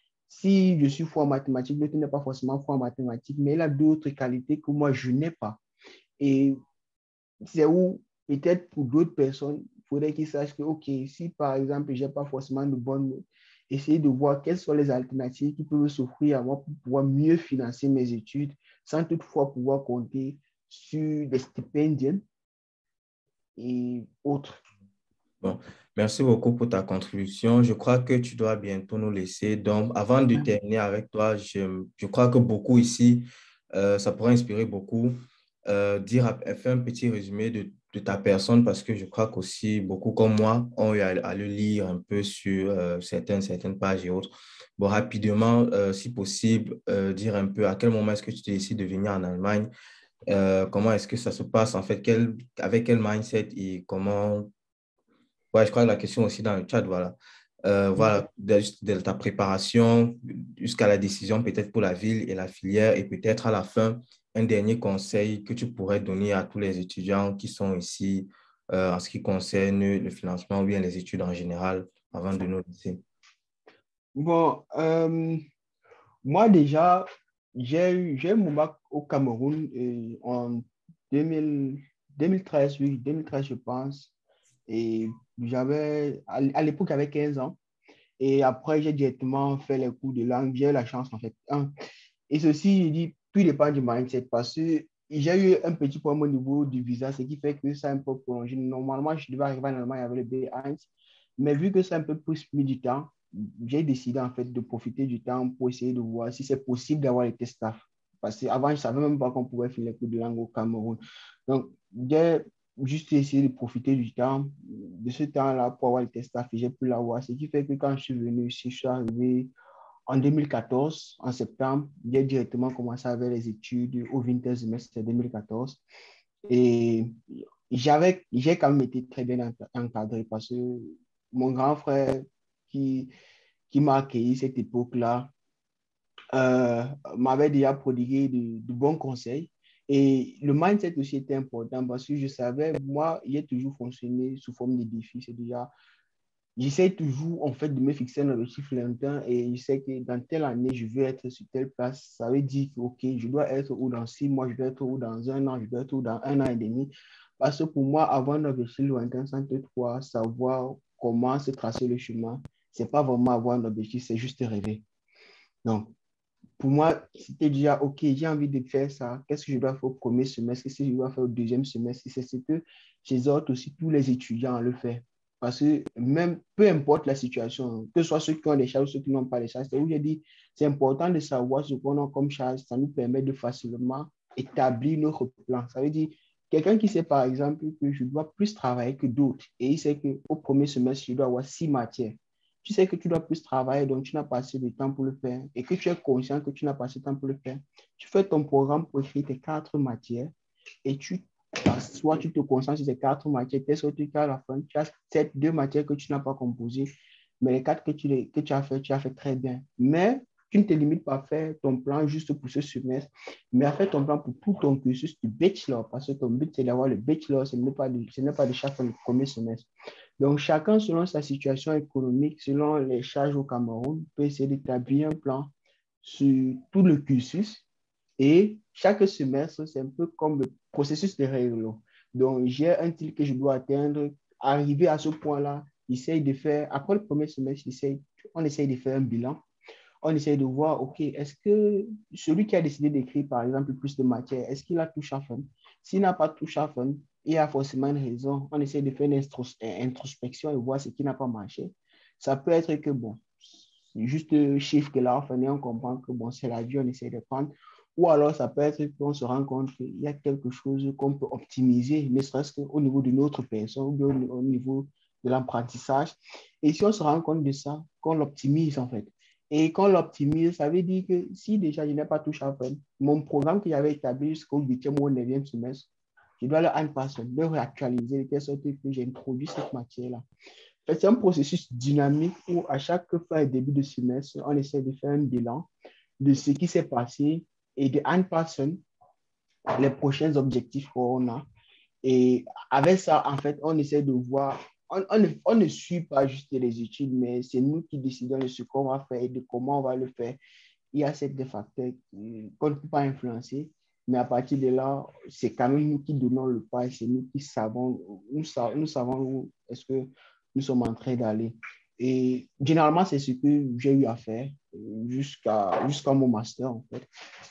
Si je suis fort en mathématiques, l'autre n'est pas forcément fort en mathématiques, mais il a d'autres qualités que moi, je n'ai pas. Et c'est où, peut-être pour d'autres personnes, il faudrait qu'ils sachent que, OK, si par exemple, je n'ai pas forcément de bonnes notes, essayer de voir quelles sont les alternatives qui peuvent s'offrir à moi pour pouvoir mieux financer mes études, sans toutefois pouvoir compter sur des stipendiums et autres. Bon, merci beaucoup pour ta contribution. Je crois que tu dois bientôt nous laisser. Donc, avant de terminer avec toi, je, je crois que beaucoup ici, euh, ça pourrait inspirer beaucoup. Euh, dire, à- faire un petit résumé de, de ta personne parce que je crois qu'aussi beaucoup comme moi ont eu à, à le lire un peu sur euh, certaines, certaines pages et autres. Bon, rapidement, euh, si possible, euh, dire un peu à quel moment est-ce que tu décides de venir en Allemagne, euh, comment est-ce que ça se passe en fait, quel, avec quel mindset et comment. Ouais, je crois que la question aussi dans le chat, voilà. Euh, voilà, de, de ta préparation jusqu'à la décision peut-être pour la ville et la filière et peut-être à la fin, un dernier conseil que tu pourrais donner à tous les étudiants qui sont ici euh, en ce qui concerne le financement ou bien les études en général avant de nous laisser. Bon, euh, moi déjà, j'ai eu, j'ai eu mon bac au Cameroun et en deux mille deux mille treize, oui, deux mille treize, je pense. Et j'avais, à à l'époque, j'avais quinze ans. Et après, j'ai directement fait les cours de langue. J'ai eu la chance, en fait. Hein. Et ceci, je dis, tout dépend du mindset parce que j'ai eu un petit problème au niveau du visa, ce qui fait que ça a un peu prolongé. Normalement, je devais arriver en Allemagne avec le B un, mais vu que ça a un peu plus mis du temps, j'ai décidé en fait de profiter du temps pour essayer de voir si c'est possible d'avoir les tests staff. Parce qu'avant, je ne savais même pas qu'on pouvait faire les cours de langue au Cameroun. Donc, j'ai juste essayé de profiter du temps, de ce temps-là pour avoir les tests staff et j'ai pu l'avoir. Ce qui fait que quand je suis venu ici, je suis arrivé en deux mille quatorze, en septembre, j'ai directement commencé avec les études au winter semestre deux mille quatorze. Et j'avais, j'ai quand même été très bien encadré parce que mon grand frère qui, qui m'a accueilli cette époque-là euh, m'avait déjà prodigué de, de bons conseils. Et le mindset aussi était important parce que je savais, moi, j'ai toujours fonctionné sous forme de défi. C'est déjà j'essaie toujours, en fait, de me fixer un objectif longtemps et je sais que dans telle année, je veux être sur telle place. Ça veut dire que, OK, je dois être ou dans six mois, je dois être ou dans un an, je dois être ou dans un an et demi. Parce que pour moi, avoir un objectif lointain sans toutefois savoir comment se tracer le chemin, ce n'est pas vraiment avoir un objectif, c'est juste rêver. Donc, pour moi, c'était déjà, OK, j'ai envie de faire ça. Qu'est-ce que je dois faire au premier semestre? Qu'est-ce que je dois faire au deuxième semestre? C'est ce que j'exhorte aussi tous les étudiants à le faire. Parce que même, peu importe la situation, que ce soit ceux qui ont des charges ou ceux qui n'ont pas les charges, c'est où j'ai dit, c'est important de savoir ce qu'on a comme charge. Ça nous permet de facilement établir notre plan. Ça veut dire, quelqu'un qui sait par exemple que je dois plus travailler que d'autres et il sait qu'au premier semestre, je dois avoir six matières. Tu sais que tu dois plus travailler, donc tu n'as pas assez de temps pour le faire et que tu es conscient que tu n'as pas assez de temps pour le faire. Tu fais ton programme pour écrire tes quatre matières et tu, soit tu te concentres sur ces quatre matières, telle sorte qu'à la fin, tu as ces deux matières que tu n'as pas composées, mais les quatre que tu, les, que tu as fait, tu as fait très bien. Mais tu ne te limites pas à faire ton plan juste pour ce semestre, mais à faire ton plan pour tout ton cursus du bachelor, parce que ton but, c'est d'avoir le bachelor, ce n'est pas de, ce n'est pas de chaque fois le premier semestre. Donc, chacun, selon sa situation économique, selon les charges au Cameroun, peut essayer d'établir un plan sur tout le cursus. Et chaque semestre, c'est un peu comme le processus de règles. Donc, j'ai un titre que je dois atteindre. Arrivé à ce point-là, j'essaye de faire, après le premier semestre, j'essaye, on essaye de faire un bilan. On essaye de voir, OK, est-ce que celui qui a décidé d'écrire, par exemple, plus de matière, est-ce qu'il a touché à fond? S'il n'a pas touché à fond, il y a forcément une raison. On essaie de faire une introspection et voir ce qui n'a pas marché. Ça peut être que, bon, c'est juste un chiffre que là, on, on comprend que, bon, c'est la vie, on essaie de prendre. Ou alors, ça peut être qu'on se rend compte qu'il y a quelque chose qu'on peut optimiser, ne serait-ce qu'au niveau de notre personne ou bien au niveau de l'apprentissage. Et si on se rend compte de ça, qu'on l'optimise, en fait. Et quand on l'optimise, ça veut dire que si déjà je n'ai pas touché à faire, mon programme que j'avais établi jusqu'au huitième ou au neuvième semestre, je dois le en passer, le réactualiser, de telle sorte que j'ai introduit cette matière-là. C'est un processus dynamique où à chaque fin et début de semestre, on essaie de faire un bilan de ce qui s'est passé et de en passer les prochains objectifs qu'on a. Et avec ça, en fait, on essaie de voir, on, on, ne, on ne suit pas juste les études, mais c'est nous qui décidons de ce qu'on va faire et de comment on va le faire. Il y a ces deux facteurs qu'on ne peut pas influencer, mais à partir de là, c'est quand même nous qui donnons le pas et c'est nous qui savons, nous, nous savons où est-ce que nous sommes en train d'aller. Et généralement, c'est ce que j'ai eu à faire jusqu'à jusqu'à mon master, en fait.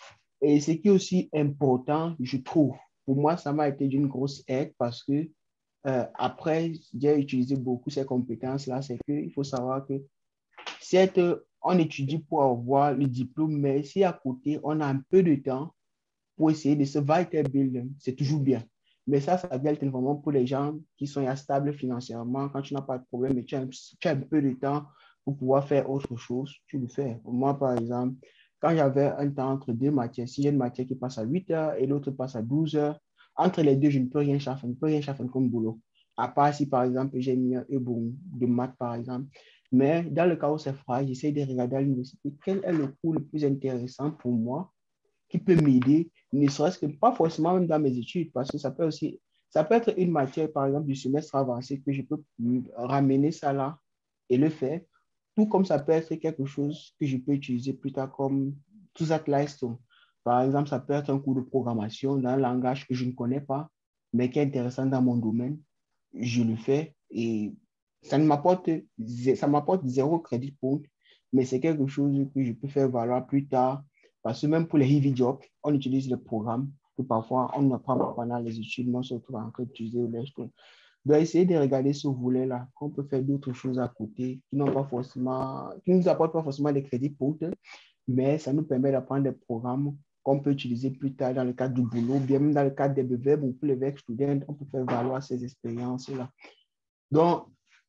Et ce qui est aussi important, je trouve, pour moi, ça m'a été d'une grosse aide parce que euh, après, j'ai utilisé beaucoup ces compétences-là, c'est qu'il faut savoir que certes, on étudie pour avoir le diplôme, mais si à côté, on a un peu de temps pour essayer de se weiterbilden, c'est toujours bien. Mais ça, ça vient vraiment pour les gens qui sont stables financièrement. Quand tu n'as pas de problème et tu as, tu as un peu de temps pour pouvoir faire autre chose, tu le fais. Moi, par exemple, quand j'avais un temps entre deux matières, si j'ai une matière qui passe à huit heures et l'autre passe à douze heures, entre les deux, je ne peux rien faire, je ne peux rien faire comme boulot. À part si, par exemple, j'ai mis un bon de maths, par exemple. Mais dans le cas où c'est froid, j'essaie de regarder à l'université quel est le cours le plus intéressant pour moi qui peut m'aider, ne serait-ce que pas forcément même dans mes études, parce que ça peut aussi, ça peut être une matière, par exemple, du semestre avancé que je peux ramener ça là et le faire, tout comme ça peut être quelque chose que je peux utiliser plus tard comme Zusatzleistung. Par exemple, ça peut être un cours de programmation dans un langage que je ne connais pas, mais qui est intéressant dans mon domaine. Je le fais et ça ne m'apporte, ça m'apporte zéro crédit point, mais c'est quelque chose que je peux faire valoir plus tard. Parce que même pour les heavy jobs, on utilise le programme que parfois on n'apprend pas pendant les études, mais on se retrouve en train d'utiliser les choses. Donc, essayer de regarder ce volet-là, qu'on peut faire d'autres choses à côté qui n'ont pas forcément, qui ne nous apportent pas forcément des crédits pour eux, mais ça nous permet d'apprendre des programmes qu'on peut utiliser plus tard dans le cadre du boulot, bien même dans le cadre des B V ou pour les V E C students, on peut faire valoir ces expériences-là. Donc,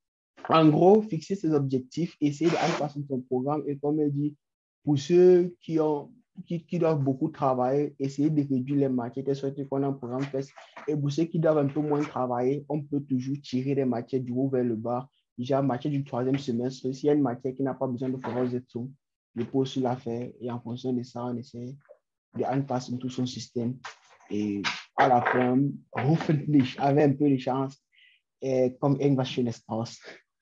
en gros, fixer ses objectifs, essayer de passer son programme et comme elle dit, pour ceux qui, ont, qui, qui doivent beaucoup travailler, essayer de réduire les matières, de sorte qu'on a un programme test. Et pour ceux qui doivent un peu moins travailler, on peut toujours tirer les matières du haut vers le bas. Déjà, matière du troisième semestre, s'il y a une matière qui n'a pas besoin de faire aux études, je peux aussi la faire. Et en fonction de ça, on essaie de passer tout son système. Et à la fin, hoffentlich, avec un peu de chance, et comme irgendwas Schönes aus.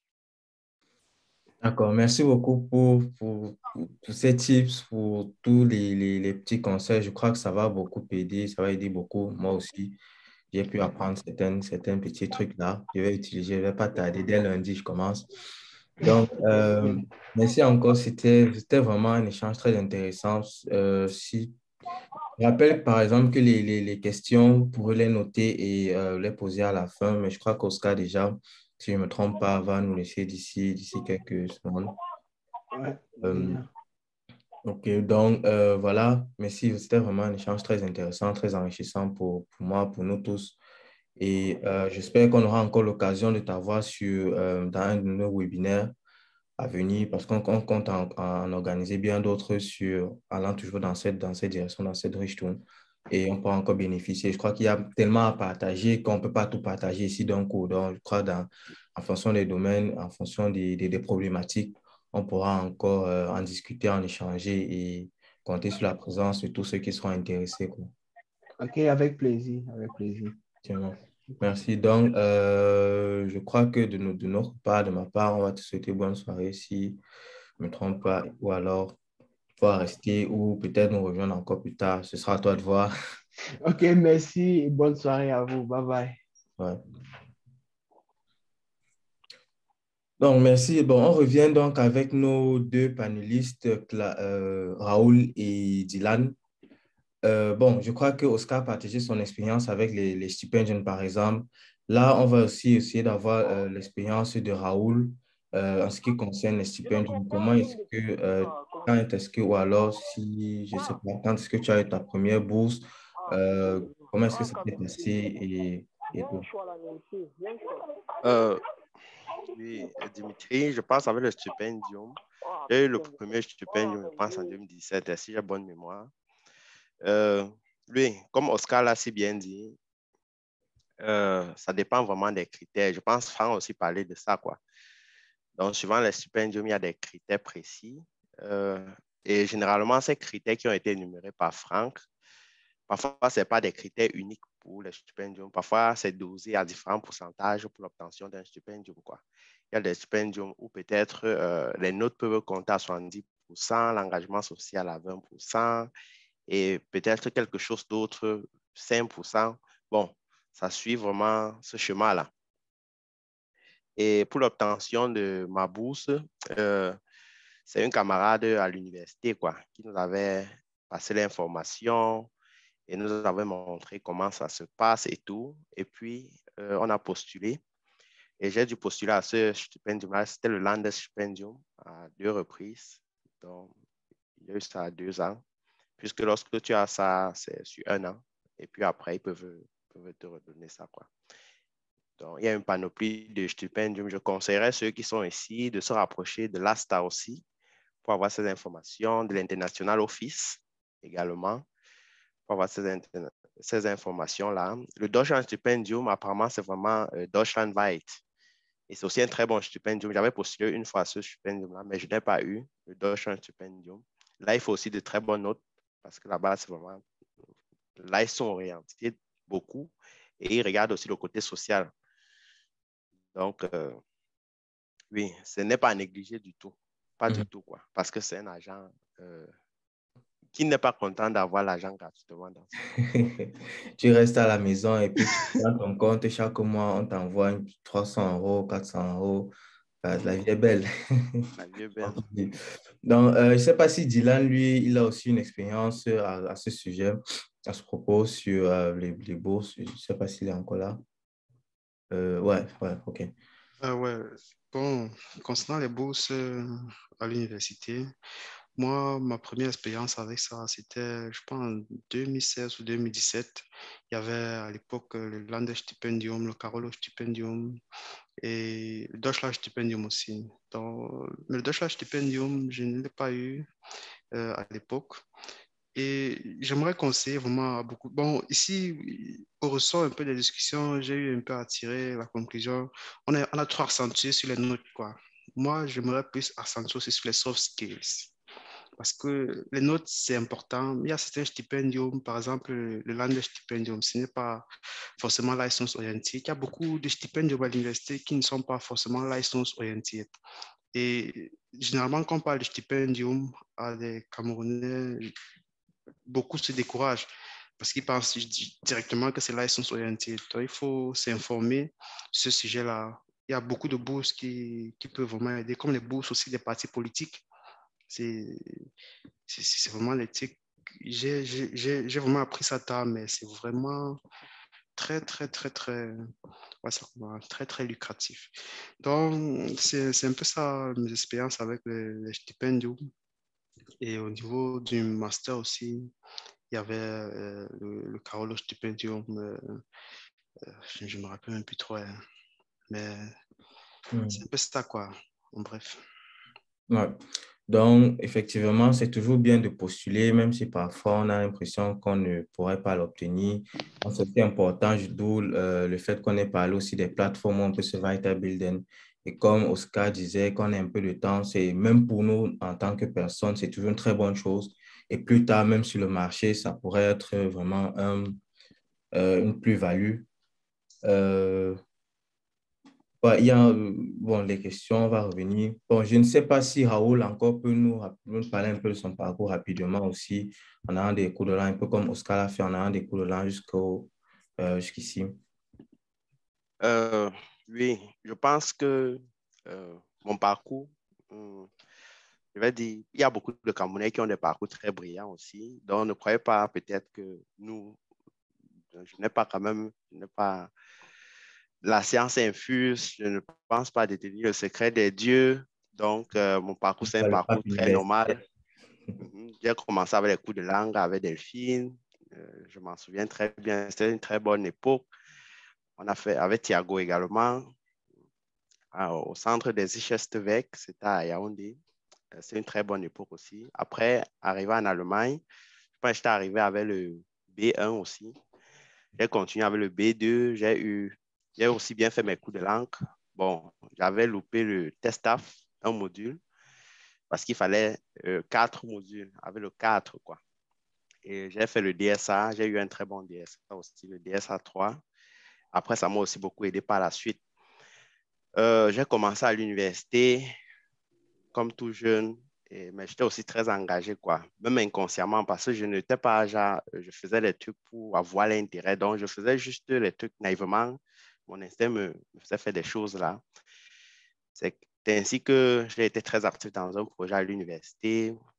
D'accord, merci beaucoup pour, pour, pour, pour ces tips, pour tous les, les, les petits conseils. Je crois que ça va beaucoup aider, ça va aider beaucoup. Moi aussi, j'ai pu apprendre certains, certains petits trucs là. Je vais utiliser, je ne vais pas tarder. Dès lundi, je commence. Donc, euh, merci encore. C'était, c'était vraiment un échange très intéressant. Euh, si, je rappelle par exemple que les, les, les questions, vous pouvez les noter et euh, les poser à la fin, mais je crois qu'Oscar déjà, si je ne me trompe pas, va nous laisser d'ici, d'ici quelques secondes. Ouais, Euh, ok, donc euh, voilà, merci. C'était vraiment un échange très intéressant, très enrichissant pour, pour moi, pour nous tous. Et euh, j'espère qu'on aura encore l'occasion de t'avoir sur, euh, dans un de nos webinaires à venir parce qu'on on compte en, en organiser bien d'autres sur allant toujours dans cette, dans cette direction, dans cette richesse. Et on peut encore bénéficier. Je crois qu'il y a tellement à partager qu'on ne peut pas tout partager ici d'un coup. Donc, je crois dans, en fonction des domaines, en fonction des, des, des problématiques, on pourra encore euh, en discuter, en échanger et compter sur la présence de tous ceux qui seront intéressés, quoi. Ok, avec plaisir, avec plaisir. Tiens, merci. Donc, euh, je crois que de, no- de notre part, de ma part, on va te souhaiter bonne soirée si je ne me trompe pas, ou alors tu vas rester ou peut-être nous rejoindre encore plus tard. Ce sera à toi de voir. Ok, merci et bonne soirée à vous. Bye bye. Ouais. Donc, merci. Bon, on revient donc avec nos deux panélistes, Cla- euh, Raoul et Dylan. Euh, bon, je crois que Oscar a partagé son expérience avec les, les stipendiums, par exemple. Là, on va aussi essayer d'avoir euh, l'expérience de Raoul euh, en ce qui concerne les stipendiums. Comment est-ce que, euh, quand est-ce que, ou alors si, je ne sais pas, quand est-ce que tu as eu ta première bourse, euh, comment est-ce que ça s'est passé et, et tout. Euh, oui, Dimitri, je pense avec le stipendium. J'ai eu le premier stipendium, je pense, en deux mille dix-sept, si j'ai bonne mémoire. Euh, lui, comme Oscar l'a si bien dit, euh, ça dépend vraiment des critères. Je pense que Franck a aussi parlé de ça, quoi. Donc, suivant les stipendiums, il y a des critères précis. Euh, et généralement, ces critères qui ont été énumérés par Franck, parfois, ce n'est pas des critères uniques pour les stipendiums. Parfois, c'est dosé à différents pourcentages pour l'obtention d'un stipendium, quoi. Il y a des stipendiums où peut-être euh, les notes peuvent compter à soixante-dix pour cent, l'engagement social à vingt pour cent et peut-être quelque chose d'autre, cinq pour cent. Bon, ça suit vraiment ce chemin-là. Et pour l'obtention de ma bourse, euh, c'est une camarade à l'université, quoi, qui nous avait passé l'information et nous avait montré comment ça se passe et tout. Et puis, euh, on a postulé. Et j'ai dû postuler à ce stipendium-là. C'était le Landesstipendium à deux reprises. Donc, il y a eu ça à deux ans. Puisque lorsque tu as ça, c'est sur un an. Et puis après, ils peuvent, peuvent te redonner ça, quoi. Donc, il y a une panoplie de stipendiums. Je conseillerais ceux qui sont ici de se rapprocher de l'A S T A aussi pour avoir ces informations, de l'International Office également, pour avoir ces, ces informations-là. Le Deutschland Stipendium, apparemment, c'est vraiment euh, Deutschlandweit. Et c'est aussi un très bon stipendium. J'avais postulé une fois à ce stipendium-là, mais je n'ai pas eu le Deutschland Stipendium. Là, il faut aussi de très bonnes notes parce que là-bas, c'est vraiment... Là, ils sont orientés beaucoup et ils regardent aussi le côté social. Donc, euh, oui, ce n'est pas à négliger du tout. Pas mmh. du tout, quoi. Parce que c'est un agent euh, qui n'est pas content d'avoir l'argent gratuitement. Dans tu restes à la maison et puis tu prends ton compte. Chaque mois, on t'envoie trois cents euros, quatre cents euros. La vie est belle. La vie est belle. Donc, euh, je ne sais pas si Dylan, lui, il a aussi une expérience à, à ce sujet, à ce propos, sur euh, les, les bourses. Je ne sais pas s'il est encore là. Euh, ouais, ouais, OK. Euh, ouais, bon, concernant les bourses euh, à l'université, moi, ma première expérience avec ça, c'était, je pense, en deux mille seize ou deux mille dix-sept. Il y avait à l'époque le Landesstipendium, le Carolo-Stipendium et le Deutschland-Stipendium aussi. Donc, mais le Deutschland-Stipendium, je ne l'ai pas eu euh, à l'époque. Et j'aimerais conseiller vraiment à beaucoup. Bon, ici, au ressort un peu des discussions, j'ai eu un peu à tirer la conclusion. On a, on a trop accentué sur les notes, quoi. Moi, j'aimerais plus accentuer aussi sur les soft skills. Parce que les notes, c'est important. Il y a certains stipendiums, par exemple, le Landesstipendium, ce n'est pas forcément license oriented. Il y a beaucoup de stipendiums à l'université qui ne sont pas forcément license oriented. Et généralement, quand on parle de stipendium à des Camerounais, beaucoup se découragent parce qu'ils pensent directement que c'est license oriented. Donc, il faut s'informer sur ce sujet-là. Il y a beaucoup de bourses qui, qui peuvent vraiment aider, comme les bourses aussi des partis politiques. C'est vraiment l'éthique. J'ai vraiment appris ça tard, mais c'est vraiment très, très, très, très, ouais, ça, très, très lucratif. Donc, c'est un peu ça, mes expériences avec les, les stipendiums. Et au niveau du master aussi, il y avait euh, le, le Carolo Stipendium. Euh, euh, je ne me rappelle même plus trop, hein, mais mm. c'est un peu ça, quoi, en bref. Ouais. Donc, effectivement, c'est toujours bien de postuler, même si parfois on a l'impression qu'on ne pourrait pas l'obtenir. C'est important, d'où euh, le fait qu'on ait parlé aussi des plateformes où on peut se weiterbilden. Et comme Oscar disait, qu'on ait un peu de temps, c'est même pour nous en tant que personne, c'est toujours une très bonne chose. Et plus tard, même sur le marché, ça pourrait être vraiment un, euh, une plus-value. Euh, Bah, il y a, euh, bon, les questions, on va revenir. Bon, je ne sais pas si Raoul encore peut nous, nous parler un peu de son parcours rapidement aussi, en ayant des cours de langue, un peu comme Oscar l'a fait, en ayant des cours de langue jusqu'au, euh, jusqu'ici. Euh, oui, je pense que euh, mon parcours, hum, je vais dire, il y a beaucoup de Camerounais qui ont des parcours très brillants aussi. Donc, ne croyez pas peut-être que nous, je n'ai pas quand même, je n'ai pas la science infuse, je ne pense pas détenir le secret des dieux. Donc, euh, mon parcours, c'est un parcours très normal. J'ai commencé avec les cours de langue avec Delphine. Euh, je m'en souviens très bien. C'était une très bonne époque. On a fait avec Thiago également alors, au centre des Ichestevec, c'était à Yaoundé. C'est une très bonne époque aussi. Après, arrivé en Allemagne, je pense que j'étais arrivé avec le B un aussi. J'ai continué avec le B deux. J'ai eu, j'ai aussi bien fait mes cours de langue. Bon, j'avais loupé le test-af, un module, parce qu'il fallait euh, quatre modules, avec le quatre, quoi. Et j'ai fait le D S A, j'ai eu un très bon D S A aussi, le D S A trois. Après, ça m'a aussi beaucoup aidé par la suite. Euh, j'ai commencé à l'université comme tout jeune, et, mais j'étais aussi très engagé, quoi, même inconsciemment, parce que je n'étais pas genre, je faisais les trucs pour avoir l'intérêt, donc je faisais juste les trucs naïvement. Mon instinct me, me faisait faire des choses là. C'est ainsi que j'ai été très actif dans un projet à l'université.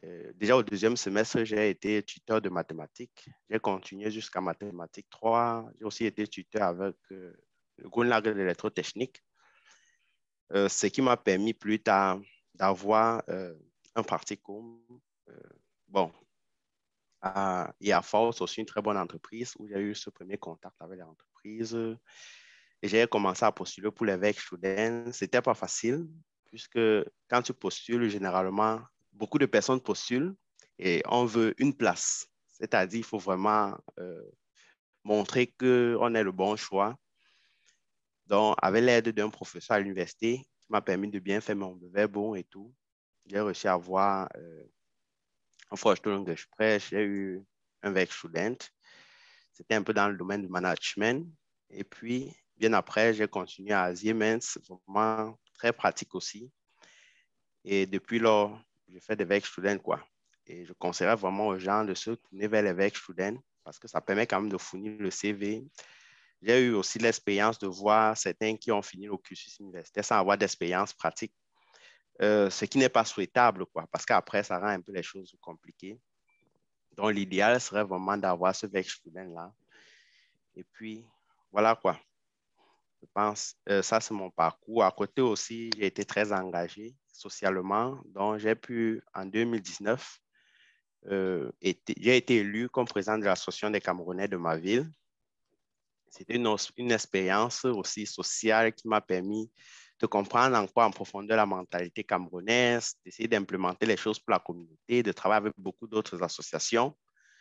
Euh, déjà au deuxième semestre, j'ai été tuteur de mathématiques. J'ai continué jusqu'à mathématiques trois. J'ai aussi été tuteur avec euh, le Grundlagen de l'électrotechnique, euh, ce qui m'a permis plus tard d'avoir euh, un practicum. Euh, bon, à, et à Force, aussi une très bonne entreprise où j'ai eu ce premier contact avec les entreprises. Et j'ai commencé à postuler pour les V E C Students. Ce n'était pas facile, puisque quand tu postules, généralement, beaucoup de personnes postulent et on veut une place. C'est-à-dire, il faut vraiment euh, montrer qu'on est le bon choix. Donc, avec l'aide d'un professeur à l'université, qui m'a permis de bien faire mon bon et tout, j'ai réussi à avoir euh, un Vorstellungsgespräch, j'ai eu un V E C Student. C'était un peu dans le domaine du management. Et puis, bien après, j'ai continué à Siemens, vraiment très pratique aussi. Et depuis lors, je fais des V E C Students, quoi. Et je conseillerais vraiment aux gens de se tourner vers les V E C Students parce que ça permet quand même de fournir le C V. J'ai eu aussi l'expérience de voir certains qui ont fini le cursus universitaire sans avoir d'expérience pratique, euh, ce qui n'est pas souhaitable, quoi, parce qu'après, ça rend un peu les choses compliquées. Donc, l'idéal serait vraiment d'avoir ce V E C Student-là. Et puis, voilà quoi. Je pense, euh, ça c'est mon parcours. À côté aussi, j'ai été très engagé socialement. Donc, j'ai pu, en deux mille dix-neuf, euh, été, j'ai été élu comme président de l'association des Camerounais de ma ville. C'était une, une expérience aussi sociale qui m'a permis de comprendre encore en profondeur la mentalité camerounaise, d'essayer d'implémenter les choses pour la communauté, de travailler avec beaucoup d'autres associations.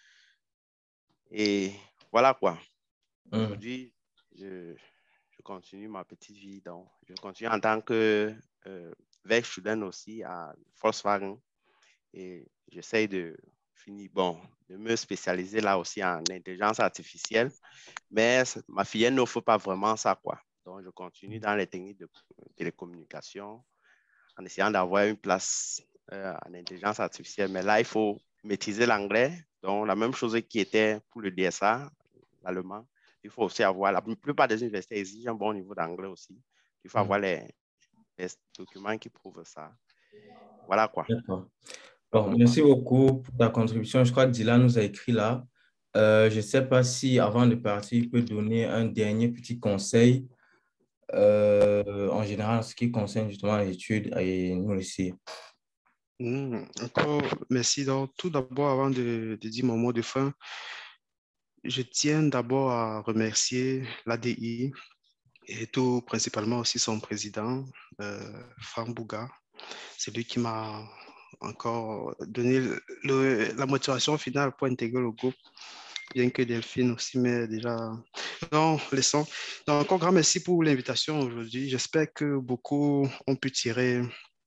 Et voilà quoi. Mmh. Aujourd'hui, je, je continue ma petite vie. Donc, je continue en tant que euh, V E C Student aussi à Volkswagen. Et j'essaie de finir, bon, de me spécialiser là aussi en intelligence artificielle. Mais ma filière n'offre pas vraiment ça, quoi. Donc, je continue dans les techniques de télécommunication en essayant d'avoir une place euh, en intelligence artificielle. Mais là, il faut maîtriser l'anglais. Donc, la même chose qui était pour le D S A, l'allemand. Il faut aussi avoir, la plupart des universités exigent un bon niveau d'anglais aussi. Il faut mmh. avoir les, les documents qui prouvent ça. Voilà quoi. D'accord. Bon, merci beaucoup pour ta contribution. Je crois que Dylan nous a écrit là. Euh, je ne sais pas si, avant de partir, il peut donner un dernier petit conseil, euh, en général, en ce qui concerne justement les études et nous ici. Mmh, encore merci. Donc, tout d'abord, avant de, de dire mon mot de fin, je tiens d'abord à remercier l'A D I et tout principalement aussi son président, euh, Franck Bouga. C'est lui qui m'a encore donné le, le, la motivation finale pour intégrer le groupe, bien que Delphine aussi m'ait déjà... Non, laissons. Donc, encore grand merci pour l'invitation aujourd'hui. J'espère que beaucoup ont pu tirer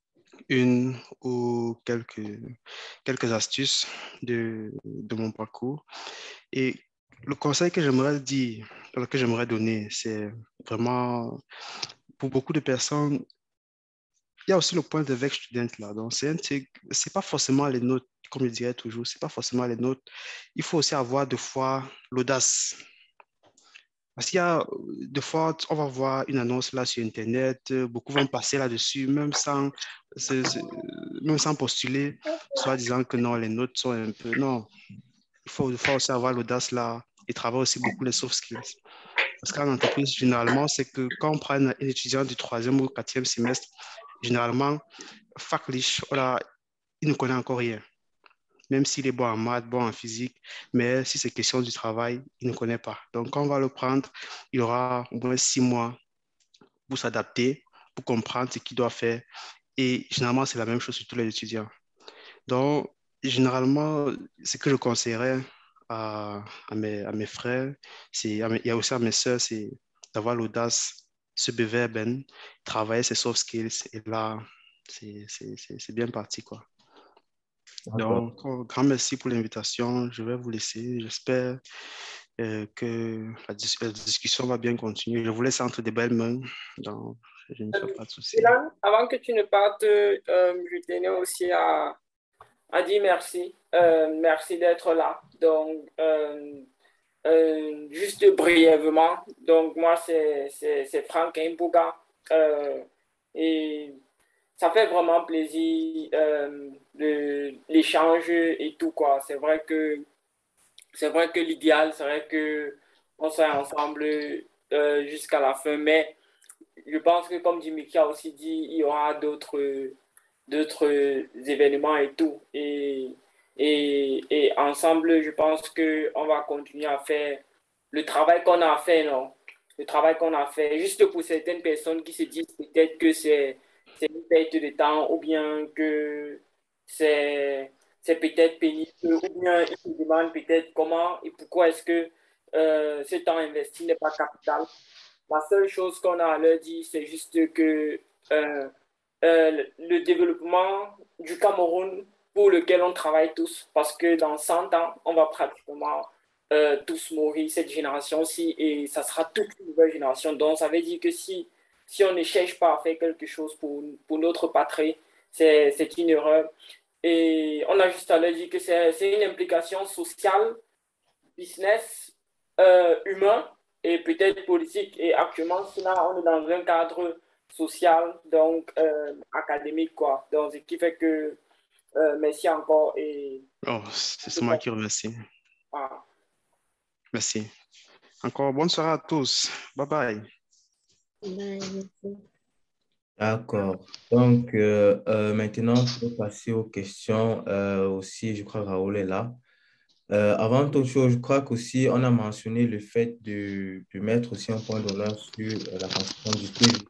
une ou quelques, quelques astuces de, de mon parcours. Et le conseil que j'aimerais dire, que j'aimerais donner, c'est vraiment pour beaucoup de personnes, il y a aussi le point de V E C Student là. Donc, c'est un truc, c'est pas forcément les notes, comme je dirais toujours, c'est pas forcément les notes. Il faut aussi avoir des fois l'audace. Parce qu'il y a des fois, on va voir une annonce là sur Internet, beaucoup vont passer là-dessus, même sans, c'est, c'est, même sans postuler, soit disant que non, les notes sont un peu... Non, il faut, il faut aussi avoir l'audace là et travailler aussi beaucoup les soft skills. Parce qu'en entreprise, généralement, c'est que quand on prend un étudiant du troisième ou quatrième semestre, généralement, fachlich, voilà, il ne connaît encore rien. Même s'il est bon en maths, bon en physique, mais si c'est question du travail, il ne connaît pas. Donc, quand on va le prendre, il aura au moins six mois pour s'adapter, pour comprendre ce qu'il doit faire. Et généralement, c'est la même chose sur tous les étudiants. Donc, généralement, ce que je conseillerais à, à, mes, à mes frères, c'est, à mes, il y a aussi à mes soeurs, c'est d'avoir l'audace, se bewerben, travailler ses soft skills. Et là, c'est, c'est, c'est, c'est bien parti, quoi. Donc, grand merci pour l'invitation. Je vais vous laisser. J'espère euh, que la, dis la discussion va bien continuer. Je vous laisse entre des belles mains. Donc, je ne fais pas de soucis. Avant que tu ne partes, euh, je tenais aussi à, à dire merci. Euh, merci d'être là. Donc, euh, euh, juste brièvement. Donc, moi, c'est Franck Mbouga. Euh, et ça fait vraiment plaisir euh, l'échange et tout, quoi. C'est vrai que, c'est vrai que l'idéal serait qu'on soit ensemble euh, jusqu'à la fin, mais je pense que, comme Dimitri a aussi dit, il y aura d'autres d'autres événements et tout. Et, et, et ensemble, je pense qu'on va continuer à faire le travail qu'on a fait, non? Le travail qu'on a fait, juste pour certaines personnes qui se disent peut-être que c'est une perte de temps ou bien que c'est peut-être pénible ou bien ils se demandent peut-être comment et pourquoi est-ce que euh, ce temps investi n'est pas capital. La seule chose qu'on a à leur dire, c'est juste que euh, euh, le développement du Cameroun pour lequel on travaille tous, parce que dans cent ans, on va pratiquement euh, tous mourir, cette génération-ci, et ça sera toute une nouvelle génération. Donc, ça veut dire que si, si on ne cherche pas à faire quelque chose pour, pour notre patrie, c'est une erreur. Et on a juste à leur dire que c'est une implication sociale, business, euh, humain, et peut-être politique. Et actuellement, sinon, on est dans un cadre social, donc euh, académique, quoi. Donc, ce qui fait que euh, merci encore. Et... Oh, c'est moi qui remercie. Ah. Merci. Encore bonne soirée à tous. Bye bye. Bye, merci. D'accord. Donc, euh, euh, maintenant, on peut passer aux questions. Euh, aussi, je crois que Raoul est là. Euh, avant toute chose, je crois qu'aussi, on a mentionné le fait de, de mettre aussi un point d'honneur sur euh, la construction du C V,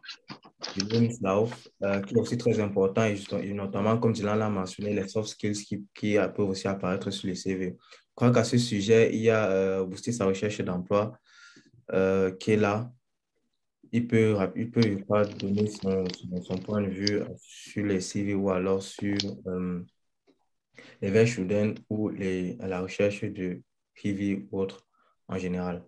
du Lebenslauf, euh, qui est aussi très important, et, justement, et notamment, comme Dylan l'a mentionné, les soft skills qui, qui euh, peuvent aussi apparaître sur les C V. Je crois qu'à ce sujet, il y a euh, Booster sa recherche d'emploi euh, qui est là. Il peut, il peut je crois, donner son, son, son point de vue sur les C V ou alors sur euh, les Werkstudenten ou les, la recherche de P V ou autre en général.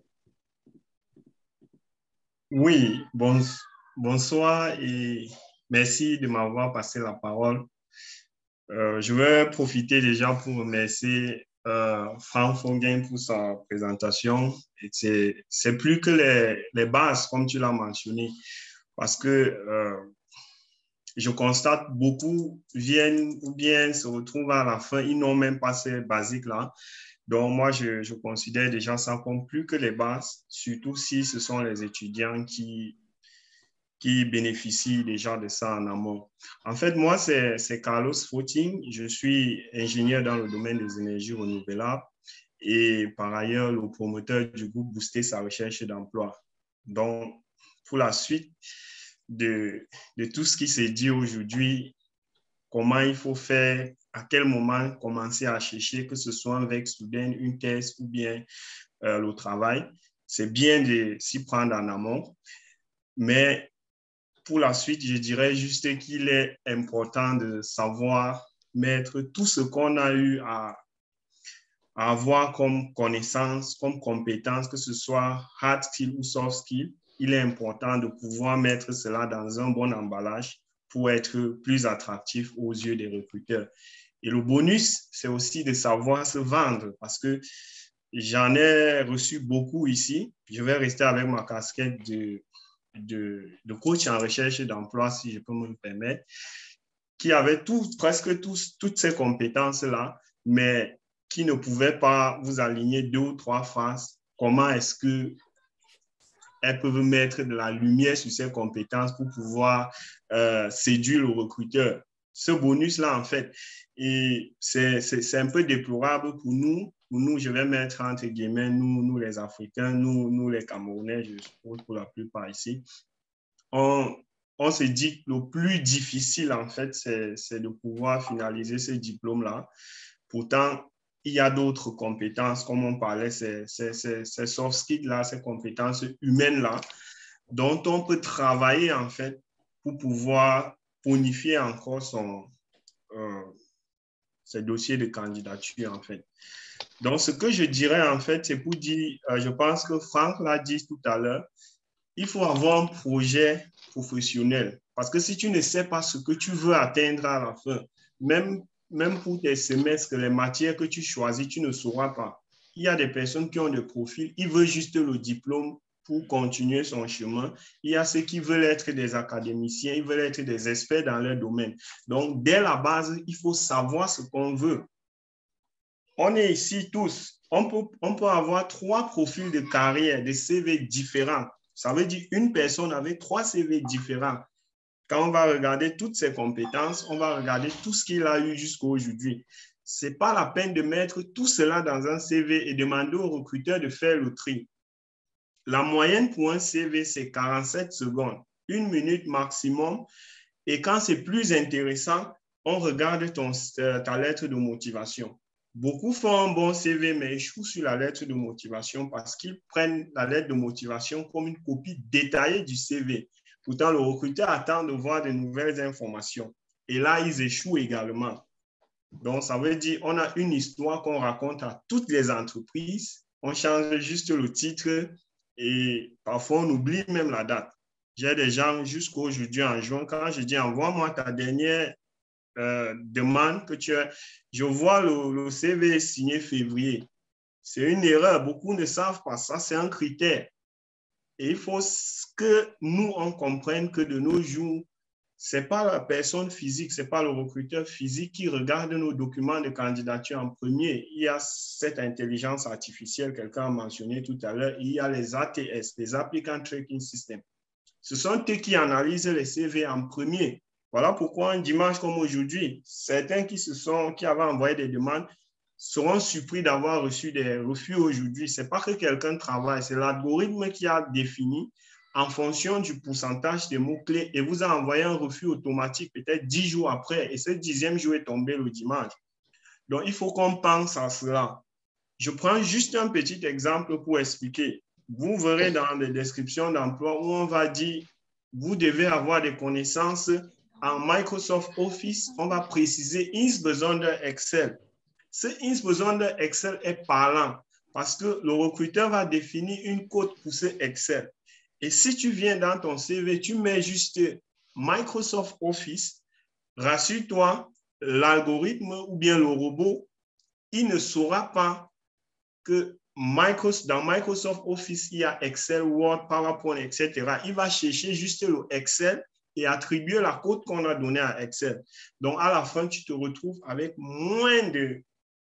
Oui, bon, bonsoir et merci de m'avoir passé la parole. Euh, je vais profiter déjà pour remercier euh, Franck Foggen pour sa présentation. C'est plus que les, les bases, comme tu l'as mentionné, parce que euh, je constate beaucoup viennent ou bien se retrouvent à la fin, ils n'ont même pas ces basiques-là. Donc, moi, je, je considère déjà ça comme plus que les bases, surtout si ce sont les étudiants qui, qui bénéficient déjà de ça en amont. En fait, moi, c'est Carlos Footing. Je suis ingénieur dans le domaine des énergies renouvelables et par ailleurs, le promoteur du groupe Booster sa recherche d'emploi. Donc, pour la suite de, de tout ce qui s'est dit aujourd'hui, comment il faut faire, à quel moment commencer à chercher, que ce soit avec student, une thèse ou bien euh, le travail. C'est bien de s'y prendre en amont. Mais pour la suite, je dirais juste qu'il est important de savoir mettre tout ce qu'on a eu à, à avoir comme connaissance, comme compétence, que ce soit hard skill ou soft skill. Il est important de pouvoir mettre cela dans un bon emballage pour être plus attractif aux yeux des recruteurs. Et le bonus, c'est aussi de savoir se vendre parce que j'en ai reçu beaucoup ici. Je vais rester avec ma casquette de, de, de coach en recherche d'emploi, si je peux me permettre, qui avait tout, presque tous, toutes ces compétences-là, mais qui ne pouvaient pas vous aligner deux ou trois phrases. Comment est-ce que elles peuvent mettre de la lumière sur ces compétences pour pouvoir euh, séduire le recruteur. Ce bonus-là, en fait, c'est un peu déplorable pour nous. Pour nous, je vais mettre entre guillemets, nous, nous les Africains, nous, nous les Camerounais, je suppose pour la plupart ici. On, on se dit que le plus difficile, en fait, c'est de pouvoir finaliser ce diplôme-là. Pourtant, il y a d'autres compétences, comme on parlait, ces, ces, ces, ces soft skills-là, ces compétences humaines-là, dont on peut travailler, en fait, pour pouvoir bonifier encore son, euh, ses dossiers de candidature, en fait. Donc, ce que je dirais, en fait, c'est pour dire, euh, je pense que Franck l'a dit tout à l'heure, il faut avoir un projet professionnel. Parce que si tu ne sais pas ce que tu veux atteindre à la fin, même Même pour tes semestres, les matières que tu choisis, tu ne sauras pas. Il y a des personnes qui ont des profils, ils veulent juste le diplôme pour continuer son chemin. Il y a ceux qui veulent être des académiciens, ils veulent être des experts dans leur domaine. Donc, dès la base, il faut savoir ce qu'on veut. On est ici tous. On peut, on peut avoir trois profils de carrière, des C V différents. Ça veut dire une personne avec trois C V différents. Quand on va regarder toutes ses compétences, on va regarder tout ce qu'il a eu jusqu'à aujourd'hui. Ce n'est pas la peine de mettre tout cela dans un C V et demander au recruteur de faire le tri. La moyenne pour un C V, c'est quarante-sept secondes, une minute maximum. Et quand c'est plus intéressant, on regarde ton, ta lettre de motivation. Beaucoup font un bon C V, mais échouent sur la lettre de motivation parce qu'ils prennent la lettre de motivation comme une copie détaillée du C V. Pourtant, le recruteur attend de voir de nouvelles informations. Et là, ils échouent également. Donc, ça veut dire qu'on a une histoire qu'on raconte à toutes les entreprises. On change juste le titre et parfois, on oublie même la date. J'ai des gens jusqu'à aujourd'hui en juin, quand je dis envoie-moi ta dernière euh, demande que tu as, je vois le, le C V signé février. C'est une erreur. Beaucoup ne savent pas ça. C'est un critère. Et il faut que nous, on comprenne que de nos jours, ce n'est pas la personne physique, ce n'est pas le recruteur physique qui regarde nos documents de candidature en premier. Il y a cette intelligence artificielle, quelqu'un a mentionné tout à l'heure, il y a les A T S, les Applicant Tracking Systems. Ce sont eux qui analysent les C V en premier. Voilà pourquoi un dimanche comme aujourd'hui, certains qui, se sont, qui avaient envoyé des demandes seront surpris d'avoir reçu des refus aujourd'hui. Ce n'est pas que quelqu'un travaille, c'est l'algorithme qui a défini en fonction du pourcentage des mots-clés et vous a envoyé un refus automatique peut-être dix jours après et ce dixième jour est tombé le dimanche. Donc, il faut qu'on pense à cela. Je prends juste un petit exemple pour expliquer. Vous verrez dans les descriptions d'emploi où on va dire vous devez avoir des connaissances en Microsoft Office. On va préciser insbesondere Excel. Ce insbesondere Excel est parlant parce que le recruteur va définir une cote pour ce Excel. Et si tu viens dans ton C V, tu mets juste Microsoft Office, rassure-toi, l'algorithme ou bien le robot, il ne saura pas que Microsoft, dans Microsoft Office, il y a Excel, Word, PowerPoint, et cetera. Il va chercher juste le Excel et attribuer la cote qu'on a donnée à Excel. Donc, à la fin, tu te retrouves avec moins de,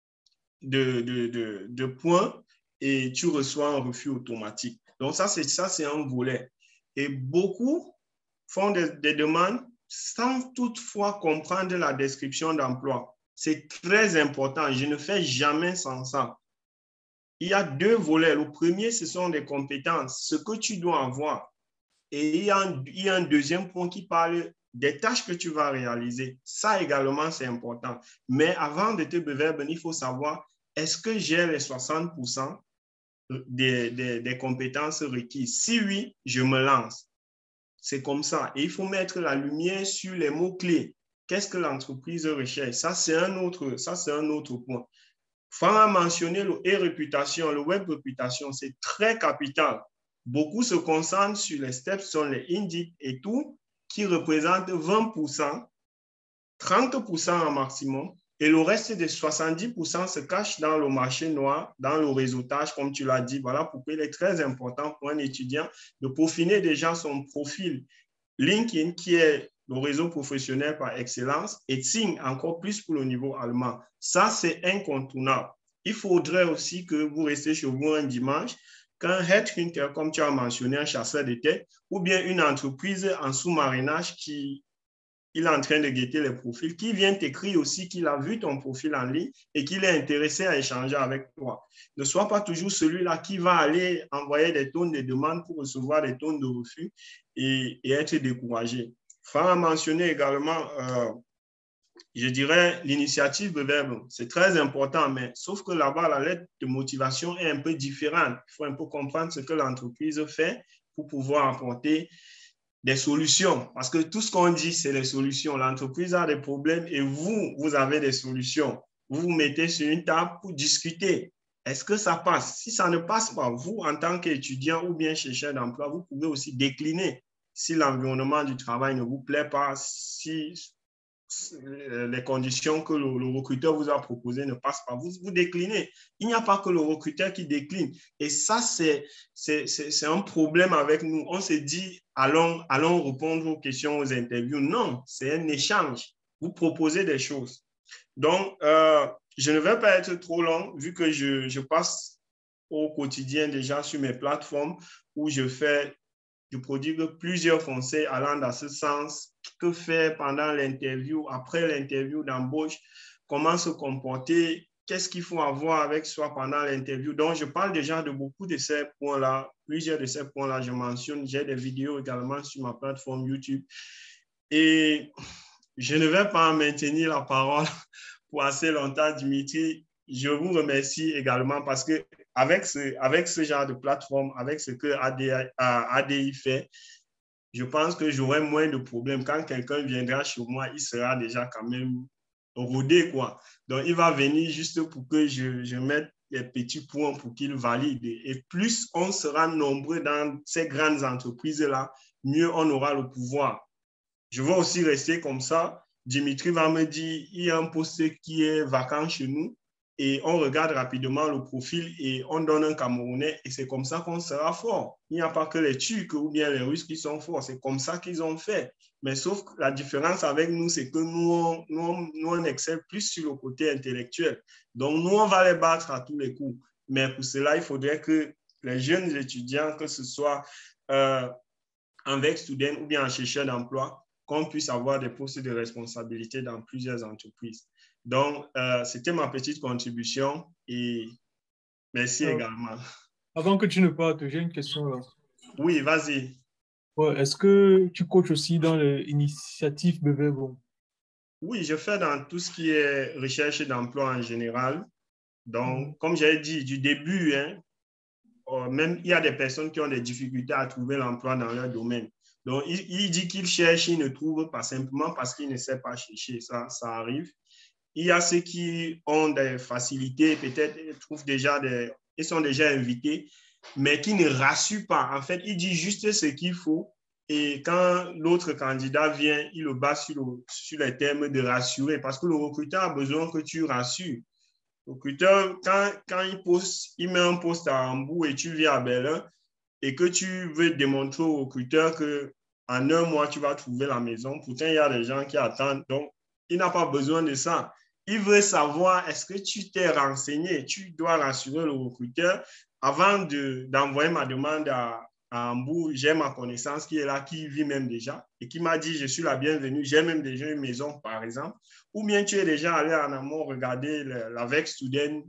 de, de, de, de points et tu reçois un refus automatique. Donc, ça, c'est ça, c'est un volet. Et beaucoup font des, des demandes sans toutefois comprendre la description d'emploi. C'est très important. Je ne fais jamais sans ça. Il y a deux volets. Le premier, ce sont des compétences, ce que tu dois avoir. Et il y a un, il y a un deuxième point qui parle des tâches que tu vas réaliser. Ça également, c'est important. Mais avant de te beverber, il faut savoir, est-ce que j'ai les soixante pour cent Des, des, des compétences requises? Si oui, je me lance. C'est comme ça. Et il faut mettre la lumière sur les mots-clés. Qu'est-ce que l'entreprise recherche? Ça, c'est un autre, ça, c'est un autre point. Franck a mentionné le e-réputation, le web réputation, c'est très capital. Beaucoup se concentrent sur les steps, sur les Indeed et tout, qui représentent vingt pour cent, trente pour cent en maximum. Et le reste des soixante-dix pour cent se cache dans le marché noir, dans le réseautage, comme tu l'as dit. Voilà pourquoi il est très important pour un étudiant de peaufiner déjà son profil LinkedIn, qui est le réseau professionnel par excellence, et Xing, encore plus pour le niveau allemand. Ça, c'est incontournable. Il faudrait aussi que vous restez chez vous un dimanche, qu'un headhunter, comme tu as mentionné, un chasseur de tête, ou bien une entreprise en sous-marinage qui il est en train de guetter les profils, qui vient t'écrire aussi qu'il a vu ton profil en ligne et qu'il est intéressé à échanger avec toi. Ne sois pas toujours celui-là qui va aller envoyer des tonnes de demandes pour recevoir des tonnes de refus et, et être découragé. Franck a mentionné également, euh, je dirais, l'initiative de verbe. C'est très important, mais sauf que là-bas, la lettre de motivation est un peu différente. Il faut un peu comprendre ce que l'entreprise fait pour pouvoir apporter des solutions, parce que tout ce qu'on dit, c'est les solutions. L'entreprise a des problèmes et vous, vous avez des solutions. Vous vous mettez sur une table pour discuter. Est-ce que ça passe? Si ça ne passe pas, vous, en tant qu'étudiant ou bien chercheur d'emploi, vous pouvez aussi décliner si l'environnement du travail ne vous plaît pas, si les conditions que le, le recruteur vous a proposées ne passent pas, vous, vous déclinez. Il n'y a pas que le recruteur qui décline. Et ça, c'est, c'est, c'est, c'est un problème avec nous. On se dit, allons, allons répondre aux questions, aux interviews. Non, c'est un échange. Vous proposez des choses. Donc, euh, je ne vais pas être trop long, vu que je, je passe au quotidien déjà sur mes plateformes où je fais, je prodigue plusieurs conseils allant dans ce sens. Que faire pendant l'interview, après l'interview d'embauche, comment se comporter, qu'est-ce qu'il faut avoir avec soi pendant l'interview. Donc, je parle déjà de beaucoup de ces points-là, plusieurs de ces points-là, je mentionne, j'ai des vidéos également sur ma plateforme YouTube. Et je ne vais pas maintenir la parole pour assez longtemps, Dimitri. Je vous remercie également parce que avec ce, avec ce genre de plateforme, avec ce que A D I, A D I fait, je pense que j'aurai moins de problèmes. Quand quelqu'un viendra chez moi, il sera déjà quand même rodé, quoi. Donc, il va venir juste pour que je, je mette les petits points pour qu'il valide. Et plus on sera nombreux dans ces grandes entreprises-là, mieux on aura le pouvoir. Je vais aussi rester comme ça. Dimitri va me dire, il y a un poste qui est vacant chez nous. Et on regarde rapidement le profil et on donne un Camerounais et c'est comme ça qu'on sera fort. Il n'y a pas que les Turcs ou bien les Russes qui sont forts, c'est comme ça qu'ils ont fait. Mais sauf que la différence avec nous, c'est que nous on, nous, on, nous, on excelle plus sur le côté intellectuel. Donc, nous, on va les battre à tous les coups. Mais pour cela, il faudrait que les jeunes étudiants, que ce soit euh, en Werkstudent ou bien en chercheur d'emploi, qu'on puisse avoir des postes de responsabilité dans plusieurs entreprises. Donc, euh, c'était ma petite contribution et merci euh, également. Avant que tu ne partes, j'ai une question là. Oui, vas-y. Ouais, est-ce que tu coaches aussi dans l'initiative Bébé Bon? Oui, je fais dans tout ce qui est recherche d'emploi en général. Donc, mmh. comme j'ai dit du début, hein, euh, même il y a des personnes qui ont des difficultés à trouver l'emploi dans leur domaine. Donc, il, il dit qu'il cherche, il ne trouve pas simplement parce qu'il ne sait pas chercher. Ça, ça arrive. Il y a ceux qui ont des facilités, peut-être ils trouvent déjà des, ils sont déjà invités, mais qui ne rassurent pas. En fait, il dit juste ce qu'il faut et quand l'autre candidat vient, il le bat sur, le, sur les termes de rassurer parce que le recruteur a besoin que tu rassures. Le recruteur, quand, quand il, poste, il met un poste à Hambourg et tu viens à Berlin et que tu veux démontrer au recruteur qu'en un mois, tu vas trouver la maison, pourtant, il y a des gens qui attendent. Donc, il n'a pas besoin de ça. Il veut savoir, est-ce que tu t'es renseigné? Tu dois rassurer le recruteur. Avant de, d'envoyer ma demande à, à Hambourg, j'ai ma connaissance qui est là, qui vit même déjà et qui m'a dit, je suis la bienvenue. J'ai même déjà une maison, par exemple. Ou bien tu es déjà allé en amont regarder le, la Werkstudent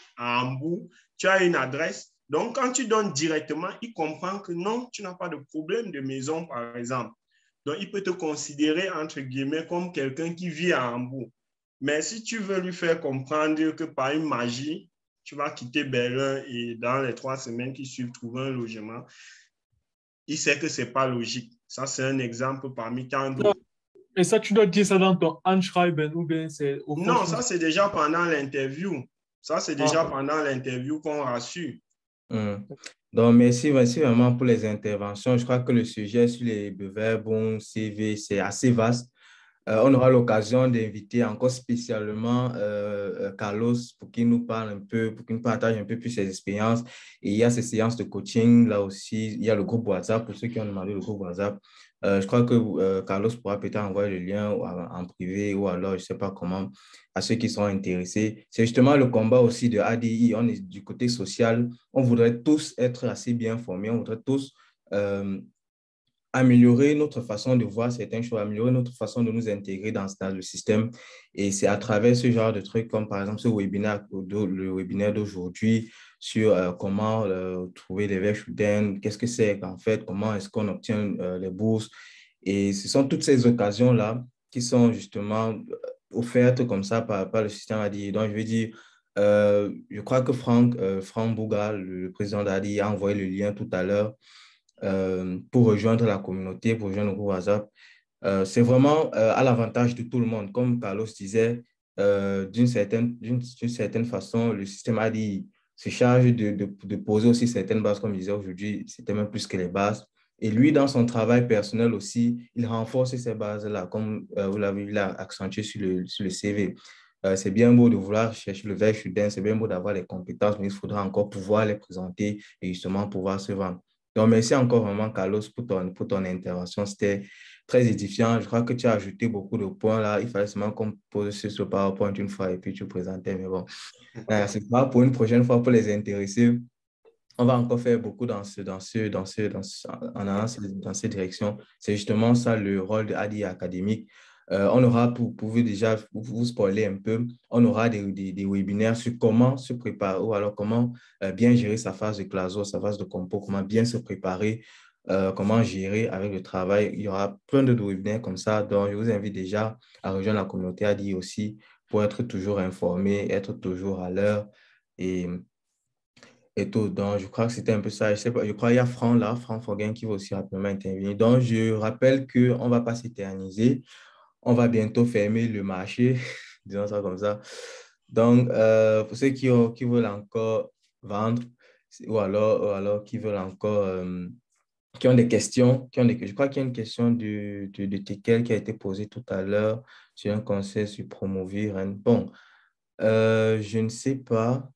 à Hambourg. Tu as une adresse. Donc, quand tu donnes directement, il comprend que non, tu n'as pas de problème de maison, par exemple. Donc, il peut te considérer, entre guillemets, comme quelqu'un qui vit à Hambourg. Mais si tu veux lui faire comprendre que par une magie, tu vas quitter Berlin et dans les trois semaines qui suivent, trouver un logement, il sait que ce n'est pas logique. Ça, c'est un exemple parmi tant d'autres. Et ça, tu dois dire ça dans ton Anschreiben ou bien c'est au Non, ça, c'est déjà pendant l'interview. Ça, c'est déjà ah. pendant l'interview qu'on rassure. Mmh. Donc, merci, merci vraiment pour les interventions. Je crois que le sujet sur les brevets, bon, C V, c'est assez vaste. Euh, on aura l'occasion d'inviter encore spécialement euh, Carlos pour qu'il nous parle un peu, pour qu'il nous partage un peu plus ses expériences. Et il y a ces séances de coaching, là aussi, il y a le groupe WhatsApp, pour ceux qui ont demandé le groupe WhatsApp. Euh, je crois que euh, Carlos pourra peut-être envoyer le lien en, en privé ou alors, je ne sais pas comment, à ceux qui sont intéressés. C'est justement le combat aussi de A D I. On est du côté social. On voudrait tous être assez bien formés. On voudrait tous euh, améliorer notre façon de voir certaines choses, améliorer notre façon de nous intégrer dans, dans le système. Et c'est à travers ce genre de trucs, comme par exemple ce webinaire, le webinaire d'aujourd'hui sur euh, comment euh, trouver les Werkstudent, qu'est-ce que c'est en fait, comment est-ce qu'on obtient euh, les bourses. Et ce sont toutes ces occasions-là qui sont justement offertes comme ça par, par le système A D I. Donc, je veux dire, euh, je crois que Franck, euh, Franck Bouga, le président d'A D I, a envoyé le lien tout à l'heure Euh, pour rejoindre la communauté, pour rejoindre le groupe WhatsApp. Euh, c'est vraiment euh, à l'avantage de tout le monde. Comme Carlos disait, euh, d'une certaine, d'une, d'une certaine façon, le système A D I se charge de, de, de poser aussi certaines bases, comme je disais aujourd'hui, c'était même plus que les bases. Et lui, dans son travail personnel aussi, il renforce ces bases-là, comme euh, vous l'avez vu là, accentué sur le, sur le C V. Euh, c'est bien beau de vouloir chercher le verbe student, c'est bien beau d'avoir les compétences, mais il faudra encore pouvoir les présenter et justement pouvoir se vendre. Donc, merci encore vraiment, Carlos, pour ton, pour ton intervention. C'était très édifiant. Je crois que tu as ajouté beaucoup de points là. Il fallait seulement qu'on pose sur ce PowerPoint une fois et puis tu présentais. Mais bon, euh, c'est pas pour une prochaine fois pour les intéressés. On va encore faire beaucoup dans, ce, dans, ce, dans, ce, dans, ce, en allant dans cette direction. C'est justement ça le rôle de A D I académique. Euh, on aura, pour, pour vous déjà vous, vous spoiler un peu, on aura des, des, des webinaires sur comment se préparer ou alors comment euh, bien gérer sa phase de classo, sa phase de compo, comment bien se préparer, euh, comment gérer avec le travail. Il y aura plein de webinaires comme ça. Donc, je vous invite déjà à rejoindre la communauté A D I aussi pour être toujours informé, être toujours à l'heure et et tout. Donc, je crois que c'était un peu ça. Je sais pas, je crois qu'il y a Franck là, Franck Foguin qui va aussi rapidement intervenir. Donc, je rappelle qu'on ne va pas s'éterniser. On va bientôt fermer le marché, disons ça comme ça. Donc, euh, pour ceux qui, ont, qui veulent encore vendre ou alors, ou alors qui veulent encore, euh, qui ont des questions, qui ont des, je crois qu'il y a une question de, de, de Tekel qui a été posée tout à l'heure sur un conseil sur Promovir. Bon, euh, je ne sais pas.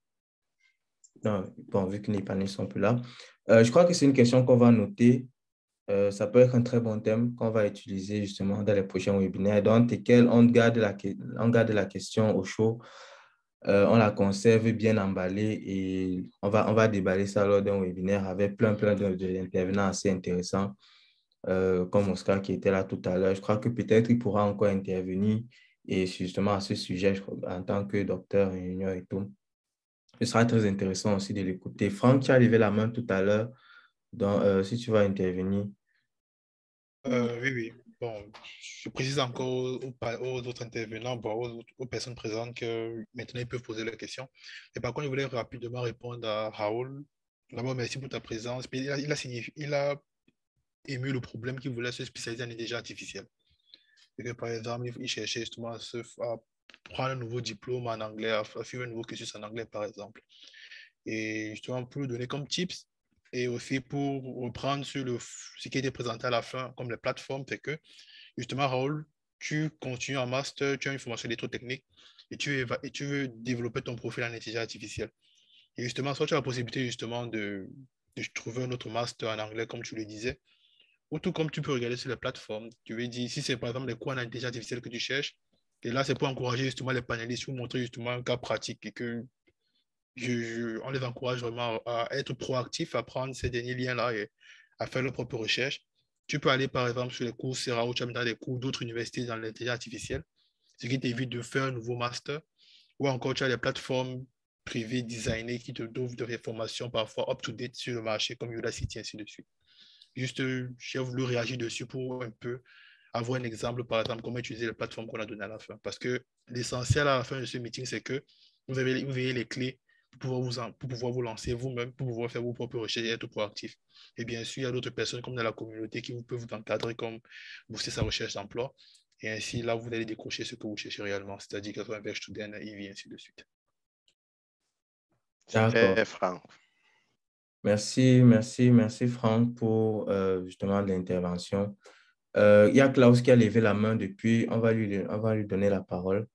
Non, bon, vu que les panélistes sont plus là. Euh, je crois que c'est une question qu'on va noter. Euh, ça peut être un très bon thème qu'on va utiliser justement dans les prochains webinaires. Donc, lesquels on garde la, on garde la question au chaud, euh, on la conserve bien emballée et on va, on va déballer ça lors d'un webinaire avec plein, plein d'intervenants assez intéressants, euh, comme Oscar qui était là tout à l'heure. Je crois que peut-être il pourra encore intervenir et justement à ce sujet je crois, en tant que docteur ingénieur et tout. Ce sera très intéressant aussi de l'écouter. Franck, tu as levé la main tout à l'heure. Donc, euh, si tu vas intervenir. Euh, oui, oui. Bon, je précise encore aux, aux autres intervenants, bon, aux, aux personnes présentes que maintenant ils peuvent poser leurs questions. Et par contre, je voulais rapidement répondre à Raoul. D'abord, merci pour ta présence. Il a, il a, signifié, il a ému le problème qu'il voulait se spécialiser en intelligence artificielle. Et que, par exemple, il cherchait justement à, se, à prendre un nouveau diplôme en anglais, à faire un nouveau cursus en anglais, par exemple. Et justement, pour lui donner comme tips, et aussi pour reprendre sur le, ce qui a été présenté à la fin, comme les plateformes, c'est que, justement, Raoul, tu continues en master, tu as une formation d'électrotechnique, et tu, veux, et tu veux développer ton profil en intelligence artificielle. Et justement, soit tu as la possibilité, justement, de, de trouver un autre master en anglais, comme tu le disais, ou tout comme tu peux regarder sur les plateformes. Tu veux dire, si c'est par exemple les cours en intelligence artificielle que tu cherches, et là, c'est pour encourager justement les panélistes, pour montrer justement un cas pratique et que je, je, on les encourage vraiment à être proactifs, à prendre ces derniers liens-là et à faire leurs propres recherches. Tu peux aller par exemple sur les cours Sera ou tu as dans des cours d'autres universités dans l'intelligence artificielle, ce qui t'évite de faire un nouveau master. Ou encore, tu as des plateformes privées designées qui te donnent des formations parfois up-to-date sur le marché, comme Udacity, ainsi de suite. Juste, j'ai voulu réagir dessus pour un peu avoir un exemple, par exemple, comment utiliser les plateformes qu'on a données à la fin. Parce que l'essentiel à la fin de ce meeting, c'est que vous avez, vous avez les clés pour pouvoir vous, en, pour pouvoir vous lancer vous-même, pour pouvoir faire vos propres recherches et être proactif. Et bien sûr, il y a d'autres personnes comme dans la communauté qui vous peuvent vous encadrer, comme booster sa recherche d'emploi. Et ainsi, là, vous allez décrocher ce que vous cherchez réellement, c'est-à-dire que ce soit un verbe student, I V, ainsi de suite. D'accord. Franck. Merci, merci, merci Franck pour euh, justement l'intervention. Euh, il y a Klaus qui a levé la main depuis. On va lui, on va lui donner la parole.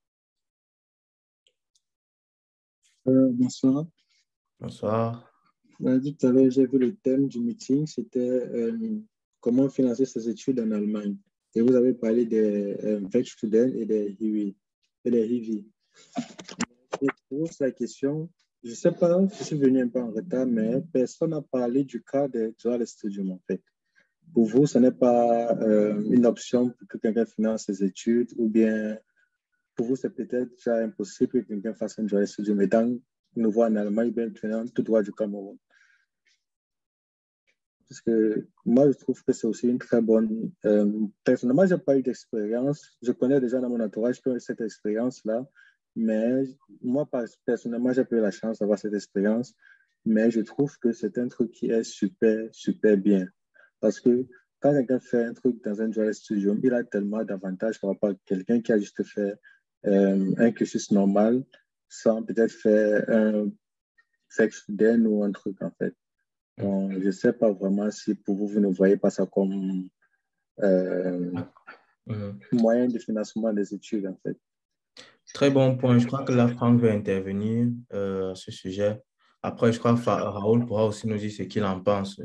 Euh, bonsoir. Bonsoir. Euh, tout à l'heure, j'ai vu le thème du meeting, c'était euh, comment financer ses études en Allemagne. Et vous avez parlé des euh, Werkstudenten et des H I V I. Et des H I V I. Je pose la question, je ne sais pas, je suis venu un peu en retard, mais personne n'a parlé du cas des dual studium en fait. Pour vous, ce n'est pas euh, une option pour que quelqu'un finance ses études ou bien pour vous, c'est peut-être déjà impossible que quelqu'un fasse un dual studium. Mais dans nous voit en Allemagne, bien maintenant, tout droit du Cameroun. Parce que moi, je trouve que c'est aussi une très bonne... Euh, personnellement, je n'ai pas eu d'expérience. Je connais déjà dans mon entourage qui ont eu cette expérience-là. Mais moi, personnellement, j'ai pas eu la chance d'avoir cette expérience. Mais je trouve que c'est un truc qui est super, super bien. Parce que quand quelqu'un fait un truc dans un dual studium, il a tellement d'avantages par rapport à quelqu'un qui a juste fait euh, un cursus normal sans peut-être faire un sex student ou un truc, en fait. Donc, je ne sais pas vraiment si pour vous, vous ne voyez pas ça comme euh, Mhm. moyen de financement des études, en fait. Très bon point. Je crois que là, Franck veut intervenir euh, à ce sujet. Après, je crois que Fa- Raoul pourra aussi nous dire ce qu'il en pense.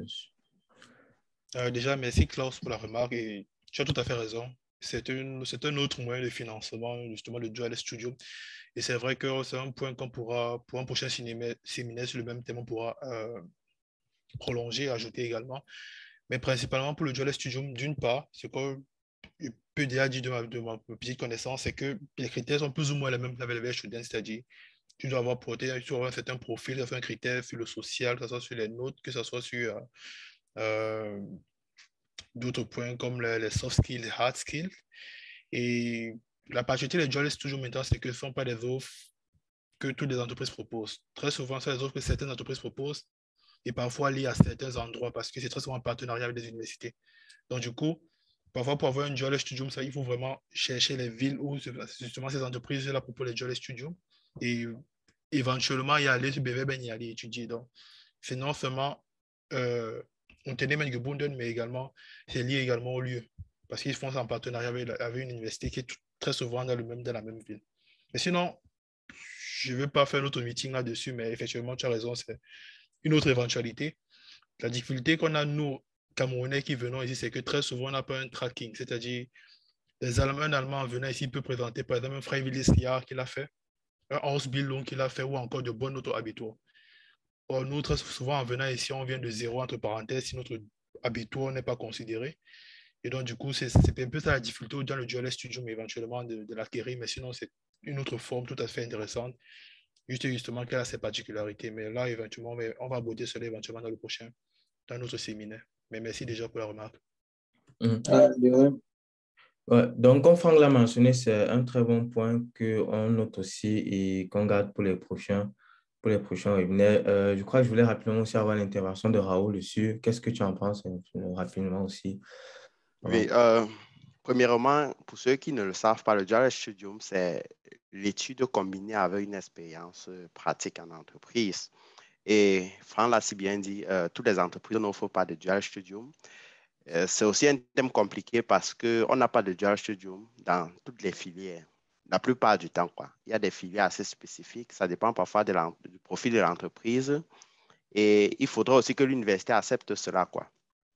Euh, déjà, merci Klaus pour la remarque et tu as tout à fait raison. C'est une, c'est un autre moyen de financement, justement, le Dual Studio. Et c'est vrai que c'est un point qu'on pourra, pour un prochain cinéma- séminaire sur le même thème, on pourra euh, prolonger, ajouter également. Mais principalement pour le Dual Studio, d'une part, ce que je peux déjà dire de ma, de ma petite connaissance, c'est que les critères sont plus ou moins les mêmes avec les students, c'est-à-dire tu dois avoir porté, tu dois avoir un certain profil, un critère sur le social, que ce soit sur les notes, que ce soit sur euh, euh, d'autres points comme les, les soft skills, les hard skills. Et la particularité des Dual Studio maintenant, c'est que ce ne sont pas des offres que toutes les entreprises proposent. Très souvent, c'est des offres que certaines entreprises proposent et parfois liées à certains endroits parce que c'est très souvent en partenariat avec des universités. Donc, du coup, parfois, pour avoir un Dual Studium, ça, il faut vraiment chercher les villes où justement ces entreprises-là proposent les Dual Studium et éventuellement y aller, se ben, y aller étudier. Donc, c'est non seulement euh, on tenait même Gebunden, mais également, c'est lié également au lieu parce qu'ils font ça en partenariat avec, avec une université qui est tout, très souvent dans, le même, dans la même ville. Mais sinon, je ne veux pas faire notre meeting là-dessus, mais effectivement, tu as raison, c'est une autre éventualité. La difficulté qu'on a, nous, Camerounais qui venons ici, c'est que très souvent, on n'a pas un tracking, c'est-à-dire les Allemands, un Allemand venant ici peut présenter par exemple un Freiwilliges Jahr qu'il a fait, un Ausbildung qu'il a fait ou encore de bonnes notes Abitur. Or, nous, très souvent, en venant ici, on vient de zéro, entre parenthèses, si notre Abitur n'est pas considéré. Et donc, du coup, c'est un peu ça la difficulté dans le Dual Studio, mais éventuellement de, de l'acquérir. Mais sinon, c'est une autre forme tout à fait intéressante. Juste justement qu'elle a ses particularités. Mais là, éventuellement, on va aborder cela éventuellement dans le prochain, dans notre séminaire. Mais merci déjà pour la remarque. Mmh. Ah, ouais. Ouais, donc, comme Franck l'a mentionné, c'est un très bon point qu'on note aussi et qu'on garde pour les prochains, pour les prochains webinaires. Euh, je crois que je voulais rapidement aussi avoir l'intervention de Raoul dessus. Qu'est-ce que tu en penses rapidement aussi? Oui, euh, premièrement, pour ceux qui ne le savent pas, le Dual Studium, c'est l'étude combinée avec une expérience pratique en entreprise. Et Franck l'a si bien dit, euh, toutes les entreprises n'offrent pas de Dual Studium. Euh, c'est aussi un thème compliqué parce qu'on n'a pas de Dual Studium dans toutes les filières. La plupart du temps, quoi. Il y a des filières assez spécifiques. Ça dépend parfois de du profil de l'entreprise. Et il faudra aussi que l'université accepte cela, quoi.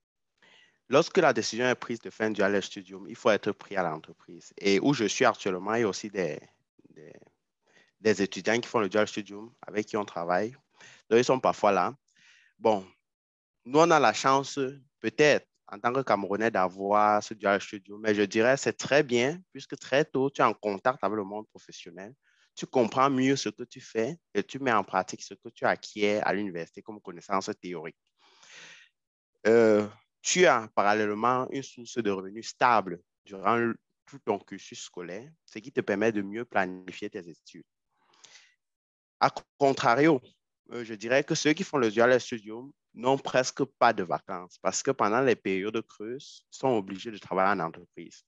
Lorsque la décision est prise de faire un Dual Studium, il faut être pris à l'entreprise. Et où je suis actuellement, il y a aussi des, des, des étudiants qui font le Dual Studium avec qui on travaille. Donc, ils sont parfois là. Bon, nous, on a la chance, peut-être, en tant que Camerounais, d'avoir ce Dual Studium. Mais je dirais que c'est très bien, puisque très tôt, tu es en contact avec le monde professionnel. Tu comprends mieux ce que tu fais et tu mets en pratique ce que tu acquiers à l'université comme connaissance théorique. Euh, tu as parallèlement une source de revenus stable durant le, tout ton cursus scolaire, ce qui te permet de mieux planifier tes études. A contrario, euh, je dirais que ceux qui font le Dual Studium n'ont presque pas de vacances parce que pendant les périodes creuses, ils sont obligés de travailler en entreprise.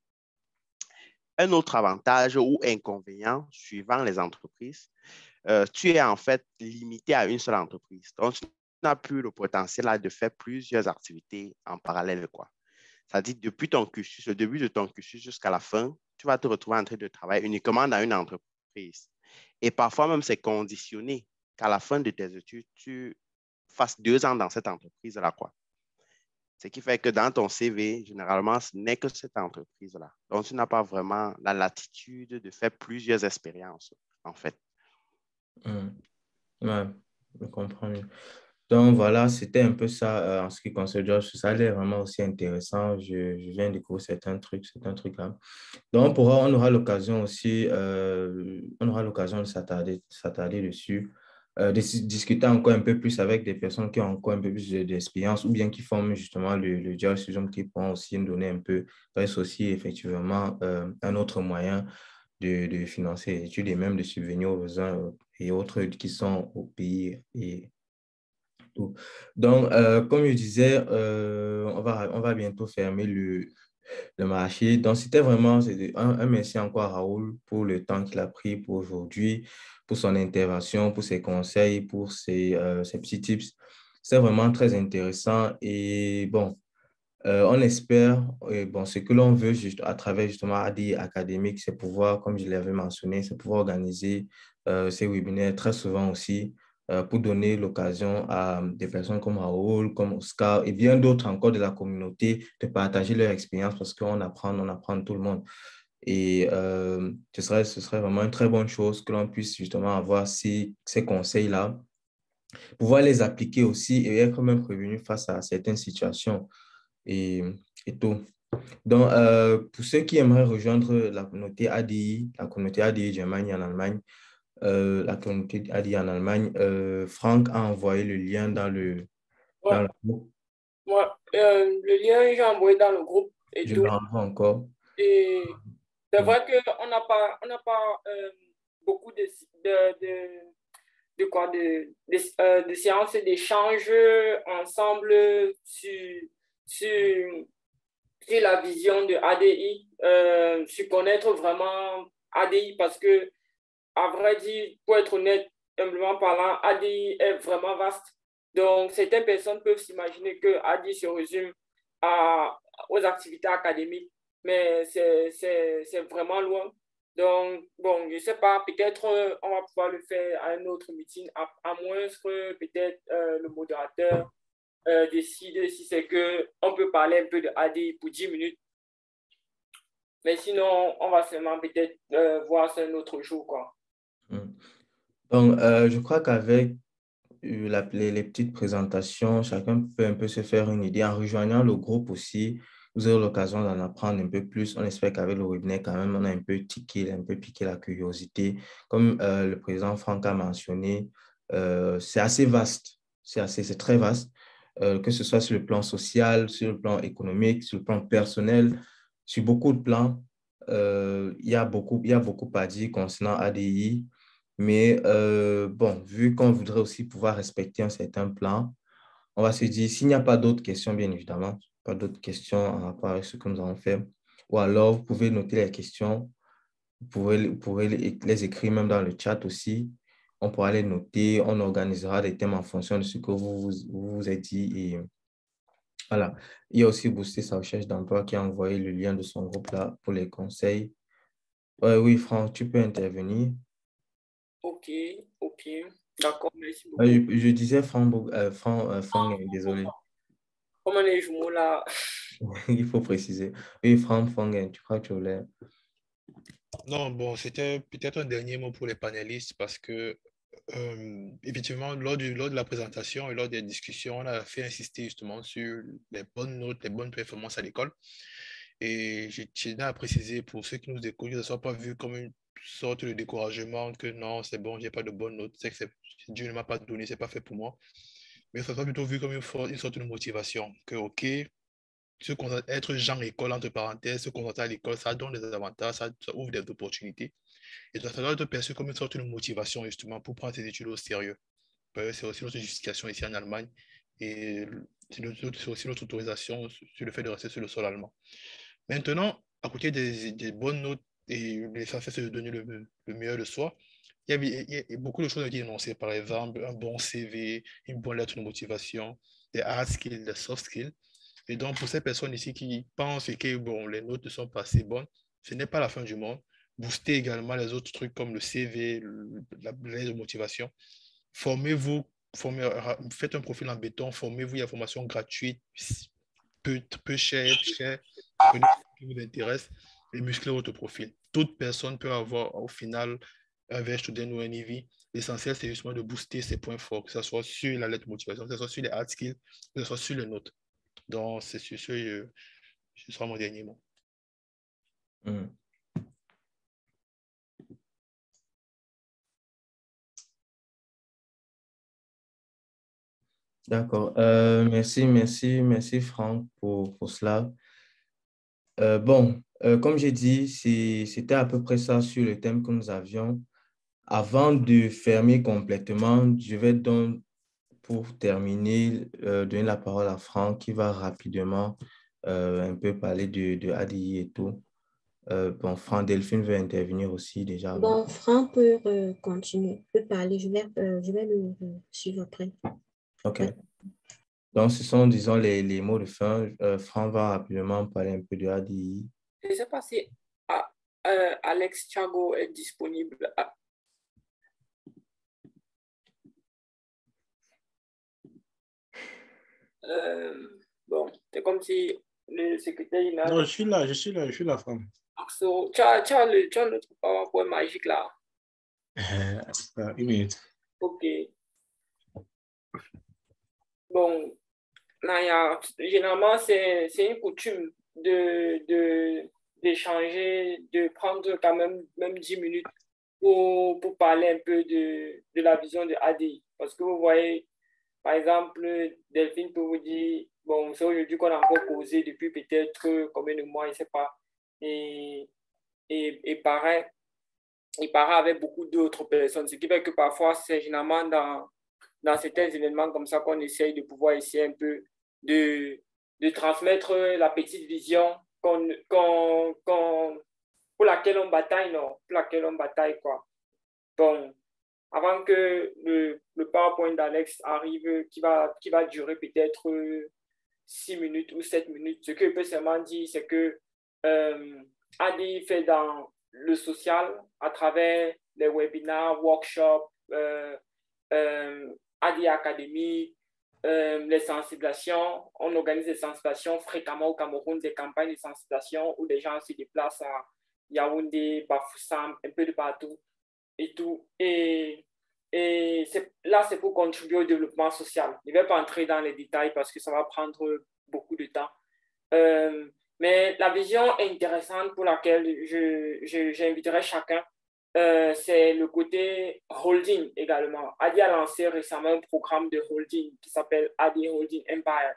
Un autre avantage ou inconvénient suivant les entreprises, euh, tu es en fait limité à une seule entreprise. Donc, tu n'as plus le potentiel là, de faire plusieurs activités en parallèle, quoi. C'est-à-dire, depuis ton cursus, le début de ton cursus jusqu'à la fin, tu vas te retrouver en train de travailler uniquement dans une entreprise. Et parfois même, c'est conditionné qu'à la fin de tes études, tu fasses deux ans dans cette entreprise-là, quoi. Ce qui fait que dans ton C V, généralement, ce n'est que cette entreprise-là. Donc, tu n'as pas vraiment la latitude de faire plusieurs expériences, en fait. Mmh. Ouais, je comprends mieux. Donc, voilà, c'était un peu ça euh, en ce qui concerne Josh. Ça a l'air vraiment aussi intéressant. Je, je viens de découvrir certains trucs, certains trucs là. Donc, on, pourra, on aura l'occasion aussi, euh, on aura l'occasion de s'attarder, s'attarder dessus, euh, de discuter encore un peu plus avec des personnes qui ont encore un peu plus d'expérience ou bien qui forment justement le, le Dual Studium, qui pourront aussi nous donner un peu, reste aussi effectivement euh, un autre moyen de, de financer les études et même de subvenir aux besoins et autres qui sont au pays et tout. Donc, euh, comme je disais, euh, on va, on va bientôt fermer le, le marché. Donc, c'était vraiment un, un merci encore à Raoul pour le temps qu'il a pris pour aujourd'hui, pour son intervention, pour ses conseils, pour ses, euh, ses petits tips. c'est vraiment très intéressant. Et bon, euh, on espère, et bon, ce que l'on veut juste, à travers justement A D I académique, c'est pouvoir, comme je l'avais mentionné, c'est pouvoir organiser euh, ces webinaires très souvent aussi euh, pour donner l'occasion à des personnes comme Raoul, comme Oscar et bien d'autres encore de la communauté de partager leur expérience parce qu'on apprend, on apprend de tout le monde. Et euh, ce serait, ce serait vraiment une très bonne chose que l'on puisse justement avoir ces, ces conseils-là, pouvoir les appliquer aussi et être même prévenu face à certaines situations et, et tout. Donc, euh, pour ceux qui aimeraient rejoindre la communauté A D I, la communauté A D I Germany en Allemagne, euh, la communauté A D I en Allemagne, euh, Franck a envoyé le lien dans le, Ouais. dans le groupe. Ouais, euh, le lien, j'ai envoyé dans le groupe et Je tout. le renvoie encore. Et c'est vrai qu'on n'a pas, on n'a pas euh, beaucoup de, de, de, de, quoi, de, de, euh, de séances d'échange ensemble sur, sur, sur la vision de A D I, euh, sur connaître vraiment A D I parce que, à vrai dire, pour être honnête, humblement parlant, A D I est vraiment vaste. Donc, certaines personnes peuvent s'imaginer que A D I se résume à, aux activités académiques, mais c'est vraiment loin. Donc, bon, je ne sais pas, peut-être euh, on va pouvoir le faire à un autre meeting, à, à moins que peut-être euh, le modérateur euh, décide si c'est qu'on peut parler un peu de A D I pour dix minutes. Mais sinon, on va seulement peut-être euh, voir ça un autre jour, quoi. Donc, euh, je crois qu'avec La, les, les petites présentations, chacun peut un peu se faire une idée. En rejoignant le groupe aussi, vous aurez l'occasion d'en apprendre un peu plus. On espère qu'avec le webinaire, quand même, on a un peu tiqué, un peu piqué la curiosité. Comme euh, le président Franck a mentionné, euh, c'est assez vaste, c'est assez, c'est très vaste, euh, que ce soit sur le plan social, sur le plan économique, sur le plan personnel, sur beaucoup de plans. Euh, il y a beaucoup, il y a beaucoup à dire concernant A D I. Mais euh, bon, vu qu'on voudrait aussi pouvoir respecter un certain plan, on va se dire, s'il n'y a pas d'autres questions, bien évidemment, pas d'autres questions en rapport avec ce que nous avons fait, ou alors vous pouvez noter les questions, vous pouvez, vous pouvez les, les écrire même dans le chat aussi. On pourra les noter, on organisera des thèmes en fonction de ce que vous vous, vous, vous êtes dit. Et voilà. Il y a aussi Booster sa recherche d'emploi qui a envoyé le lien de son groupe là pour les conseils. Ouais, oui, Franck, tu peux intervenir. Ok, ok. D'accord, merci beaucoup. Euh, je, je disais Franck, euh, Franck, euh, Franck, euh, désolé. Comment les jumeaux là? Il faut préciser. Oui, Franck, Franck, euh, tu crois que tu voulais. Non, bon, c'était peut-être un dernier mot pour les panélistes parce que, euh, effectivement, lors, du, lors de la présentation et lors des discussions, on a fait insister justement sur les bonnes notes, les bonnes performances à l'école. Et je tiens à préciser pour ceux qui nous écoutent que ce ne soit pas vu comme une sorte de découragement que non, c'est bon, j'ai pas de bonnes notes, c'est que Dieu ne m'a pas donné, c'est pas fait pour moi. Mais ça soit plutôt vu comme une, une sorte de motivation, que ok, se être Jean école, entre parenthèses, se concentrer à l'école, ça donne des avantages, ça, ça ouvre des opportunités. Et ça doit être perçu comme une sorte de motivation justement pour prendre ses études au sérieux. C'est aussi notre justification ici en Allemagne et c'est aussi notre autorisation sur le fait de rester sur le sol allemand. Maintenant, à côté des, des bonnes notes et l'essentiel c'est de donner le, le meilleur de soi, il y, a, il y a beaucoup de choses à dire énoncées, par exemple un bon C V, une bonne lettre de motivation, des hard skills, des soft skills. Et donc, pour ces personnes ici qui pensent que bon, les notes ne sont pas assez bonnes, ce n'est pas la fin du monde. Booster également les autres trucs comme le C V, le, la lettre de motivation. Formez-vous, formez, faites un profil en béton, formez-vous, il y a une formation gratuite, peu, peu cher, cher, prenez ce qui vous intéresse et musclez votre profil. Toute personne peut avoir au final un V H ou un I V. L'essentiel, c'est justement de booster ses points forts, que ce soit sur la lettre de motivation, que ce soit sur les hard skills, que ce soit sur les notes. Donc, c'est sur ce, euh, ce sera mon dernier mot. Mm. D'accord. Euh, merci, merci, merci Franck pour, pour cela. Euh, bon, euh, comme j'ai dit, c'était à peu près ça sur le thème que nous avions. Avant de fermer complètement, je vais donc, pour terminer, euh, donner la parole à Franck qui va rapidement euh, un peu parler de, de A D I et tout. Euh, bon, Franck, Delphine veut intervenir aussi déjà. Bon, Franck peut euh, continuer, peut parler. Je vais, euh, je vais le, le suivre après. OK. Donc, ce sont, disons, les, les mots de fin. Euh, Franck va rapidement parler un peu de A D I. Je ne sais pas si ah, euh, Alex Thiago est disponible. Ah. Euh, bon, c'est comme si le secrétaire... Il non, je suis là, je suis là, je suis là, Franck. So, tu as, tu as le, tu as notre PowerPoint magique là. Euh, une minute. Ok. Bon, là, y a, généralement, c'est une coutume de, de, d'échanger, de prendre quand même, même dix minutes pour, pour parler un peu de, de la vision de A D I. Parce que vous voyez, par exemple, Delphine peut vous dire, bon, c'est aujourd'hui qu'on a encore causé depuis peut-être combien de mois, je ne sais pas. Et, et, et pareil, il paraît avec beaucoup d'autres personnes. Ce qui fait que parfois, c'est généralement dans, dans certains événements comme ça qu'on essaye de pouvoir essayer un peu de, de transmettre la petite vision qu'on, qu'on, qu'on, pour laquelle on bataille, non, pour laquelle on bataille, quoi. Bon, avant que le, le PowerPoint d'Alex arrive, qui va, qui va durer peut-être six minutes ou sept minutes, ce que je peux seulement dire, c'est que euh, A D I fait dans le social à travers les webinaires, workshops, euh, euh, A D I Academy, euh, les sensibilisations. On organise des sensibilisations fréquemment au Cameroun, des campagnes de sensibilisation où des gens se déplacent à Yaoundé, Bafoussam, un peu de partout et tout. Et, et là, c'est pour contribuer au développement social. Je ne vais pas entrer dans les détails parce que ça va prendre beaucoup de temps. Euh, mais la vision intéressante pour laquelle je, je, j'inviterai chacun, euh, c'est le côté holding également. A D I a lancé récemment un programme de holding qui s'appelle A D I Holding Empire.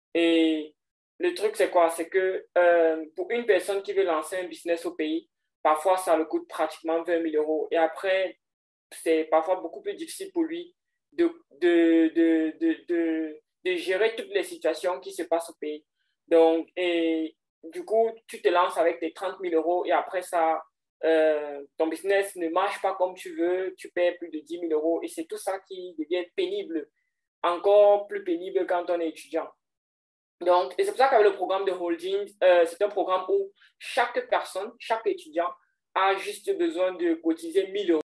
Et le truc, c'est quoi? C'est que euh, pour une personne qui veut lancer un business au pays, parfois ça le coûte pratiquement vingt mille euros. Et après, c'est parfois beaucoup plus difficile pour lui de, de, de, de, de, de gérer toutes les situations qui se passent au pays. Donc, et du coup, tu te lances avec tes trente mille euros et après ça, euh, ton business ne marche pas comme tu veux, tu perds plus de dix mille euros et c'est tout ça qui devient pénible, encore plus pénible quand on est étudiant. Donc, et c'est pour ça qu'avec le programme de holding, euh, c'est un programme où chaque personne, chaque étudiant a juste besoin de cotiser mille euros.